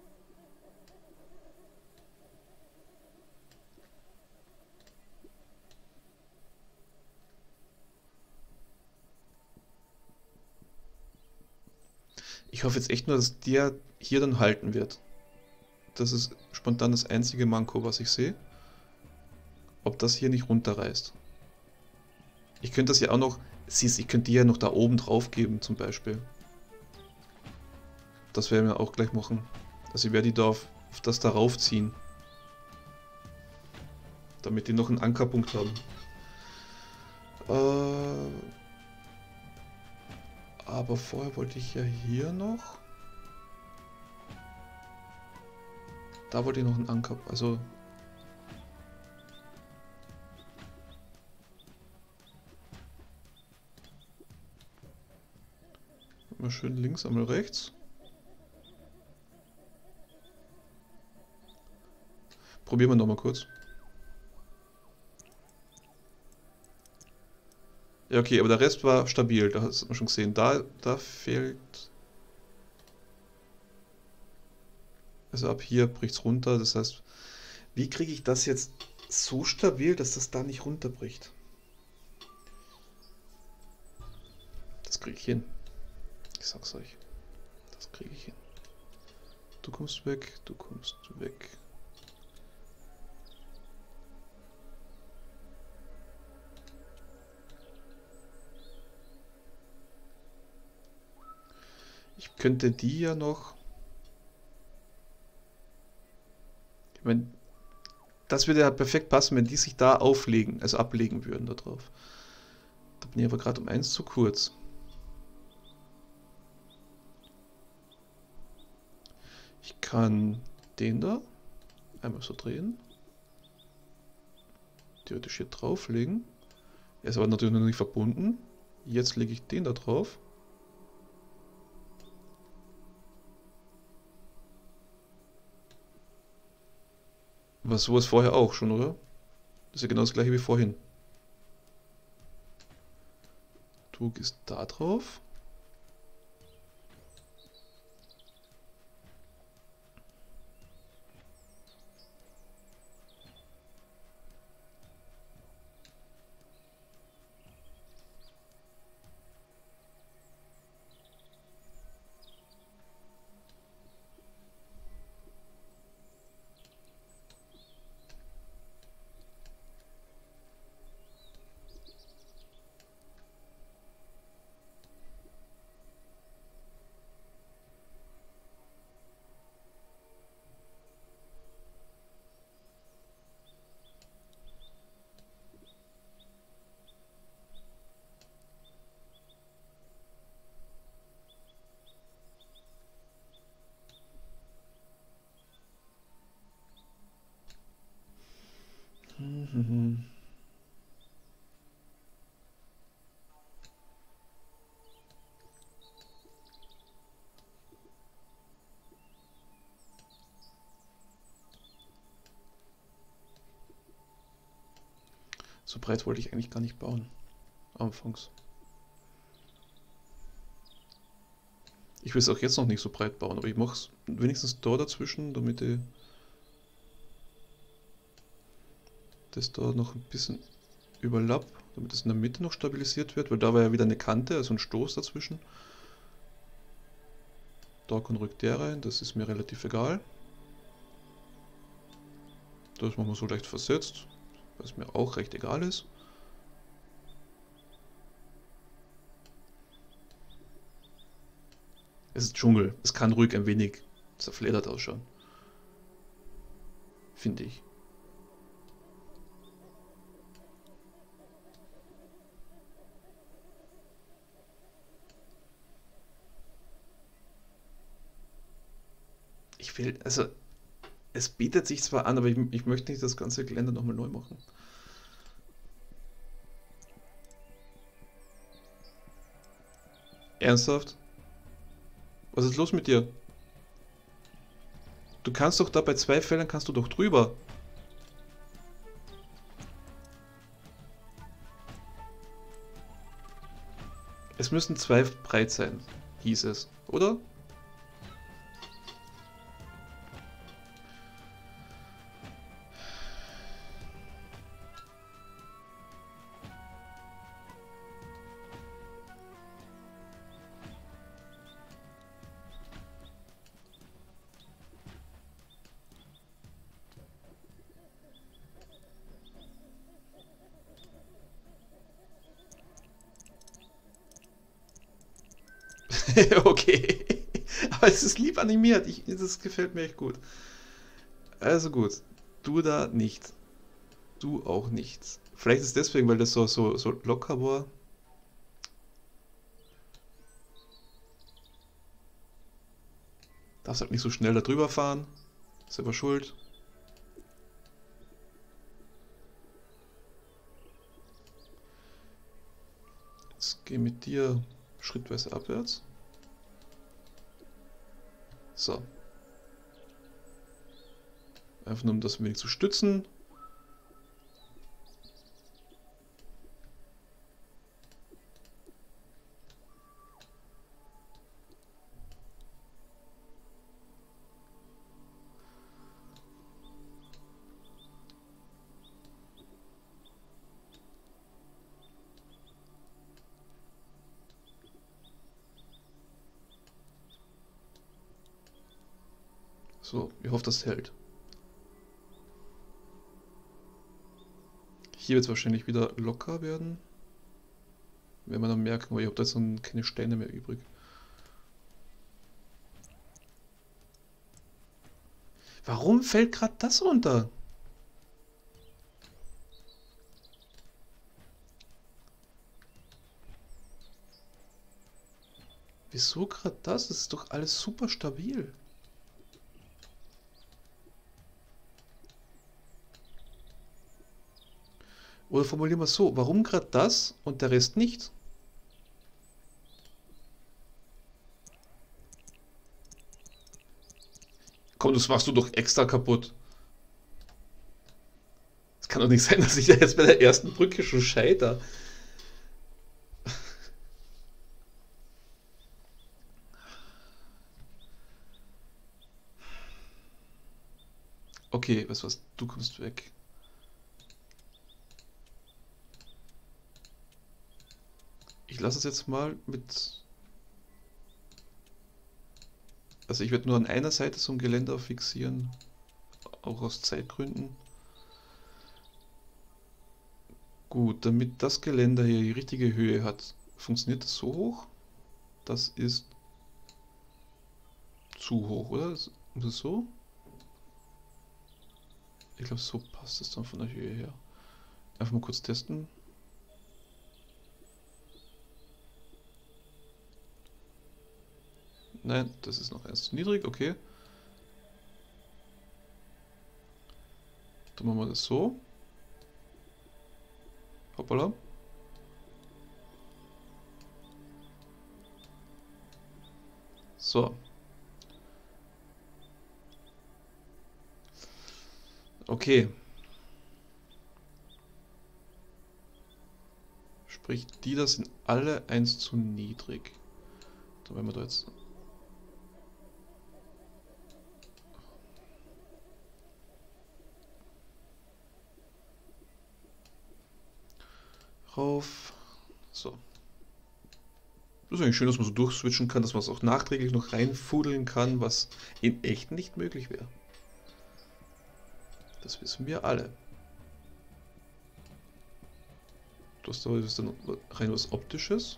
Ich hoffe jetzt echt nur, dass der hier dann halten wird. Das ist spontan das einzige Manko, was ich sehe. Ob das hier nicht runterreißt. Ich könnte das ja auch noch... Siehst, ich könnte die ja noch da oben drauf geben, zum Beispiel. Das werden wir auch gleich machen. Also ich werde die da auf, auf das darauf ziehen. Damit die noch einen Ankerpunkt haben. Äh, aber vorher wollte ich ja hier noch... Da wollte ich noch einen Anker... Also... Einmal schön links, einmal rechts. Probieren wir nochmal kurz. Ja, okay, aber der Rest war stabil, da hast du schon gesehen. Da, da fehlt... Also ab hier bricht es runter, das heißt, wie kriege ich das jetzt so stabil, dass das da nicht runterbricht? Das kriege ich hin. Ich sag's euch. Das kriege ich hin. Du kommst weg, du kommst weg. Ich könnte die ja noch... Ich meine, das würde ja perfekt passen, wenn die sich da auflegen, also ablegen würden da drauf. Da bin ich aber gerade um eins zu kurz. Ich kann den da einmal so drehen. Theoretisch hier drauflegen. Er ist aber natürlich noch nicht verbunden. Jetzt lege ich den da drauf. Was sowas vorher auch schon, oder? Das ist ja genau das gleiche wie vorhin. Du gehst da drauf. Mhm. So breit wollte ich eigentlich gar nicht bauen. Anfangs. Ich will es auch jetzt noch nicht so breit bauen, aber ich mache es wenigstens da dazwischen, damit ich das da noch ein bisschen überlapp, damit es in der Mitte noch stabilisiert wird, weil da war ja wieder eine Kante, also ein Stoß dazwischen. Da kann rückt der rein, das ist mir relativ egal. Das machen wir so leicht versetzt, was mir auch recht egal ist. Es ist Dschungel, es kann ruhig ein wenig zerfledert ausschauen. Finde ich. Ich will, also, es bietet sich zwar an, aber ich, ich möchte nicht das ganze Gelände nochmal neu machen. Ernsthaft? Was ist los mit dir? Du kannst doch da bei zwei Feldern kannst du doch drüber. Es müssen zwei breit sein, hieß es, oder? Okay. Aber es ist lieb animiert. Ich, das gefällt mir echt gut. Also gut. Du da nicht. Du auch nicht. Vielleicht ist es deswegen, weil das so, so, so locker war. Darfst halt nicht so schnell da drüber fahren. Selber schuld. Jetzt geh mit dir schrittweise abwärts. So. Einfach nur, um das ein wenig zu stützen. So, ich hoffe, das hält. Hier wird es wahrscheinlich wieder locker werden. Werden wir dann merken, weil ich habe da jetzt dann keine Steine mehr übrig. Warum fällt gerade das runter? Wieso gerade das? Das ist doch alles super stabil. Oder formulieren wir es so, warum gerade das und der Rest nicht? Komm, das machst du doch extra kaputt. Es kann doch nicht sein, dass ich da jetzt bei der ersten Brücke schon scheitere. Okay, weißt du was, du kommst weg. Ich lasse es jetzt mal mit... Also ich werde nur an einer Seite so ein Geländer fixieren. Auch aus Zeitgründen. Gut, damit das Geländer hier die richtige Höhe hat, funktioniert das so hoch? Das ist zu hoch, oder? Ist das so? Ich glaube, so passt es dann von der Höhe her. Einfach mal kurz testen. Nein, das ist noch erst zu niedrig, okay. Dann machen wir das so. Hoppala. So. Okay. Sprich, die da sind alle eins zu niedrig. Dann werden wir da jetzt... rauf. So. Das ist eigentlich schön, dass man so durchswitchen kann, dass man es auch nachträglich noch reinfudeln kann, was in echt nicht möglich wäre. Das wissen wir alle. Du hast aber dann rein was Optisches.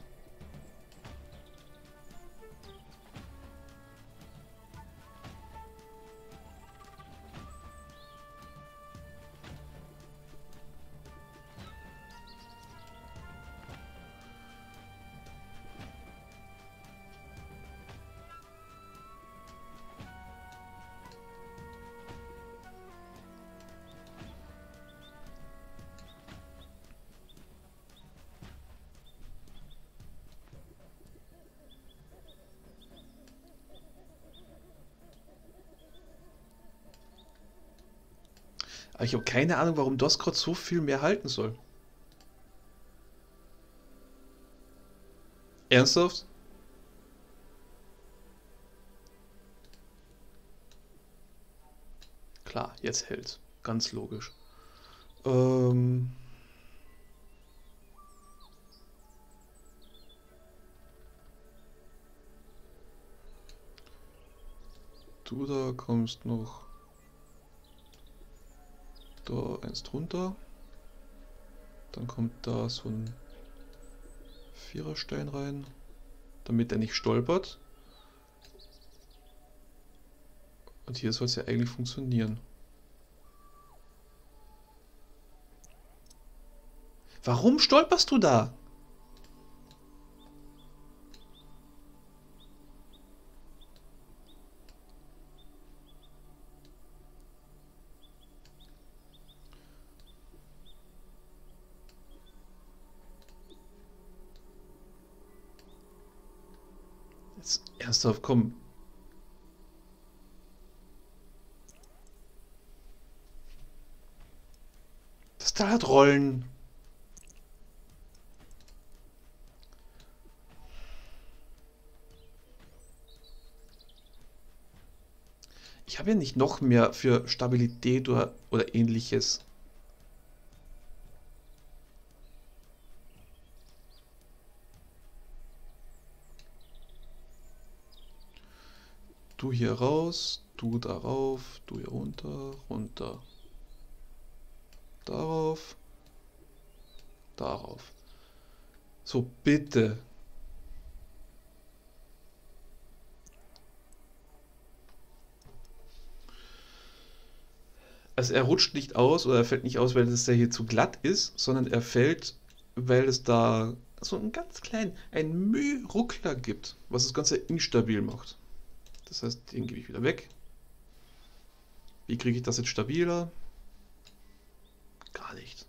Aber ich habe keine Ahnung, warum das gerade so viel mehr halten soll. Ernsthaft? Klar, jetzt hält. Ganz logisch. Ähm... Du da kommst noch da eins drunter. Dann kommt da so ein Viererstein rein, damit er nicht stolpert. Und hier soll es ja eigentlich funktionieren. Warum stolperst du da? Jetzt ernsthaft, komm. Das Teil hat Rollen. Ich habe ja nicht noch mehr für Stabilität oder, oder ähnliches. Du hier raus, du darauf, du hier runter, runter. Darauf, darauf. So, bitte. Also er rutscht nicht aus oder er fällt nicht aus, weil es ja hier zu glatt ist, sondern er fällt, weil es da so einen ganz kleinen, einen Mühruckler gibt, was das Ganze instabil macht. Das heißt, den gebe ich wieder weg. Wie kriege ich das jetzt stabiler? Gar nicht.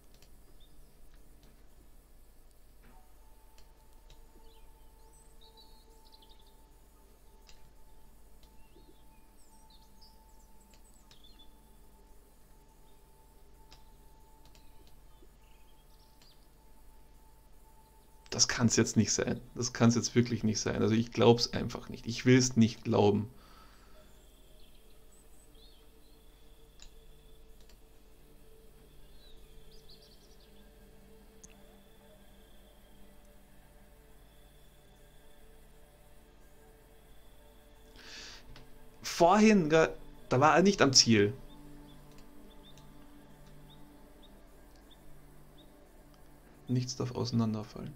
Das kann es jetzt nicht sein. Das kann es jetzt wirklich nicht sein. Also ich glaube es einfach nicht. Ich will es nicht glauben. Vorhin, da war er nicht am Ziel. Nichts darf auseinanderfallen.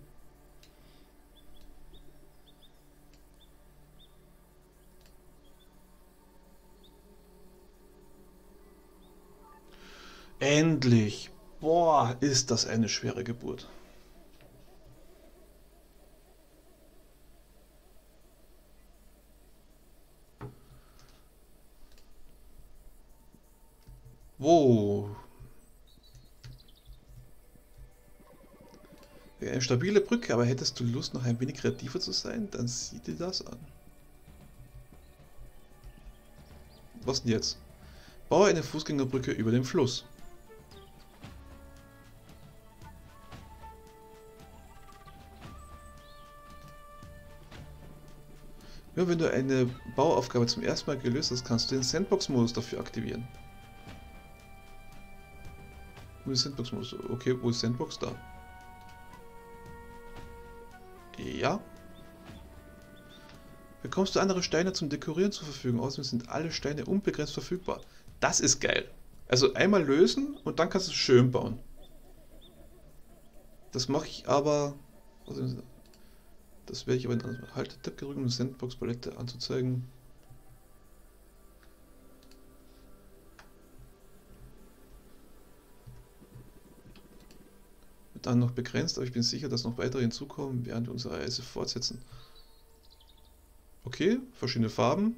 Endlich! Boah, ist das eine schwere Geburt. Wow. Eine stabile Brücke, aber hättest du Lust, noch ein wenig kreativer zu sein? Dann sieh dir das an. Was denn jetzt? Baue eine Fußgängerbrücke über den Fluss. Ja, wenn du eine Bauaufgabe zum ersten Mal gelöst hast, kannst du den Sandbox-Modus dafür aktivieren. Wo ist Sandbox-Modus? Okay, wo ist Sandbox? Da. Ja. Bekommst du andere Steine zum Dekorieren zur Verfügung? Außerdem sind alle Steine unbegrenzt verfügbar. Das ist geil. Also einmal lösen und dann kannst du es schön bauen. Das mache ich aber... Das werde ich aber in einem Haltetab gedrückt, um die Sandbox-Palette anzuzeigen. Dann noch begrenzt, aber ich bin sicher, dass noch weitere hinzukommen, während wir unsere Reise fortsetzen. Okay, verschiedene Farben.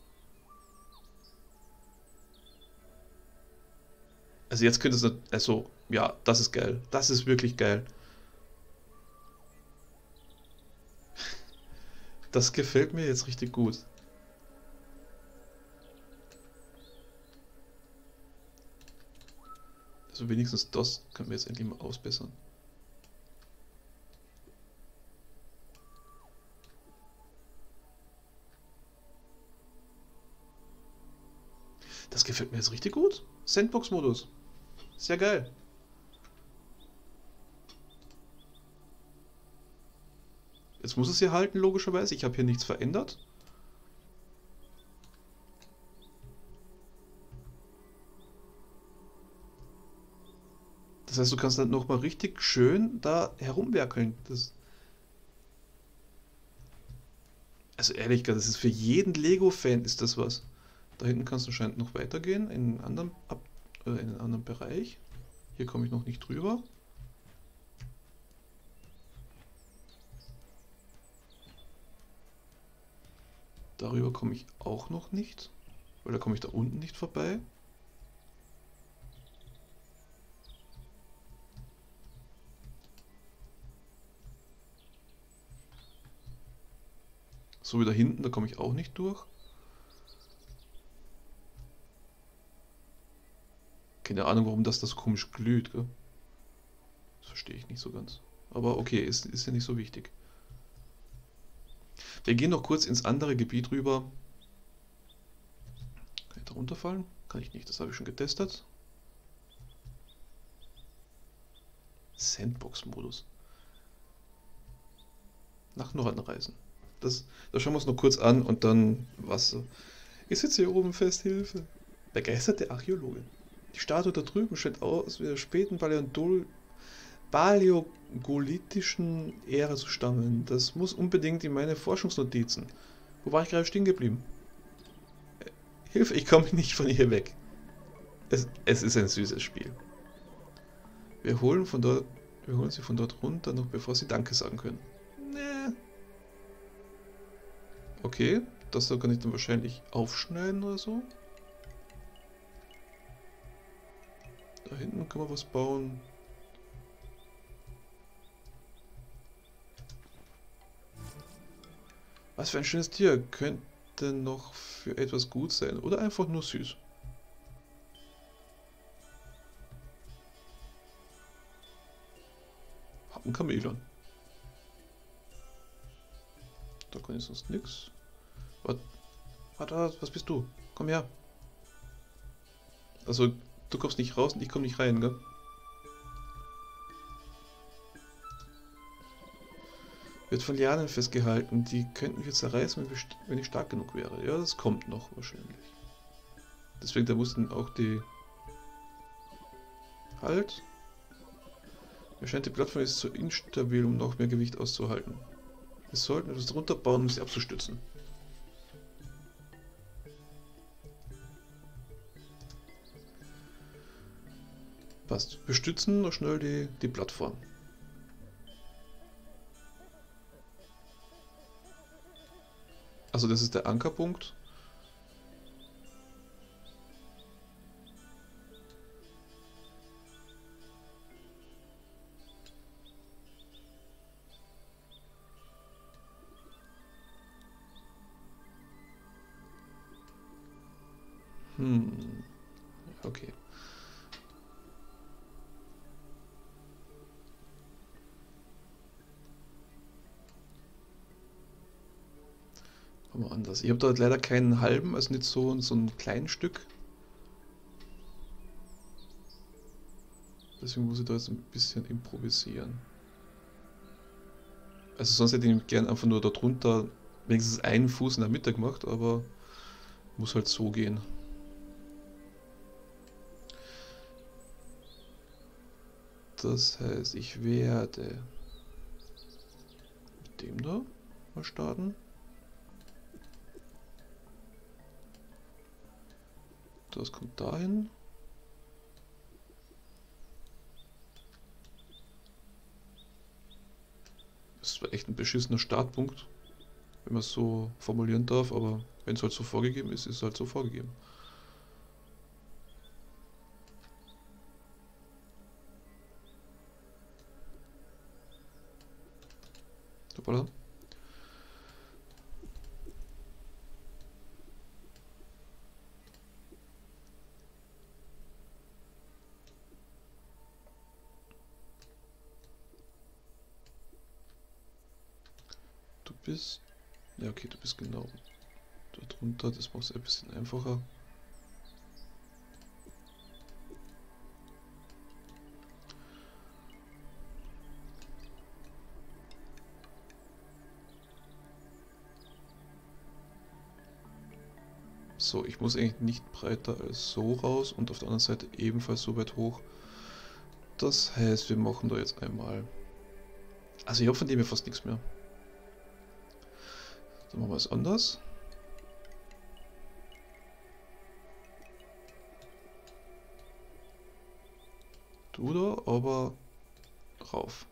Also jetzt könnte es... Also, ja, das ist geil. Das ist wirklich geil. Das gefällt mir jetzt richtig gut. Also wenigstens das können wir jetzt endlich mal ausbessern. Das gefällt mir jetzt richtig gut. Sandbox-Modus. Sehr geil. Jetzt muss es hier halten, logischerweise. Ich habe hier nichts verändert. Das heißt, du kannst dann nochmal richtig schön da herumwerkeln. Das also ehrlich gesagt, das ist für jeden Lego-Fan ist das was. Da hinten kannst du anscheinend noch weitergehen, in einen anderen, Ab äh, in einen anderen Bereich. Hier komme ich noch nicht drüber. Darüber komme ich auch noch nicht, weil da komme ich da unten nicht vorbei. So wie da hinten, da komme ich auch nicht durch. Keine Ahnung, warum das, das so komisch glüht, gell? Das verstehe ich nicht so ganz. Aber okay, ist, ist ja nicht so wichtig. Wir gehen noch kurz ins andere Gebiet rüber. Kann ich da runterfallen? Kann ich nicht, das habe ich schon getestet. Sandbox-Modus. Nach Norden reisen. Das, das schauen wir uns noch kurz an und dann Wasser. Ich sitze hier oben fest, Hilfe. Begeisterte Archäologe. Die Statue da drüben scheint aus wie der späten Paläontol paläogolithischen Ära zu stammen. Das muss unbedingt in meine Forschungsnotizen. Wo war ich gerade stehen geblieben? Hilfe, ich komme nicht von hier weg. Es, es ist ein süßes Spiel. Wir holen von dort, wir holen sie von dort runter, noch bevor sie Danke sagen können. Nee. Okay, das da kann ich dann wahrscheinlich aufschneiden oder so. Da hinten kann man was bauen. Was für ein schönes Tier könnte noch für etwas gut sein oder einfach nur süß. Hab ein Chamäleon. Da kann ich sonst nichts. Warte, warte, was bist du? Komm her. Also, du kommst nicht raus und ich komme nicht rein, gell? Wird von Lianen festgehalten. Die könnten wir zerreißen, wenn, wir wenn ich stark genug wäre. Ja, das kommt noch wahrscheinlich. Deswegen, da mussten auch die... Halt. Mir scheint, die Plattform ist zu instabil, um noch mehr Gewicht auszuhalten. Wir sollten etwas drunter bauen, um sie abzustützen. Passt. Wir stützen noch schnell die, die Plattform. Also das ist der Ankerpunkt. Hm. Okay. Machen wir anders. Ich habe dort leider keinen halben, also nicht so, so ein kleines Stück. Deswegen muss ich da jetzt ein bisschen improvisieren. Also sonst hätte ich gern einfach nur darunter wenigstens einen Fuß in der Mitte gemacht, aber muss halt so gehen. Das heißt, ich werde mit dem da mal starten. Das kommt dahin. Das war echt ein beschissener Startpunkt, wenn man es so formulieren darf, aber wenn es halt so vorgegeben ist, ist es halt so vorgegeben. Hoppala. Du bist... Ja, okay, du bist genau da drunter, das macht es ein bisschen einfacher. So, ich muss eigentlich nicht breiter als so raus und auf der anderen Seite ebenfalls so weit hoch. Das heißt, wir machen da jetzt einmal... Also ich habe von dem hier fast nichts mehr. Dann machen wir es anders. Du da, aber rauf.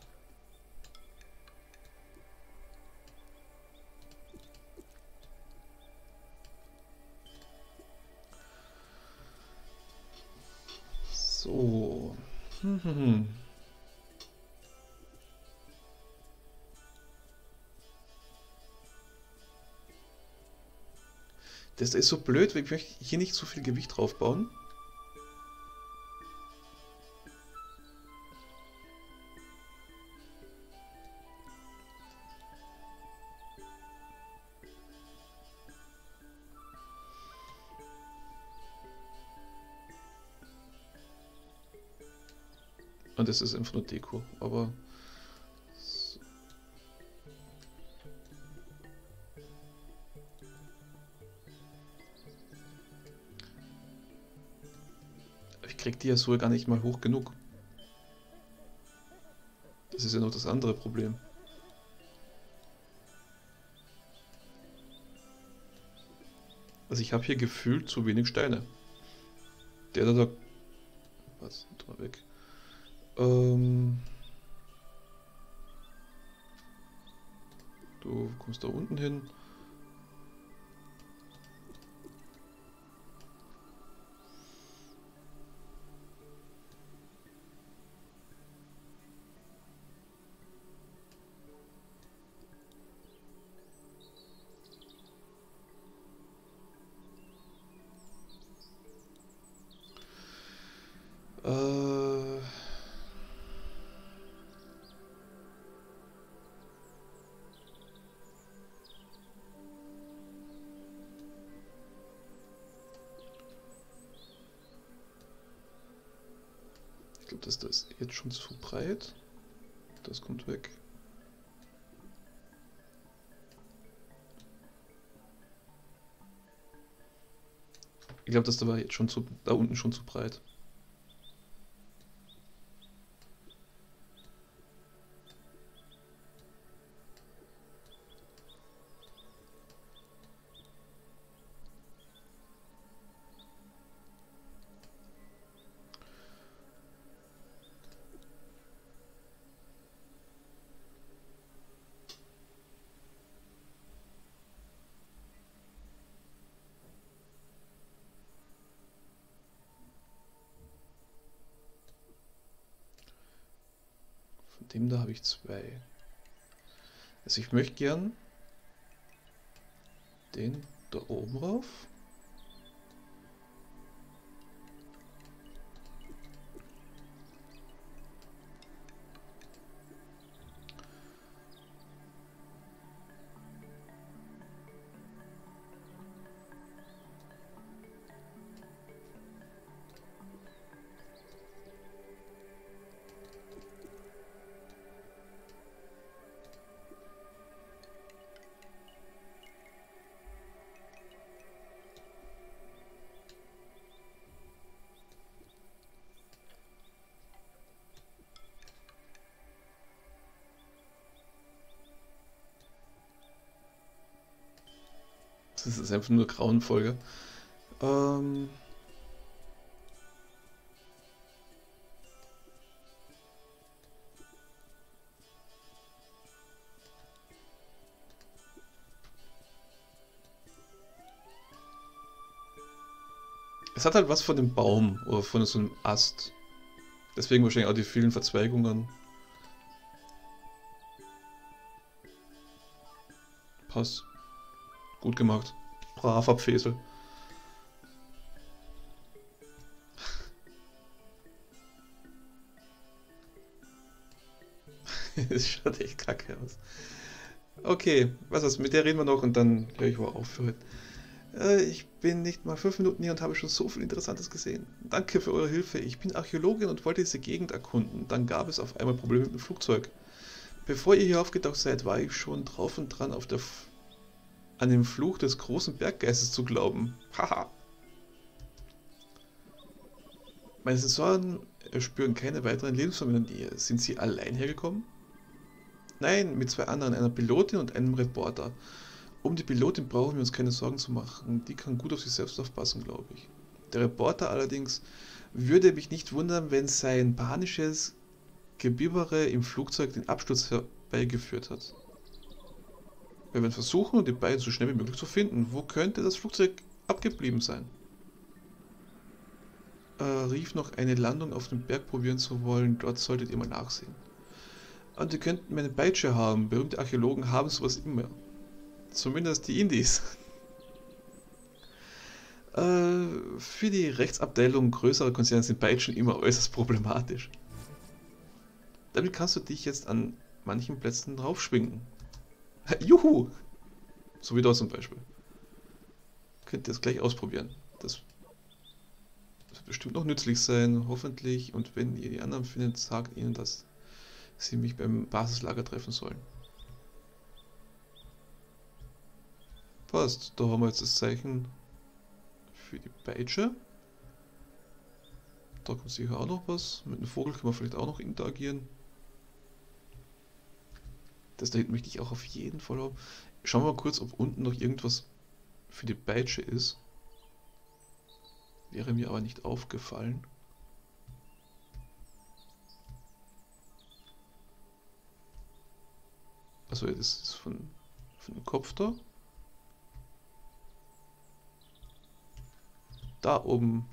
So. Hm, hm, hm. Das ist so blöd, weil ich möchte hier nicht so viel Gewicht drauf bauen. Und das ist einfach nur Deko, aber... Ich krieg die ja so gar nicht mal hoch genug. Das ist ja noch das andere Problem. Also ich habe hier gefühlt zu wenig Steine. Der da... da was? Mal weg. Ähm... Du kommst da unten hin. Äh... Ich glaube, das da ist jetzt schon zu breit. Das kommt weg. Ich glaube, das da war jetzt schon zu, da unten schon zu breit. Von dem da habe ich zwei. Also ich möchte gern den da oben rauf. Das ist einfach nur grauenvoll. Ähm es hat halt was von dem Baum oder von so einem Ast. Deswegen wahrscheinlich auch die vielen Verzweigungen. Passt. Gut gemacht. Braver Pfesel. Das schaut echt kacke aus. Okay, was ist, mit der reden wir noch und dann höre ich wohl auf für heute. Äh, ich bin nicht mal fünf Minuten hier und habe schon so viel Interessantes gesehen. Danke für eure Hilfe. Ich bin Archäologin und wollte diese Gegend erkunden. Dann gab es auf einmal Probleme mit dem Flugzeug. Bevor ihr hier aufgetaucht seid, war ich schon drauf und dran, auf der F an den Fluch des großen Berggeistes zu glauben. Haha. Meine Sensoren spüren keine weiteren Lebensformen in der Nähe. Sind sie allein hergekommen? Nein, mit zwei anderen, einer Pilotin und einem Reporter. Um die Pilotin brauchen wir uns keine Sorgen zu machen. Die kann gut auf sich selbst aufpassen, glaube ich. Der Reporter allerdings würde mich nicht wundern, wenn sein panisches Gebibbere im Flugzeug den Absturz herbeigeführt hat. Wir werden versuchen, die beiden so schnell wie möglich zu finden. Wo könnte das Flugzeug abgeblieben sein? Äh, rief noch eine Landung auf dem Berg probieren zu wollen. Dort solltet ihr mal nachsehen. Und ihr könnt meine Peitsche haben. Berühmte Archäologen haben sowas immer. Zumindest die Indies. äh, für die Rechtsabteilung größerer Konzerne sind Peitschen immer äußerst problematisch. Damit kannst du dich jetzt an manchen Plätzen draufschwingen. Juhu! So wie da zum Beispiel. Könnt ihr das gleich ausprobieren. Das wird bestimmt noch nützlich sein, hoffentlich. Und wenn ihr die anderen findet, sagt ihnen, dass sie mich beim Basislager treffen sollen. Passt, da haben wir jetzt das Zeichen für die Peitsche. Da kommt sicher auch noch was. Mit dem Vogel können wir vielleicht auch noch interagieren. Das da hinten möchte ich auch auf jeden Fall haben. Schauen wir mal kurz, ob unten noch irgendwas für die Peitsche ist. Wäre mir aber nicht aufgefallen. Also das ist von, von dem Kopf da. Da oben.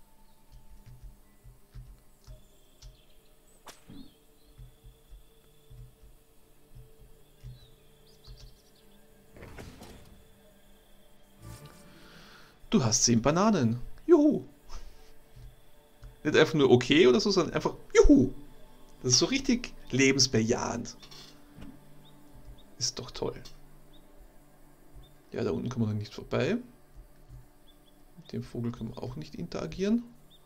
Du hast zehn Bananen. Juhu. Nicht einfach nur okay oder so, sondern einfach Juhu. Das ist so richtig lebensbejahend. Ist doch toll. Ja, da unten kommen wir noch nicht vorbei. Mit dem Vogel können wir auch nicht interagieren.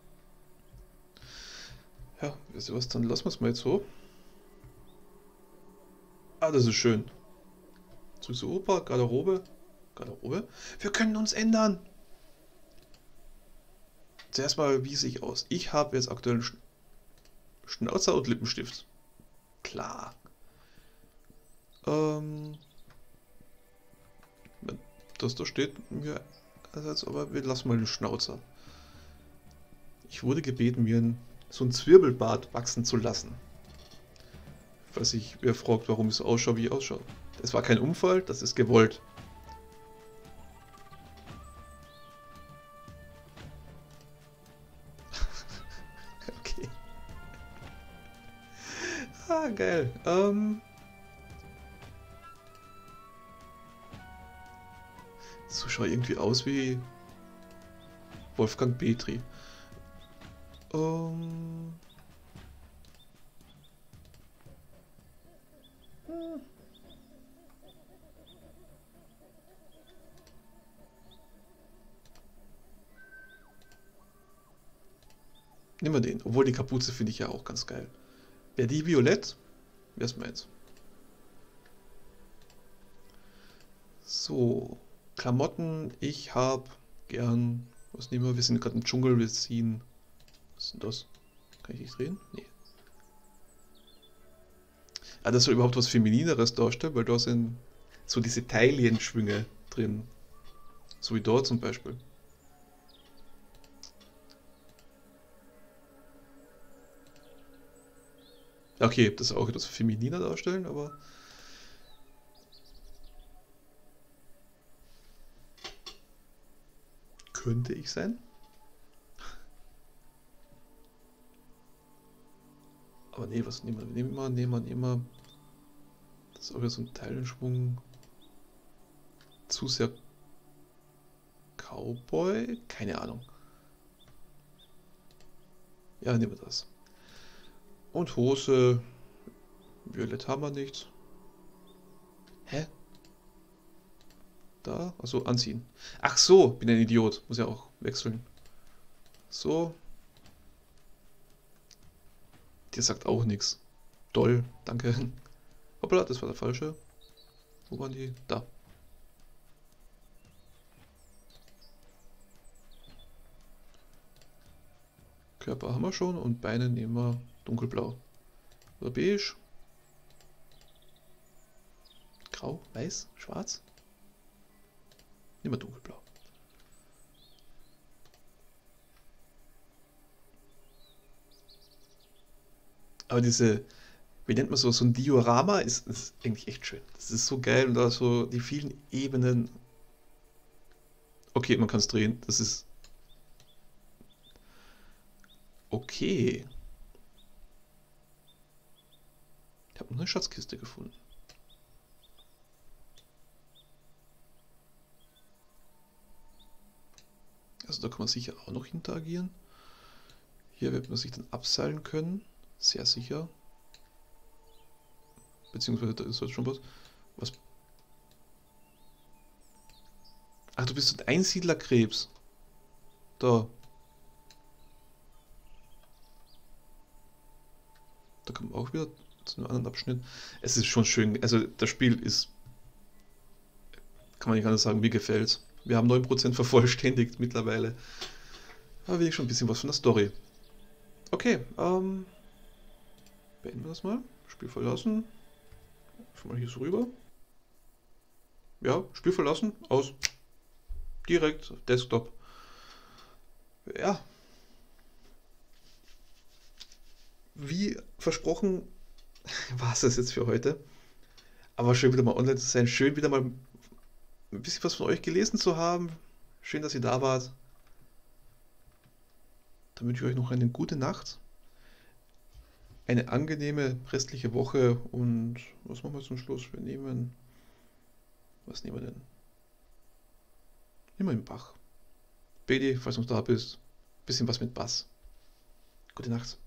Ja, wisst ihr was, dann lassen wir es mal jetzt so. Ah, das ist schön. Süße Oper, Garderobe. Garderobe. Wir können uns ändern. Zuerst mal, wie sehe ich aus? Ich habe jetzt aktuell einen Sch Schnauzer und Lippenstift. Klar. Ähm, das da steht mir, also, aber wir lassen mal den Schnauzer. Ich wurde gebeten, mir ein, so ein Zwirbelbart wachsen zu lassen. Falls sich wer fragt, warum ich so ausschaue, wie ich ausschaue. Das war kein Unfall, das ist gewollt. Okay. Ah, geil. Ähm... So schaut irgendwie aus wie Wolfgang Petri. Ähm... Hm. Nehmen wir den. Obwohl die Kapuze finde ich ja auch ganz geil. Wäre die violett? Wäre es meins. So. Klamotten. Ich habe gern. Was nehmen wir? Wir sind gerade im Dschungel. Wir ziehen. Was ist denn das? Kann ich nicht drehen? Nee. Ah, das soll überhaupt was Feminineres darstellen, weil da sind so diese Taillenschwünge drin. So wie dort zum Beispiel. Okay, das soll auch etwas femininer darstellen, aber... Könnte ich sein? Aber nee, was nehmen wir? Nehmen wir, nehmen wir, nehmen wir. Das ist auch wieder so ein Teilenschwung. Zu sehr Cowboy? Keine Ahnung. Ja, nehmen wir das. Und Hose. Violett haben wir nicht. Hä? Da? Achso, anziehen. Ach so, bin ein Idiot. Muss ja auch wechseln. So. Der sagt auch nichts. Doll, danke. Hoppla, das war der falsche. Wo waren die? Da. Körper haben wir schon und Beine nehmen wir dunkelblau. Oder beige. Grau, weiß, schwarz. Nehmen wir dunkelblau. Aber diese, wie nennt man so, so ein Diorama ist, ist eigentlich echt schön. Das ist so geil und da so die vielen Ebenen. Okay, man kann es drehen. Das ist okay. Ich habe noch eine Schatzkiste gefunden. Also da kann man sicher auch noch interagieren. Hier wird man sich dann abseilen können. Sehr sicher. Beziehungsweise da ist jetzt schon was. Was? Ach, du bist ein Einsiedlerkrebs. Da. Da kommen wir auch wieder zu einem anderen Abschnitt. Es ist schon schön, also das Spiel ist, kann man nicht anders sagen, mir gefällt's. Wir haben neun Prozent vervollständigt mittlerweile. Aber wenigstens schon ein bisschen was von der Story. Okay, ähm, beenden wir das mal. Spiel verlassen. Schon mal hier so rüber. Ja, Spiel verlassen, aus. Direkt, Desktop. Ja. Wie versprochen, war es das jetzt für heute. Aber schön wieder mal online zu sein. Schön wieder mal ein bisschen was von euch gelesen zu haben. Schön, dass ihr da wart. Dann wünsche ich euch noch eine gute Nacht. Eine angenehme restliche Woche. Und was machen wir zum Schluss? Wir nehmen. Was nehmen wir denn? Nehmen wir den Bach. Bedi, falls du noch da bist. Bisschen was mit Bass. Gute Nacht.